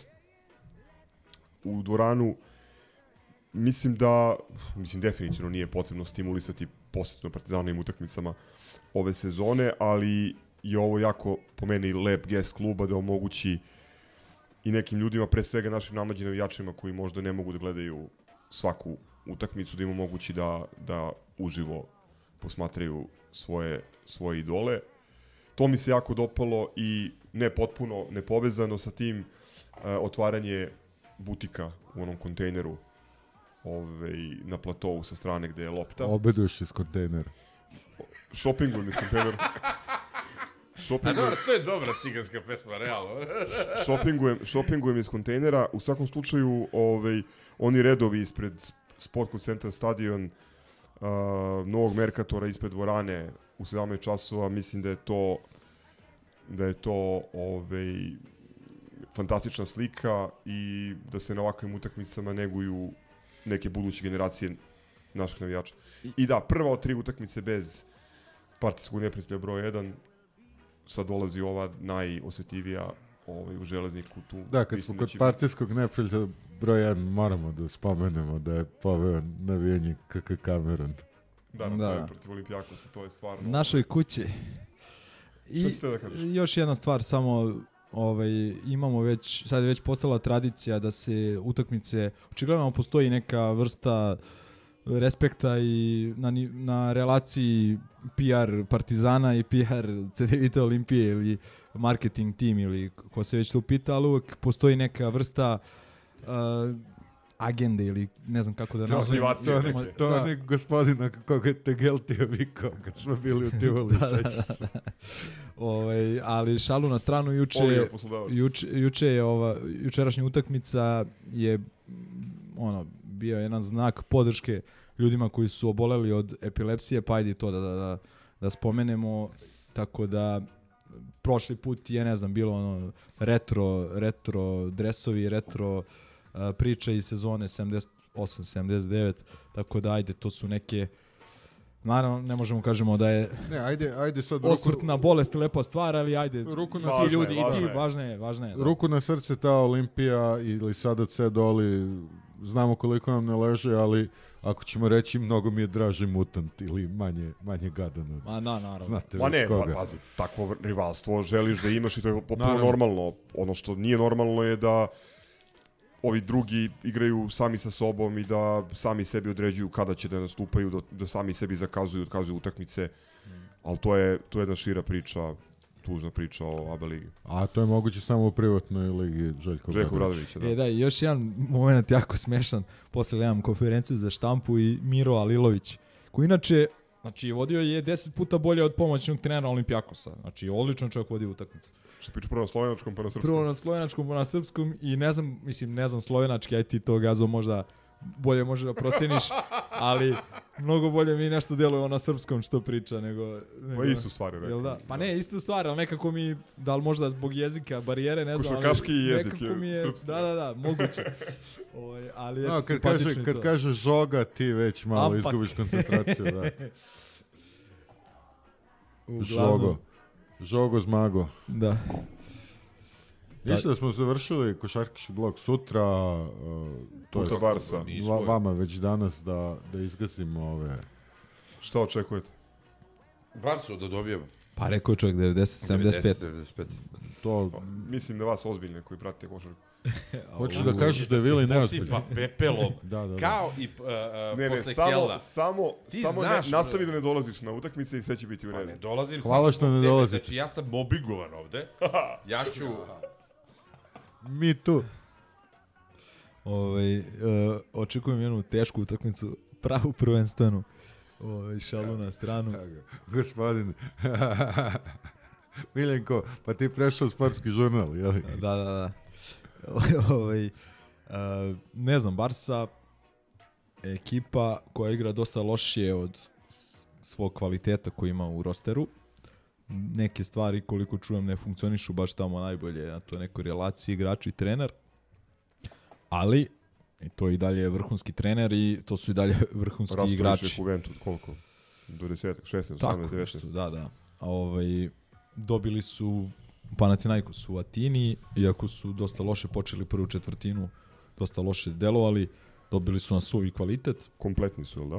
Speaker 8: u dvoranu. Mislim da, mislim definitivno nije potrebno stimulisati posjetno Partizanovim utakmicama ove sezone, ali je ovo jako po meni lep gest kluba da omogući i nekim ljudima, pre svega našim namlađenim navijačima koji možda ne mogu da gledaju svaku utakmicu, da im omogući da, da uživo posmatraju svoje, svoje idole. To mi se jako dopalo i ne potpuno nepovezano sa tim uh, otvaranje butika u onom kontejneru ovaj, na platovu sa strane gde je lopta.
Speaker 5: Obeduješ iz kontejnera.
Speaker 8: Shoppingujem iz kontejnera.
Speaker 6: Shoppingujem... A dobro, to je dobra ciganska pesma, realno.
Speaker 8: shoppingujem, shoppingujem iz kontejnera. U svakom slučaju, ovaj, oni redovi ispred Sportskog centra Stadion, uh, Novog Merkatora ispred dvorane u sedamnaest časova, mislim da je to da je to ovaj, fantastična slika i da se na ovakvim utakmicama neguju neke buduće generacije naših navijača. I da, prva od tri utakmice bez partijskog neprijatelja broj jedan, sad dolazi ova najosjetljivija ovaj, u Železniku. Tu,
Speaker 5: da, kad smo kod partijskog neprijatelja broj jedan, moramo da spomenemo da je poveo navijanje K K Kamerun.
Speaker 8: Da, da, to je protiv Olimpijakosa, to je stvarno...
Speaker 7: Našoj kući. I
Speaker 8: da
Speaker 7: još jedna stvar, samo ovaj, imamo već, sad je već postala tradicija da se utakmice, očigledno postoji neka vrsta respekta i na, ni- na relaciji P R Partizana i P R C D Vita Olimpije ili marketing tim ili ko se već to pita, ali uvek postoji neka vrsta uh, agende ili ne znam kako da nazovem.
Speaker 8: Motivacije
Speaker 5: To,
Speaker 8: neke.
Speaker 5: ne, to je onih gospodina koga je Tegeltija vikao kad smo bili u Tivoli,
Speaker 7: Da, da,
Speaker 5: sećaš se.
Speaker 7: Ovaj, ali šalu na stranu, juče,
Speaker 8: Pogleda poslodavac.
Speaker 7: juče, juče je ova, jučerašnja utakmica je ono, bio jedan znak podrške ljudima koji su oboleli od epilepsije, pa ajde i to da, da, da, da spomenemo, tako da prošli put je, ne znam, bilo ono retro, retro dresovi, retro uh, priče iz sezone sedamdeset osam sedamdeset devet, tako da ajde, to su neke, naravno ne možemo kažemo da je
Speaker 5: Ne, ajde, ajde sad
Speaker 7: osvrt
Speaker 5: ruku,
Speaker 7: na bolest lepa stvar, ali ajde,
Speaker 5: ruku na
Speaker 7: ti
Speaker 8: Važno je,
Speaker 7: ljudi, i
Speaker 8: važno
Speaker 7: ti,
Speaker 8: je.
Speaker 7: važno je, važno je. Da.
Speaker 5: ruku na srce, ta Olimpija ili sada C Doli, znamo koliko nam ne leže, ali ako ćemo reći, mnogo mi je draži mutant ili manje, manje gadan od...
Speaker 7: Ma da, naravno.
Speaker 5: Znate
Speaker 8: Ma
Speaker 5: već
Speaker 8: ne,
Speaker 5: koga.
Speaker 8: pa, pazi, takvo rivalstvo želiš da imaš i to je potpuno
Speaker 5: Naravno.
Speaker 8: normalno. Ono što nije normalno je da ovi drugi igraju sami sa sobom i da sami sebi određuju kada će da nastupaju, da, da sami sebi zakazuju, otkazuju utakmice. Ali to je, to je jedna šira priča, tužna priča o A B ligi.
Speaker 5: A to je moguće samo u privatnoj ligi Željko
Speaker 8: Željko
Speaker 5: Obradović.
Speaker 8: Bradović, da.
Speaker 7: E da, i još jedan moment jako smešan, posle gledam konferenciju za štampu i Miro Alilović, koji inače, znači vodio je deset puta bolje od pomoćnog trenera Olimpijakosa, znači odlično čovjek vodio utakmicu.
Speaker 8: Što priča prvo na slovenačkom pa na srpskom.
Speaker 7: Prvo na slovenačkom, pa na srpskom i ne znam, mislim, ne znam slovenački, aj ti to Gazo možda bolje može da proceniš, ali mnogo bolje mi nešto deluje na srpskom što priča nego... nego
Speaker 8: Pa istu stvari rekao.
Speaker 7: Jel da? Pa ne, istu stvar, ali nekako mi, da li možda zbog jezika, barijere, ne znam, ali
Speaker 8: Košarkaški jezik
Speaker 7: nekako
Speaker 8: je
Speaker 7: mi je,
Speaker 8: srpski.
Speaker 7: da, da, da, moguće. Ovaj, ali je
Speaker 5: No, kad
Speaker 7: simpatično
Speaker 5: kaže,
Speaker 7: i
Speaker 5: kad
Speaker 7: to.
Speaker 5: kaže žoga, ti već malo
Speaker 7: Ampak.
Speaker 5: izgubiš koncentraciju. Da.
Speaker 7: Uglavnom,
Speaker 5: Žogo. Žogo Zmago.
Speaker 7: Da.
Speaker 5: Ništa da smo završili košarkaški blok sutra, uh, to
Speaker 8: Puta
Speaker 5: je
Speaker 8: Barsa.
Speaker 5: va, vama već danas da, da izgazimo ove...
Speaker 8: Šta očekujete?
Speaker 6: Barsu da dobijemo.
Speaker 7: Pa rekao je čovjek devedeset sedamdeset pet.
Speaker 6: devedeset pet.
Speaker 5: To,
Speaker 8: Mislim da vas ozbiljne koji pratite košarku.
Speaker 5: hoćeš da kažeš da je Vili neozbiljan.
Speaker 6: Posipa pepelom.
Speaker 5: Da, da, da.
Speaker 6: Kao i uh, uh,
Speaker 8: Ne, ne,
Speaker 6: posle
Speaker 8: samo,
Speaker 6: Kelna.
Speaker 8: samo,
Speaker 6: Ti
Speaker 8: samo ne,
Speaker 6: znaš,
Speaker 8: nastavi da ne dolaziš na utakmice i sve će biti u
Speaker 6: Pa
Speaker 8: redu.
Speaker 6: ne dolazim
Speaker 5: Hvala
Speaker 6: samo
Speaker 5: što
Speaker 6: zbog
Speaker 5: ne
Speaker 6: tebe,
Speaker 5: dolazite.
Speaker 6: Znači ja sam obigovan ovde. Ja ću...
Speaker 5: Mi tu.
Speaker 7: Ovaj, uh, očekujem jednu tešku utakmicu, pravu prvenstvenu. Ovaj, šalu na stranu.
Speaker 5: Gospodin. Miljenko, pa ti prešao u sportski žurnal, jel?
Speaker 7: Da, da, da. Ovaj, uh, ne znam, Barsa ekipa koja igra dosta lošije od s- svog kvaliteta koji ima u rosteru. Neke stvari, koliko čujem, ne funkcionišu baš tamo najbolje na toj nekoj relaciji igrač i trener. Ali, i to i dalje je vrhunski trener i to su i dalje vrhunski
Speaker 8: Rastović je
Speaker 7: igrači.
Speaker 8: Juventus, koliko? Do deset, šesnaest,
Speaker 7: Tako,
Speaker 8: osamnaest,
Speaker 7: nešto,
Speaker 8: devetnaest.
Speaker 7: da, da. A ovaj, dobili su Panathinaikos u Atini, iako su dosta loše počeli prvu četvrtinu, dosta loše delovali, dobili su na suvi kvalitet.
Speaker 8: Kompletni su, jel da?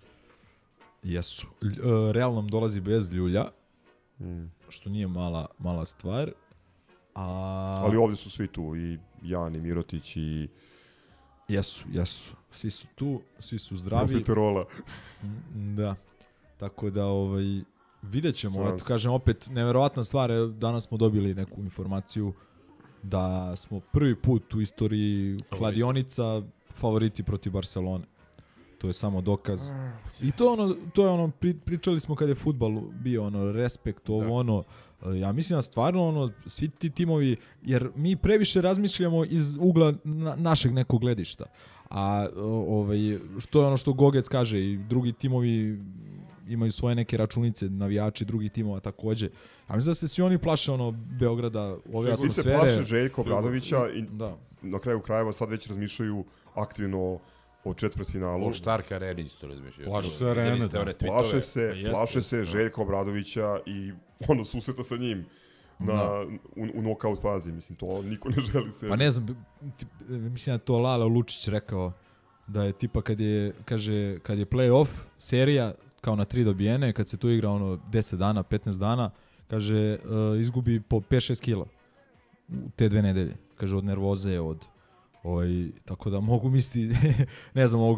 Speaker 7: Jesu. Lj- e, Real nam dolazi bez Ljulja,
Speaker 8: Mm.
Speaker 7: što nije mala, mala stvar. A...
Speaker 8: Ali ovdje su svi tu, i Jan, i Mirotić, i
Speaker 7: Jesu, jesu. Svi su tu, svi su zdravi.
Speaker 8: Profiterola.
Speaker 7: Mm, Da. Tako da ovaj vidjet ćemo, eto
Speaker 8: Francuski.
Speaker 7: kažem opet neverovatna stvar, evo, danas smo dobili neku informaciju da smo prvi put u istoriji kladionica favoriti protiv Barcelone. To je samo dokaz. I to ono to je ono pri, pričali smo kad je fudbal bio ono respekt ovo
Speaker 6: Da.
Speaker 7: ono e, ja mislim da stvarno ono svi ti timovi jer mi previše razmišljamo iz ugla na, našeg nekog gledišta. A o, ovaj što je ono što Gogec kaže i drugi timovi imaju svoje neke računice, navijači drugih timova takođe. A mislim da se svi oni plaše ono Beograda, ove
Speaker 8: Svi se
Speaker 7: atmosfere.
Speaker 8: plaše Željko Obradovića i
Speaker 7: Da.
Speaker 8: na kraju krajeva sad već razmišljaju aktivno o četvrtfinalu.
Speaker 6: O Štark Areni isto razmišljaju.
Speaker 5: Plaše se
Speaker 6: Videli
Speaker 5: Arene,
Speaker 6: ste
Speaker 5: da.
Speaker 6: one tweetove?
Speaker 8: Plaše se,
Speaker 7: Pa jeste,
Speaker 8: plaše se
Speaker 7: jeste, da.
Speaker 8: Željka Obradovića i ono susreta sa njim na,
Speaker 7: Da.
Speaker 8: u, u nokaut fazi. Mislim, to niko ne želi se.
Speaker 7: Pa ne znam, tip, mislim da je to Lala Lučić rekao da je tipa kad je, kaže, kad je play-off serija kao na tri dobijene, kad se tu igra ono deset dana, petnaest dana, kaže uh, izgubi po pet šest kila u te dve nedelje. Kaže od nervoze, od ovaj, tako da mogu misliti, ne znam, ovog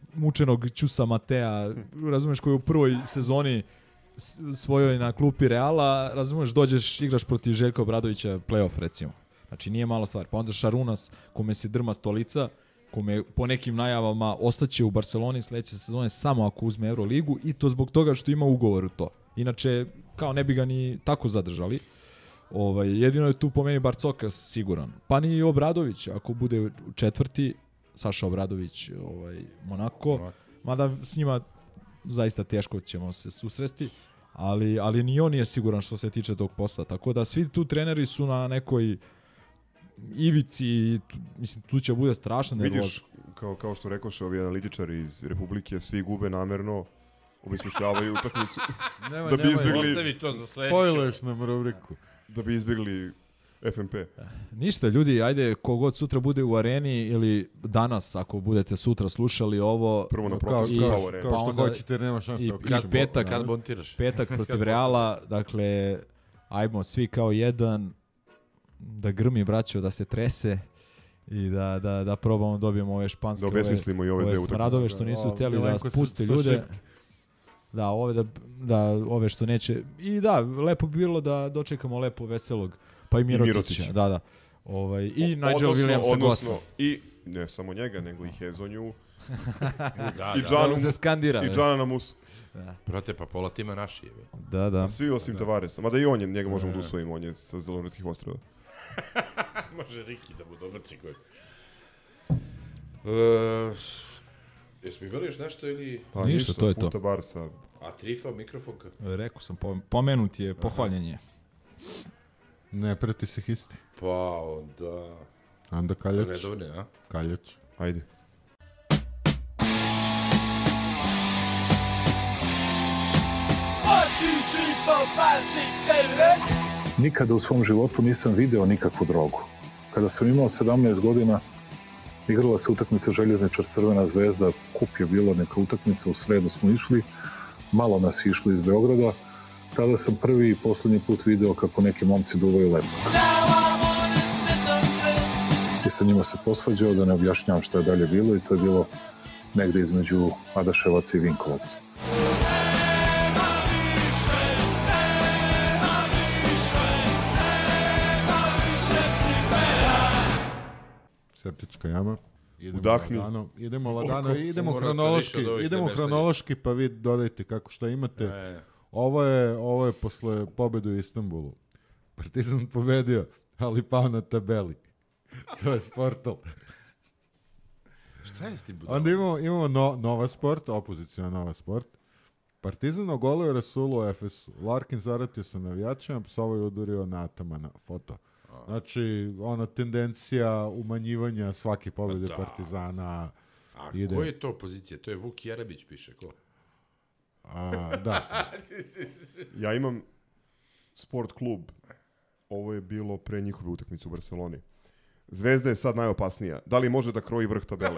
Speaker 7: mučenog Ćusa Matea, razumeš, koji je u prvoj sezoni svojoj na klupi Reala, razumeš, dođeš, igraš protiv Željka Obradovića play-off, recimo. Znači, nije mala stvar. Pa onda Šarunas, kome se drma stolica, kome po nekim najavama ostaće u Barceloni sledeće sezone samo ako uzme Euroligu, i to zbog toga što ima ugovor u to. Inače, kao ne bi ga ni tako zadržali. Ovaj, jedino je tu po meni Barcoka siguran. Pa ni Obradović, ako bude u četvrti, Saša Obradović, ovaj, Monako, mada s njima zaista teško ćemo se susresti, ali, ali ni on nije siguran što se tiče tog posla. Tako da svi tu treneri su na nekoj ivici, tu, mislim, tu će bude strašno nervoza.
Speaker 8: Vidiš, kao, kao što rekoše ovi analitičari iz Republike, svi gube namerno, obesmišljavaju utakmicu.
Speaker 5: Nema,
Speaker 8: da bi
Speaker 5: nema,
Speaker 8: izbjegli...
Speaker 6: Ostavi to za sledeće.
Speaker 5: Spojluješ nam rubriku.
Speaker 8: Da bi izbjegli F M P.
Speaker 7: Ništa, ljudi, ajde, kogod sutra bude u areni ili danas, ako budete sutra slušali ovo...
Speaker 8: Prvo na
Speaker 5: Kao,
Speaker 8: protestu,
Speaker 5: kao,
Speaker 8: kao,
Speaker 5: kao,
Speaker 8: arena.
Speaker 5: kao
Speaker 7: pa
Speaker 5: što
Speaker 7: onda
Speaker 5: hoćete, nema šanse.
Speaker 7: I,
Speaker 5: ako
Speaker 7: i
Speaker 5: kažemo,
Speaker 7: petak,
Speaker 6: kad montiraš.
Speaker 7: petak protiv Reala, dakle, ajmo svi kao jedan da grmi braćo, da se trese i da, da, da probamo dobijemo ove španske,
Speaker 8: da obesmislimo i ove,
Speaker 7: ove
Speaker 8: dve
Speaker 7: smradove što nisu htjeli da spuste ljude. Da, ove da, da ove što neće. I da, lepo bi bilo da dočekamo lepo veselog, pa i Mirotića.
Speaker 8: I Mirotića.
Speaker 7: Da, da. Ovaj, i Nigel
Speaker 8: odnosno,
Speaker 7: Williamsa
Speaker 8: odnosno,
Speaker 7: Gosa.
Speaker 8: I ne samo njega, nego i Hezonju.
Speaker 6: Da,
Speaker 8: I
Speaker 6: da.
Speaker 8: Džanu,
Speaker 7: se skandira.
Speaker 8: i Džana na Musu.
Speaker 7: Da.
Speaker 6: Brate, pa pola tima naši je.
Speaker 7: Da, da.
Speaker 8: Svi osim Tavaresa. Mada i on je, njega možemo da usvojimo, on je sa Zelenorskih ostrava.
Speaker 6: Može Riki da mu dobaci koji. Uh, jesmo imali još nešto ili...
Speaker 8: Pa,
Speaker 7: ništa, ništa, to je to.
Speaker 8: Puta Barsa.
Speaker 6: A Trifa, mikrofonka?
Speaker 7: Rekao sam, pomenut je, pohvaljen je.
Speaker 5: Ne preti se isti.
Speaker 6: Pa onda...
Speaker 5: Onda Kaljač.
Speaker 6: Redovne, a?
Speaker 5: Kaljač.
Speaker 8: Ajde.
Speaker 14: Nikada u svom životu nisam video nikakvu drogu. Kada sam imao sedamnaest godina, igrala se utakmica Željezničar Crvena zvezda, kup je bilo neka utakmica, u sredu smo išli, malo nas je išlo iz Beograda. Tada sam prvi i poslednji put video kako neki momci duvaju lepo. I sa njima se posvađao, da ne objašnjavam šta je dalje bilo, i to je bilo negde između Adaševaca i Vinkovaca.
Speaker 5: Septička jama. Idemo
Speaker 8: Udahni.
Speaker 5: lagano, idemo lagano,
Speaker 6: Oko,
Speaker 5: idemo
Speaker 6: mora se
Speaker 5: hronološki,
Speaker 6: više od ovih
Speaker 5: idemo
Speaker 6: namještanja.
Speaker 5: hronološki, pa vi dodajte kako šta imate.
Speaker 6: E.
Speaker 5: Ovo je, ovo je posle pobedu u Istanbulu. Partizan pobedio, ali pao na tabeli. To je Sportal.
Speaker 6: Šta je s tim budalom?
Speaker 5: Onda imamo, imamo no, Nova Sport, opozicija Nova Sport. Partizan ogolio Rasulu u Efesu. Larkin zaratio sa navijačima, psovoj udario na Atamana. Foto. Znači, ona tendencija umanjivanja svake pobjede
Speaker 6: da.
Speaker 5: Partizana.
Speaker 6: A
Speaker 5: ide.
Speaker 6: ko je to pozicija? To je Vuk Jerebić piše, ko?
Speaker 5: A, da.
Speaker 8: Ja imam sport klub. Ovo je bilo pre njihove utakmice u Barceloni. Zvezda je sad najopasnija. Da li može da kroji vrh tabele?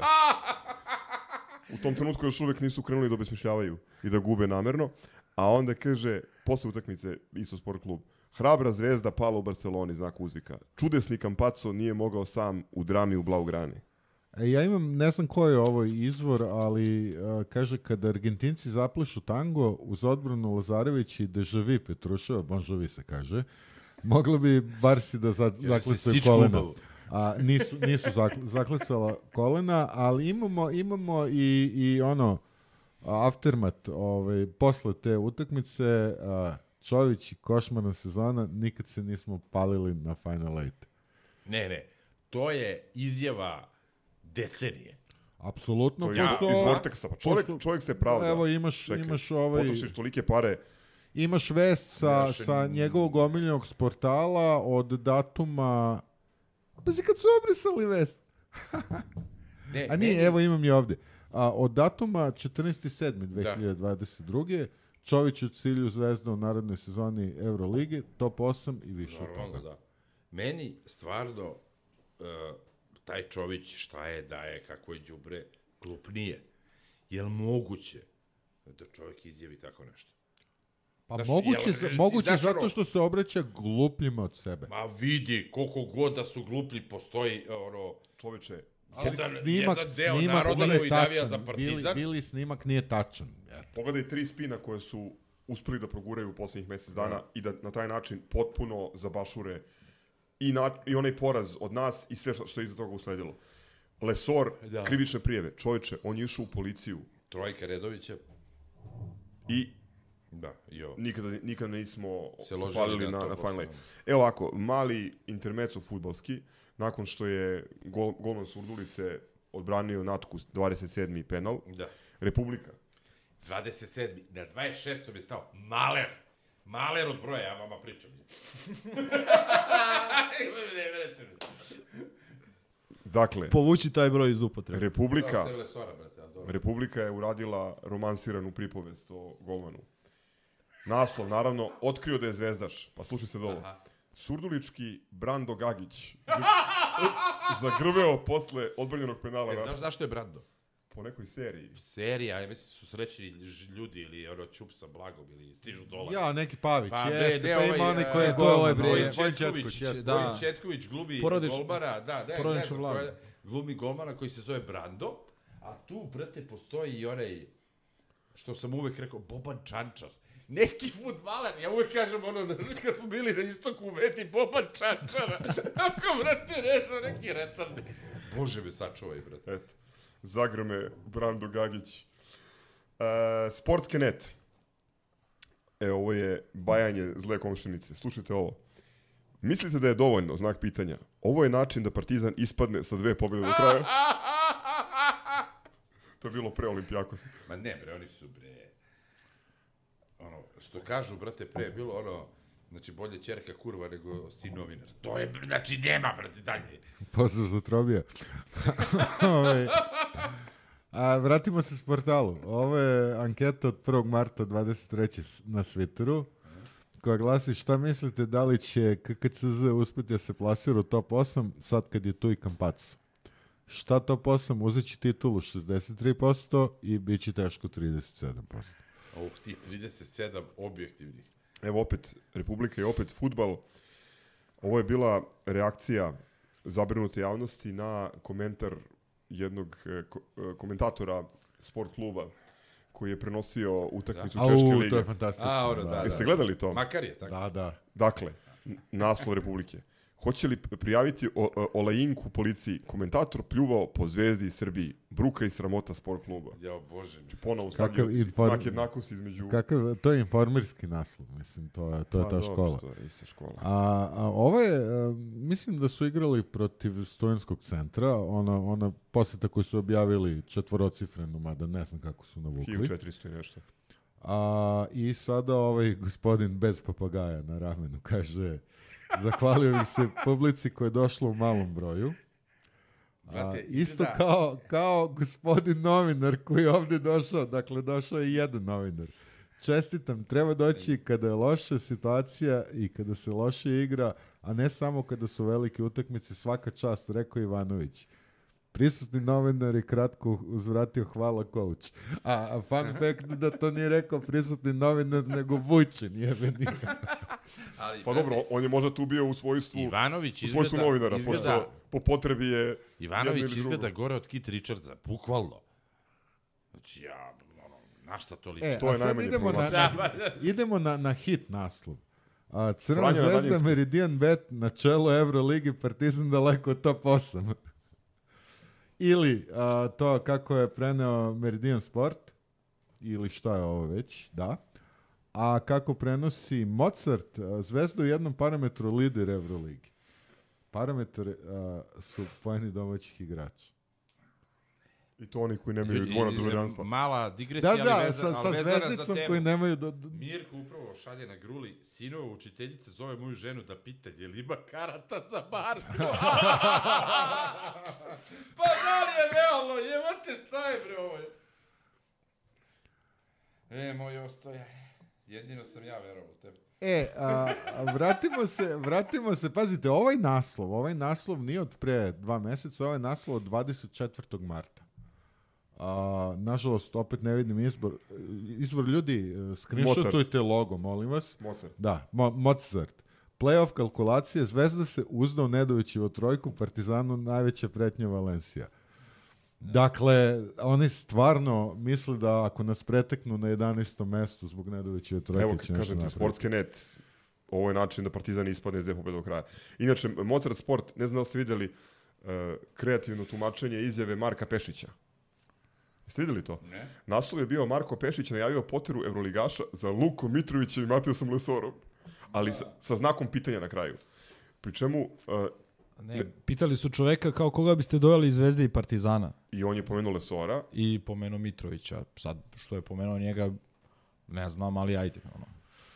Speaker 8: U tom trenutku još uvijek nisu krenuli da obesmišljavaju i da gube namerno. A onda kaže, posle utakmice, isto sport klub, hrabra Zvezda pala u Barceloni, znak uzvika. Čudesni Campazzo nije mogao sam u drami u Blaugrani.
Speaker 5: E, ja imam, ne znam ko je ovo izvor, ali uh, kaže kada Argentinci zaplišu tango uz odbranu Lazarević i Dežavi Petruševa, Bonžovi se kaže, moglo bi Barsi da za, zaklicaju kolena. A nisu, nisu zakl, zaklicala kolena, ali imamo, imamo i, i ono aftermat ovaj, posle te utakmice, uh, Čović i košmarna sezona, nikad se nismo palili na Final Eight.
Speaker 6: Ne, ne, to je izjava decenije.
Speaker 5: Apsolutno.
Speaker 8: To je
Speaker 5: pošto,
Speaker 8: iz Vortexa. Pa čovjek,
Speaker 5: pošto,
Speaker 8: čovjek se pravda.
Speaker 5: Evo imaš,
Speaker 8: Čekaj,
Speaker 5: imaš ovaj...
Speaker 8: potrošiš tolike pare.
Speaker 5: Imaš vest sa,
Speaker 6: Naše...
Speaker 5: sa njegovog omiljenog sportala od datuma... Pazi kad su obrisali vest.
Speaker 6: ne,
Speaker 5: A nije,
Speaker 6: ne,
Speaker 5: evo imam i ovdje. A, od datuma četrnaesti sedmi dve hiljade dvadeset druge. Čović u cilju Zvezda u narednoj sezoni Eurolige, top osam i više od
Speaker 6: Normalno,
Speaker 5: toga.
Speaker 6: da. Meni stvarno uh, taj Čović šta je, da je, kako je đubre, glup nije. Je li moguće da čovjek izjavi tako nešto?
Speaker 5: Pa
Speaker 6: Znaš,
Speaker 5: moguće,
Speaker 6: jel- jel-
Speaker 5: moguće
Speaker 6: znaš
Speaker 5: zato
Speaker 6: ono-
Speaker 5: što se obraća glupljima od sebe.
Speaker 6: Ma vidi, koliko god da su gluplji, postoji ono...
Speaker 8: Čoveče,
Speaker 5: Ali
Speaker 6: jedan,
Speaker 5: snimak,
Speaker 6: jedan deo
Speaker 5: snimak
Speaker 6: naroda
Speaker 5: nije
Speaker 6: koji navija
Speaker 5: tačan.
Speaker 6: za Partizan.
Speaker 5: Bili, bili snimak nije tačan.
Speaker 8: Pogledaj tri spina koje su uspeli da proguraju u posljednjih mjesec dana i da na taj način potpuno zabašure i, na, i onaj poraz od nas i sve što, što je iza toga usledilo. Lesor,
Speaker 6: Da.
Speaker 8: krivične prijeve. Čovječe, on je išao u policiju.
Speaker 6: Trojka Redovića.
Speaker 8: I
Speaker 6: Da, i ovo.
Speaker 8: nikada, nikada nismo
Speaker 6: Se ložili
Speaker 8: zapalili
Speaker 6: na
Speaker 8: na,
Speaker 6: to
Speaker 8: na Final
Speaker 6: posebno.
Speaker 8: Evo ovako, mali intermeco fudbalski, nakon što je gol, golman Surdulice odbranio Natku dvadeset sedmi penal,
Speaker 6: Da.
Speaker 8: Republika.
Speaker 6: dvadeset sedmi Na dvadeset šestom je stao Maler. Maler od broja, ja vama pričam. Ne verujete mi.
Speaker 8: Dakle,
Speaker 7: Povući taj broj iz upotrebe.
Speaker 8: Republika,
Speaker 6: Da, sve Lesora, brate, ali dobro.
Speaker 8: Republika je uradila romansiranu pripovest o golmanu. Naslov, naravno, otkrio da je zvezdaš. Pa slušaj se dolo.
Speaker 6: Aha.
Speaker 8: Surdulički Brando Gagić zagrveo posle odbranjenog penala.
Speaker 6: E, znaš zašto je Brando?
Speaker 8: Po nekoj seriji.
Speaker 6: Serija, ja mislim su srećni ž- ljudi ili ono Ćup sa Blagom ili stižu dolar.
Speaker 5: Ja, neki Pavić,
Speaker 6: Pa,
Speaker 5: jeste,
Speaker 6: bre,
Speaker 5: pa
Speaker 6: ne,
Speaker 5: ima
Speaker 6: ovaj,
Speaker 5: onaj koji je
Speaker 6: e,
Speaker 7: to je ovaj
Speaker 5: golman,
Speaker 7: bre,
Speaker 5: ovaj
Speaker 6: Vojin
Speaker 5: Četković,
Speaker 6: Četković,
Speaker 5: jeste.
Speaker 7: da.
Speaker 6: Vojin Četković glumi
Speaker 7: Porodič-
Speaker 6: golmana, da, da, ne
Speaker 7: porodično
Speaker 6: znam
Speaker 7: blago.
Speaker 6: ko je, glumi golmana koji se zove Brando, a tu, brate, postoji i onaj, što sam uvek rekao, Boban Čančar. Neki fudbaler, ja uvek kažem ono, kad smo bili na istoku, veti Boban Čančara. Ako, brate, ne znam, neki retardi. Bože me sačuvaj, brate.
Speaker 8: Eto, zagrme Brando Gagić. E, Sportske net. E, ovo je bajanje zle komšinice. Slušajte ovo. Mislite da je dovoljno, znak pitanja? Ovo je način da Partizan ispadne sa dve pobjede do kraja. To je bilo pre Olimpijakosa.
Speaker 6: Ma ne, bre, oni su, bre, ono, što kažu, brate, pre je bilo ono, znači, bolje ćerka kurva nego sin novinar. To je, znači, nema, brate, dalje.
Speaker 5: Pozdrav za Trobija. Ovaj, a, vratimo se s portalu. Ovo je anketa od prvog marta dvadeset treće na Twitteru, koja glasi šta mislite da li će K K C Z uspjeti da se plasira u top osam sad kad je tu i Campazzo. Šta top osam? Uzet će titulu šezdeset tri posto i bit će teško trideset sedam posto.
Speaker 6: Ovog tih trideset sedam objektivnih.
Speaker 8: Evo opet Republika i opet fudbal. Ovo je bila reakcija zabrinute javnosti na komentar jednog e, ko, e, komentatora sport kluba koji je prenosio utakmicu
Speaker 5: Da.
Speaker 8: Češke
Speaker 5: Au,
Speaker 8: lige.
Speaker 5: to je fantastično.
Speaker 6: A, ono, da,
Speaker 8: Jeste
Speaker 6: da.
Speaker 8: gledali to?
Speaker 6: Makar je, tako.
Speaker 5: Da, da.
Speaker 8: Dakle, n- naslov Republike. Hoće li prijaviti o, o, Olajinku policiji? Komentator pljuvao po zvezdi iz Srbiji. Bruka i sramota sport kluba.
Speaker 6: Jao, Bože.
Speaker 8: Znači, ponovo
Speaker 5: Kakav
Speaker 8: stavio
Speaker 5: inform-
Speaker 8: znak jednakosti između...
Speaker 5: Kakav, to je informerski naslov, mislim, to je, to je
Speaker 8: Pa,
Speaker 5: ta
Speaker 8: dobro,
Speaker 5: škola.
Speaker 8: to je ista škola.
Speaker 5: A, a ovo je, a, mislim da su igrali protiv Stojanskog centra, ona, ona posjeta koju su objavili četvorocifrenu, mada ne znam kako su navukli.
Speaker 8: hiljadu četiristo i nešto.
Speaker 5: A, I sada ovaj gospodin bez papagaja na ramenu kaže, zahvalio bih se publici koja je došla u malom broju. A,
Speaker 6: Brate,
Speaker 5: isto
Speaker 6: izgleda-
Speaker 5: kao, kao gospodin novinar koji je ovdje došao, dakle došao je jedan novinar. Čestitam, treba doći kada je loša situacija i kada se loše igra, a ne samo kada su velike utakmice, svaka čast, rekao Ivanović. Prisutni novinar je kratko uzvratio hvala coach. A, a fun fact da to nije rekao prisutni novinar, nego Vujčin, jebeni.
Speaker 6: Ali,
Speaker 8: Pa
Speaker 6: brate,
Speaker 8: dobro, on je možda tu bio u svojstvu,
Speaker 6: Ivanović
Speaker 8: u svojstvu
Speaker 6: izgleda-
Speaker 8: novinara,
Speaker 6: izgleda-
Speaker 8: pošto po potrebi je jedno
Speaker 6: Ivanović
Speaker 8: ili
Speaker 6: izgleda
Speaker 8: drugo.
Speaker 6: gore od Kit Richardsa, bukvalno. Znači, ja, ono, na šta to liči?
Speaker 5: E,
Speaker 8: To je
Speaker 5: a sad
Speaker 8: najmanje
Speaker 5: idemo na,
Speaker 8: problematično.
Speaker 5: na, idemo na, na hit naslov. A, Crna
Speaker 8: Franja na
Speaker 5: zvezda,
Speaker 8: daljinski.
Speaker 5: Meridian Bet, na čelu Euroligi, Partizan daleko od top osam. Ili a, to kako je preneo Meridian Sport, ili šta je ovo već, da. A kako prenosi Mozart, a, Zvezda u jednom parametru lider Euroligi. Parametar a, su poeni domaćih igrača.
Speaker 8: I to oni koji nemaju
Speaker 6: I- i-
Speaker 8: dvojno
Speaker 6: i-
Speaker 8: državljanstvo.
Speaker 6: Mala digresija,
Speaker 5: Da,
Speaker 6: ali
Speaker 5: da,
Speaker 6: veza,
Speaker 5: sa,
Speaker 6: ali
Speaker 5: sa
Speaker 6: vezana za
Speaker 5: zvezdicom
Speaker 6: temu.
Speaker 5: koji nemaju... Do, do,
Speaker 6: Mirko upravo šalje na gruli, sinova učiteljica zove moju ženu da pita je li ima karata za Barcu. Pa da li je realno, jebate šta je bre ovo? E, moj ostoja, jedino sam ja verovao u tebe.
Speaker 5: E, a, a vratimo se, vratimo se, pazite, ovaj naslov, ovaj naslov nije od pre dva meseca, ovaj naslov od dvadeset četvrtog marta. A, nažalost, opet ne vidim izbor. Izvor ljudi, screenshotujte logo, molim vas.
Speaker 8: Mozart.
Speaker 5: Da, Mo Mozart. Playoff kalkulacije, Zvezda se uzda u Nedovićevu trojku, Partizanu najveća pretnja Valencija. Dakle, oni stvarno misle da ako nas preteknu na jedanaestom mestu zbog Nedovićeve trojke...
Speaker 8: Evo,
Speaker 5: će nešto
Speaker 8: kažem ti,
Speaker 5: napraviti.
Speaker 8: Sportski net, ovo je način da Partizan ispadne iz pobjede do kraja. Inače, Mozart Sport, ne znam da li ste vidjeli uh, kreativno tumačenje izjave Marka Pešića. Jeste vidjeli to?
Speaker 6: Ne.
Speaker 8: Naslov je bio Marko Pešić najavio poteru Evroligaša za Lukom Mitrovićem i Matijasom Lesorom. Ali sa, sa znakom pitanja na kraju. Pri čemu... Uh,
Speaker 7: Ne, pitali su čoveka kao koga biste doveli iz Zvezde i Partizana.
Speaker 8: I on je pomenuo Lesora.
Speaker 7: I pomenuo Mitrovića. Sad, što je pomenuo njega, ne znam, ali ajde. Ono.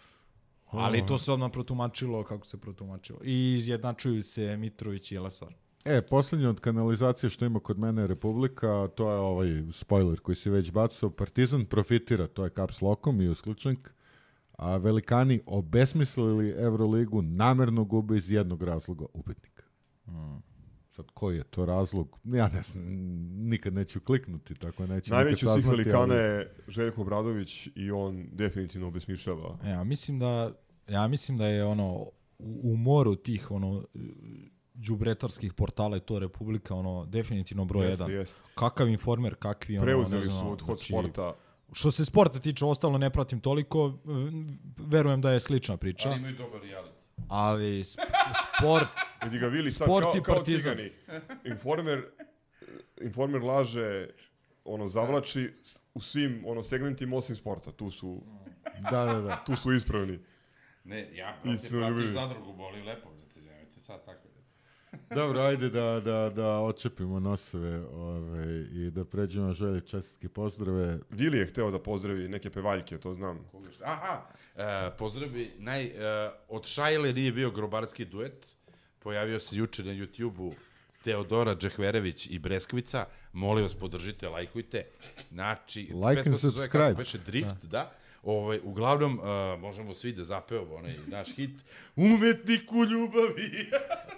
Speaker 7: Ali to se odmah protumačilo kako se protumačilo. I izjednačuju se Mitrović i Lesor.
Speaker 5: E, posljednje od kanalizacije što ima kod mene je Republika, to je ovaj spoiler koji si već bacao. Partizan profitira, to je Caps Lockom i Uskličnik. A velikani obesmislili Euroligu, namerno gube iz jednog razloga, upitnika. Hmm. Sad, koji je to razlog? Ja ne znam, nikad neću kliknuti, tako neću
Speaker 8: najveći od svih velikana
Speaker 5: ali...
Speaker 8: je Željko Obradović i on definitivno obesmišljava.
Speaker 7: Ja mislim da, ja mislim da je ono, u, u moru tih ono, đubretarskih portala je to Republika ono, definitivno broj
Speaker 8: jeste,
Speaker 7: jedan.
Speaker 8: Jeste.
Speaker 7: Kakav informer, kakvi ono,
Speaker 8: preuzeli
Speaker 7: ne znam,
Speaker 8: su od hot sporta.
Speaker 7: Što se sporta tiče, ostalo ne pratim toliko, verujem da je slična priča.
Speaker 6: Ali imaju dobar reality.
Speaker 7: Ali sp sport,
Speaker 8: vidi ga Vili sad
Speaker 7: sport
Speaker 8: kao,
Speaker 7: i
Speaker 8: kao
Speaker 7: Partizan.
Speaker 8: cigani. Informer, informer laže, ono, zavlači u svim ono, segmentima osim sporta. Tu su,
Speaker 5: da, da, da.
Speaker 8: Tu su ispravni.
Speaker 6: Ne, ja pratim, pratim zadrugu, boli lepo. Nemojte sad tako.
Speaker 5: Dobro, ajde da, da, da očepimo nosove ove, i da pređemo želje čestitke pozdrave.
Speaker 8: Vili je hteo da pozdravi neke pevaljke, to znam.
Speaker 6: Aha, e, pozdravi, naj, e, od Šajle nije bio grobarski duet, pojavio se juče na YouTube-u Teodora Džehverević i Breskvica, molim vas podržite, lajkujte. Znači,
Speaker 5: like and subscribe.
Speaker 6: Peše Drift, da. da. Ovaj, uglavnom, uh, možemo svi da zapevamo onaj naš hit Umetnik u ljubavi.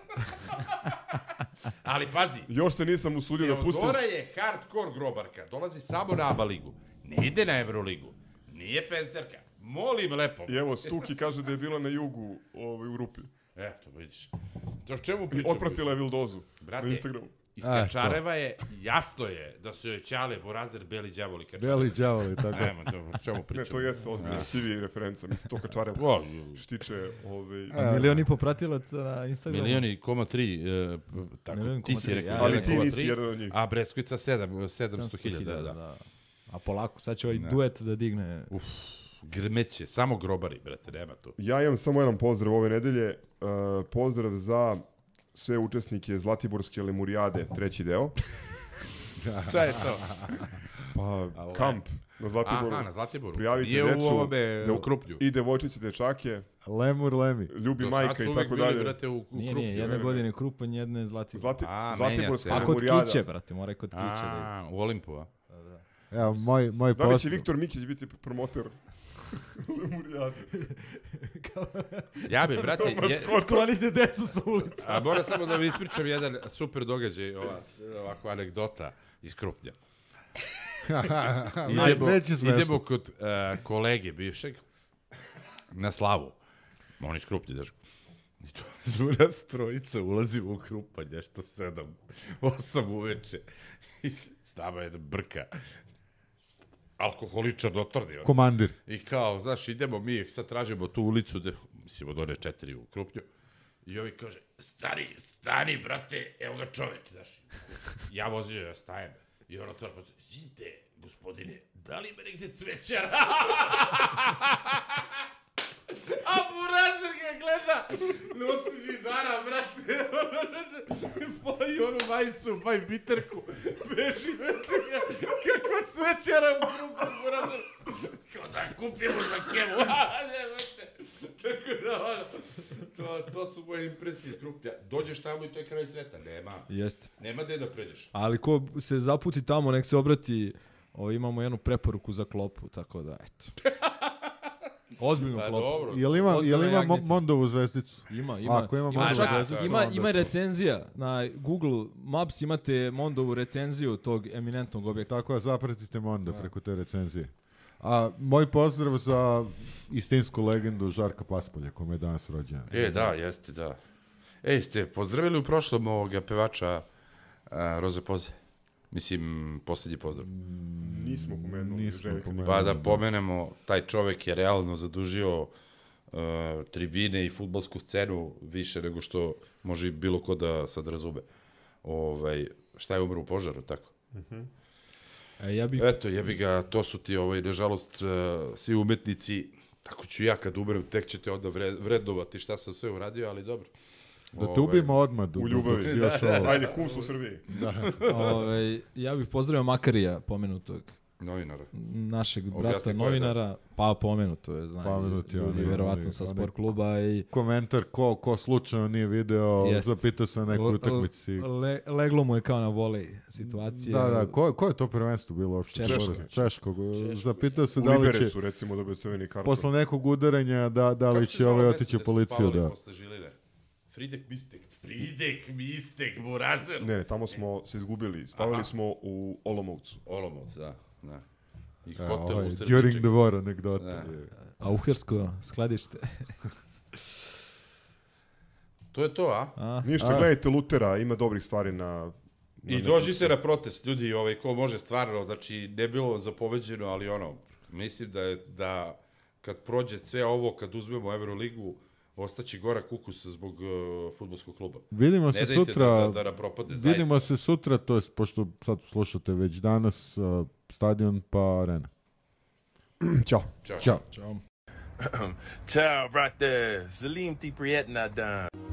Speaker 6: Ali pazi.
Speaker 8: Još se nisam usudio da pustim.
Speaker 6: Teodora je hardcore grobarka. Dolazi samo na ABA ligu. Ne ide na Euroligu. Nije fenserka. Molim lepo.
Speaker 8: I evo, Stuki kaže da je bila na jugu ovaj, u Rupi.
Speaker 6: Eto, vidiš. To čemu pričam?
Speaker 8: Otpratila je Vildozu
Speaker 6: Brate,
Speaker 8: na Instagramu.
Speaker 6: Iz Kačareva je, jasno je da su joj Ćale, Borazer, Beli đavoli Kačareva.
Speaker 5: Beli đavoli, tako.
Speaker 6: Ajmo, dobro, čemu pričamo?
Speaker 8: Ne, to jeste ozbiljno, sivi referenca, mislim, to Kačareva.
Speaker 6: O,
Speaker 8: štiče, ovaj...
Speaker 7: A milion i po pratilaca na Instagramu?
Speaker 6: Milion i koma tri, uh, tako,
Speaker 7: milion
Speaker 6: ti si rekao,
Speaker 8: ali ti nisi jedan od njih.
Speaker 6: A Breskvica sedam, sedamsto hiljada, da, da.
Speaker 7: A polako, sad će ovaj ne. duet da digne...
Speaker 6: Uf, grmeće, samo grobari, brate, nema tu.
Speaker 8: Ja imam samo jedan pozdrav ove nedelje, uh, pozdrav za sve učesnike Zlatiborske Lemurijade, treći deo.
Speaker 6: Šta je to?
Speaker 8: Pa, kamp na Zlatiboru.
Speaker 6: Aha, na Zlatiboru.
Speaker 8: Prijavite
Speaker 6: Nije
Speaker 8: decu.
Speaker 6: u ovome,
Speaker 8: de,
Speaker 6: u Kruplju.
Speaker 8: I devojčice, dečake.
Speaker 5: Lemur, Lemi.
Speaker 8: Ljubi majka i tako dalje.
Speaker 6: Brate, u, u
Speaker 7: nije,
Speaker 6: Kruplju.
Speaker 7: nije, jedne godine Krupanj, jedne Zlatibor.
Speaker 8: Zlati,
Speaker 6: a,
Speaker 8: Zlatiborska
Speaker 7: a kod Kiće, brate, mora kod Kiće.
Speaker 6: A, u Olimpu, a?
Speaker 5: Da, da. Evo, moj, moj
Speaker 8: da li će Viktor Mikić biti promoter?
Speaker 6: Ja bi, brate... Je,
Speaker 7: sklonite decu sa ulica.
Speaker 6: A moram samo da vi ispričam jedan super događaj, ova, ovako anegdota iz Krupnja. idemo, idemo kod uh, kolege bivšeg na slavu. On iz Krupnja, daš. I to smo nas trojica, ulazimo u Krupanj, nešto sedam, osam uveče. I s nama je brka. Alkoholičar notorni.
Speaker 5: Komandir.
Speaker 6: I kao, znaš, idemo mi, sad tražimo tu ulicu, de, mislim, od one četiri u Krupnju. I ovi kaže, stani, stani, brate, evo ga čovjek, znaš. Ja vozio, ja stajem. I on otvara, pa zinte, gospodine, da li ima negdje cvećar? A Burazer ga gleda, nosi zidara, brate, pa i onu majicu, pa i biterku, beži, brate, kakva cvećara u grupu, Burazer, kao da kupimo za kemu, ne, brate, tako da, ono, to, to su moje impresije iz Krupnja, dođeš tamo i to je kraj sveta, nema,
Speaker 7: Jeste.
Speaker 6: nema gde da pređeš.
Speaker 7: Ali ko se zaputi tamo, nek se obrati, o, imamo jednu preporuku za klopu, tako da, eto. Ozbiljno
Speaker 6: pa,
Speaker 7: klopu.
Speaker 6: Dobro.
Speaker 5: Jel ima, jel ima mo Mondovu zvezdicu?
Speaker 7: Ima, ima.
Speaker 5: Ako ima,
Speaker 7: ima,
Speaker 5: Mondovu
Speaker 7: čak,
Speaker 5: zvezdicu,
Speaker 7: ima,
Speaker 5: onda
Speaker 7: ima recenzija. Na Google Maps imate Mondovu recenziju tog eminentnog objekta.
Speaker 5: Tako da zapratite Mondo preko te recenzije. A moj pozdrav za istinsku legendu Žarka Paspolja, kome je danas rođen.
Speaker 6: E, da, jeste, da. Ej, ste pozdravili u prošlom ovoga pevača uh, Roze Poze? Mislim, posljednji pozdrav.
Speaker 8: Nismo pomenuli.
Speaker 5: Nismo
Speaker 8: Željka.
Speaker 5: pomenuli.
Speaker 6: Pa da pomenemo, taj čovek je realno zadužio uh, tribine i fudbalsku scenu više nego što može bilo ko da sad razume. Ovaj, šta je umro u požaru, tako?
Speaker 8: Mhm.
Speaker 7: E, ja bih...
Speaker 6: Eto, jebi ga, to su ti, ovaj, nažalost, uh, svi umetnici, tako ću ja kad umrem, tek ćete onda vre, vrednovati šta sam sve uradio, ali dobro.
Speaker 5: Da te ubijemo odmah.
Speaker 8: U ljubavi.
Speaker 5: dok si još ovo.
Speaker 8: Ajde, kum su u Srbiji.
Speaker 5: Da.
Speaker 7: Ove, ja bih pozdravio Makarija, pomenutog
Speaker 6: novinara.
Speaker 7: Našeg brata
Speaker 6: Objasni ko je,
Speaker 7: novinara, pa pomenuto je, znam,
Speaker 5: Pomenuti
Speaker 7: ljudi,
Speaker 5: oni,
Speaker 7: verovatno
Speaker 5: oni,
Speaker 7: sa
Speaker 5: oni.
Speaker 7: sport kluba i...
Speaker 5: Komentar, ko, ko slučajno nije video,
Speaker 7: Jest.
Speaker 5: zapitao se na nekoj
Speaker 7: Le-
Speaker 5: utakmici.
Speaker 7: Le, leglo mu je kao na volej situacija.
Speaker 5: Da, da, ko, ko je to prvenstvo bilo uopšte?
Speaker 7: Češko.
Speaker 5: Češkog. Zapitao se
Speaker 8: U
Speaker 5: da li će,
Speaker 8: Liberecu, recimo, dobio crveni karton.
Speaker 5: posle nekog udaranja, da, da li će ovaj otići u policiju. Da.
Speaker 6: Fridek Mistek. Fridek Mistek, Burazer.
Speaker 8: Ne, ne, tamo smo se izgubili. Spavali
Speaker 6: Aha.
Speaker 8: smo u Olomoucu.
Speaker 6: Olomouc, da. da. I
Speaker 5: E,
Speaker 6: hotel
Speaker 5: ovaj,
Speaker 6: u Srbiček.
Speaker 5: during the war anegdota.
Speaker 6: Da.
Speaker 7: Auhersko skladište.
Speaker 6: To je to, a?
Speaker 7: a?
Speaker 8: Ništa,
Speaker 5: A.
Speaker 8: gledajte Lutera, ima dobrih stvari na... na
Speaker 6: I
Speaker 8: Netflixu.
Speaker 6: dođite na protest, ljudi, ovaj, ko može stvarno, znači, ne bilo zapoveđeno, ali ono, mislim da je, da kad prođe sve ovo, kad uzmemo Euroligu, ostaći gorak ukus zbog uh, fudbalskog kluba.
Speaker 5: Vidimo
Speaker 6: ne
Speaker 5: se
Speaker 6: dajte
Speaker 5: sutra.
Speaker 6: Da, da, da nam propadne,
Speaker 5: vidimo
Speaker 6: zaista.
Speaker 5: se sutra, to jest pošto sad slušate već danas, uh, stadion pa arena.
Speaker 8: Ćao.
Speaker 6: Ćao.
Speaker 5: Ćao.
Speaker 7: Ćao.
Speaker 15: Ciao, brate. Salim ti prijetna dan.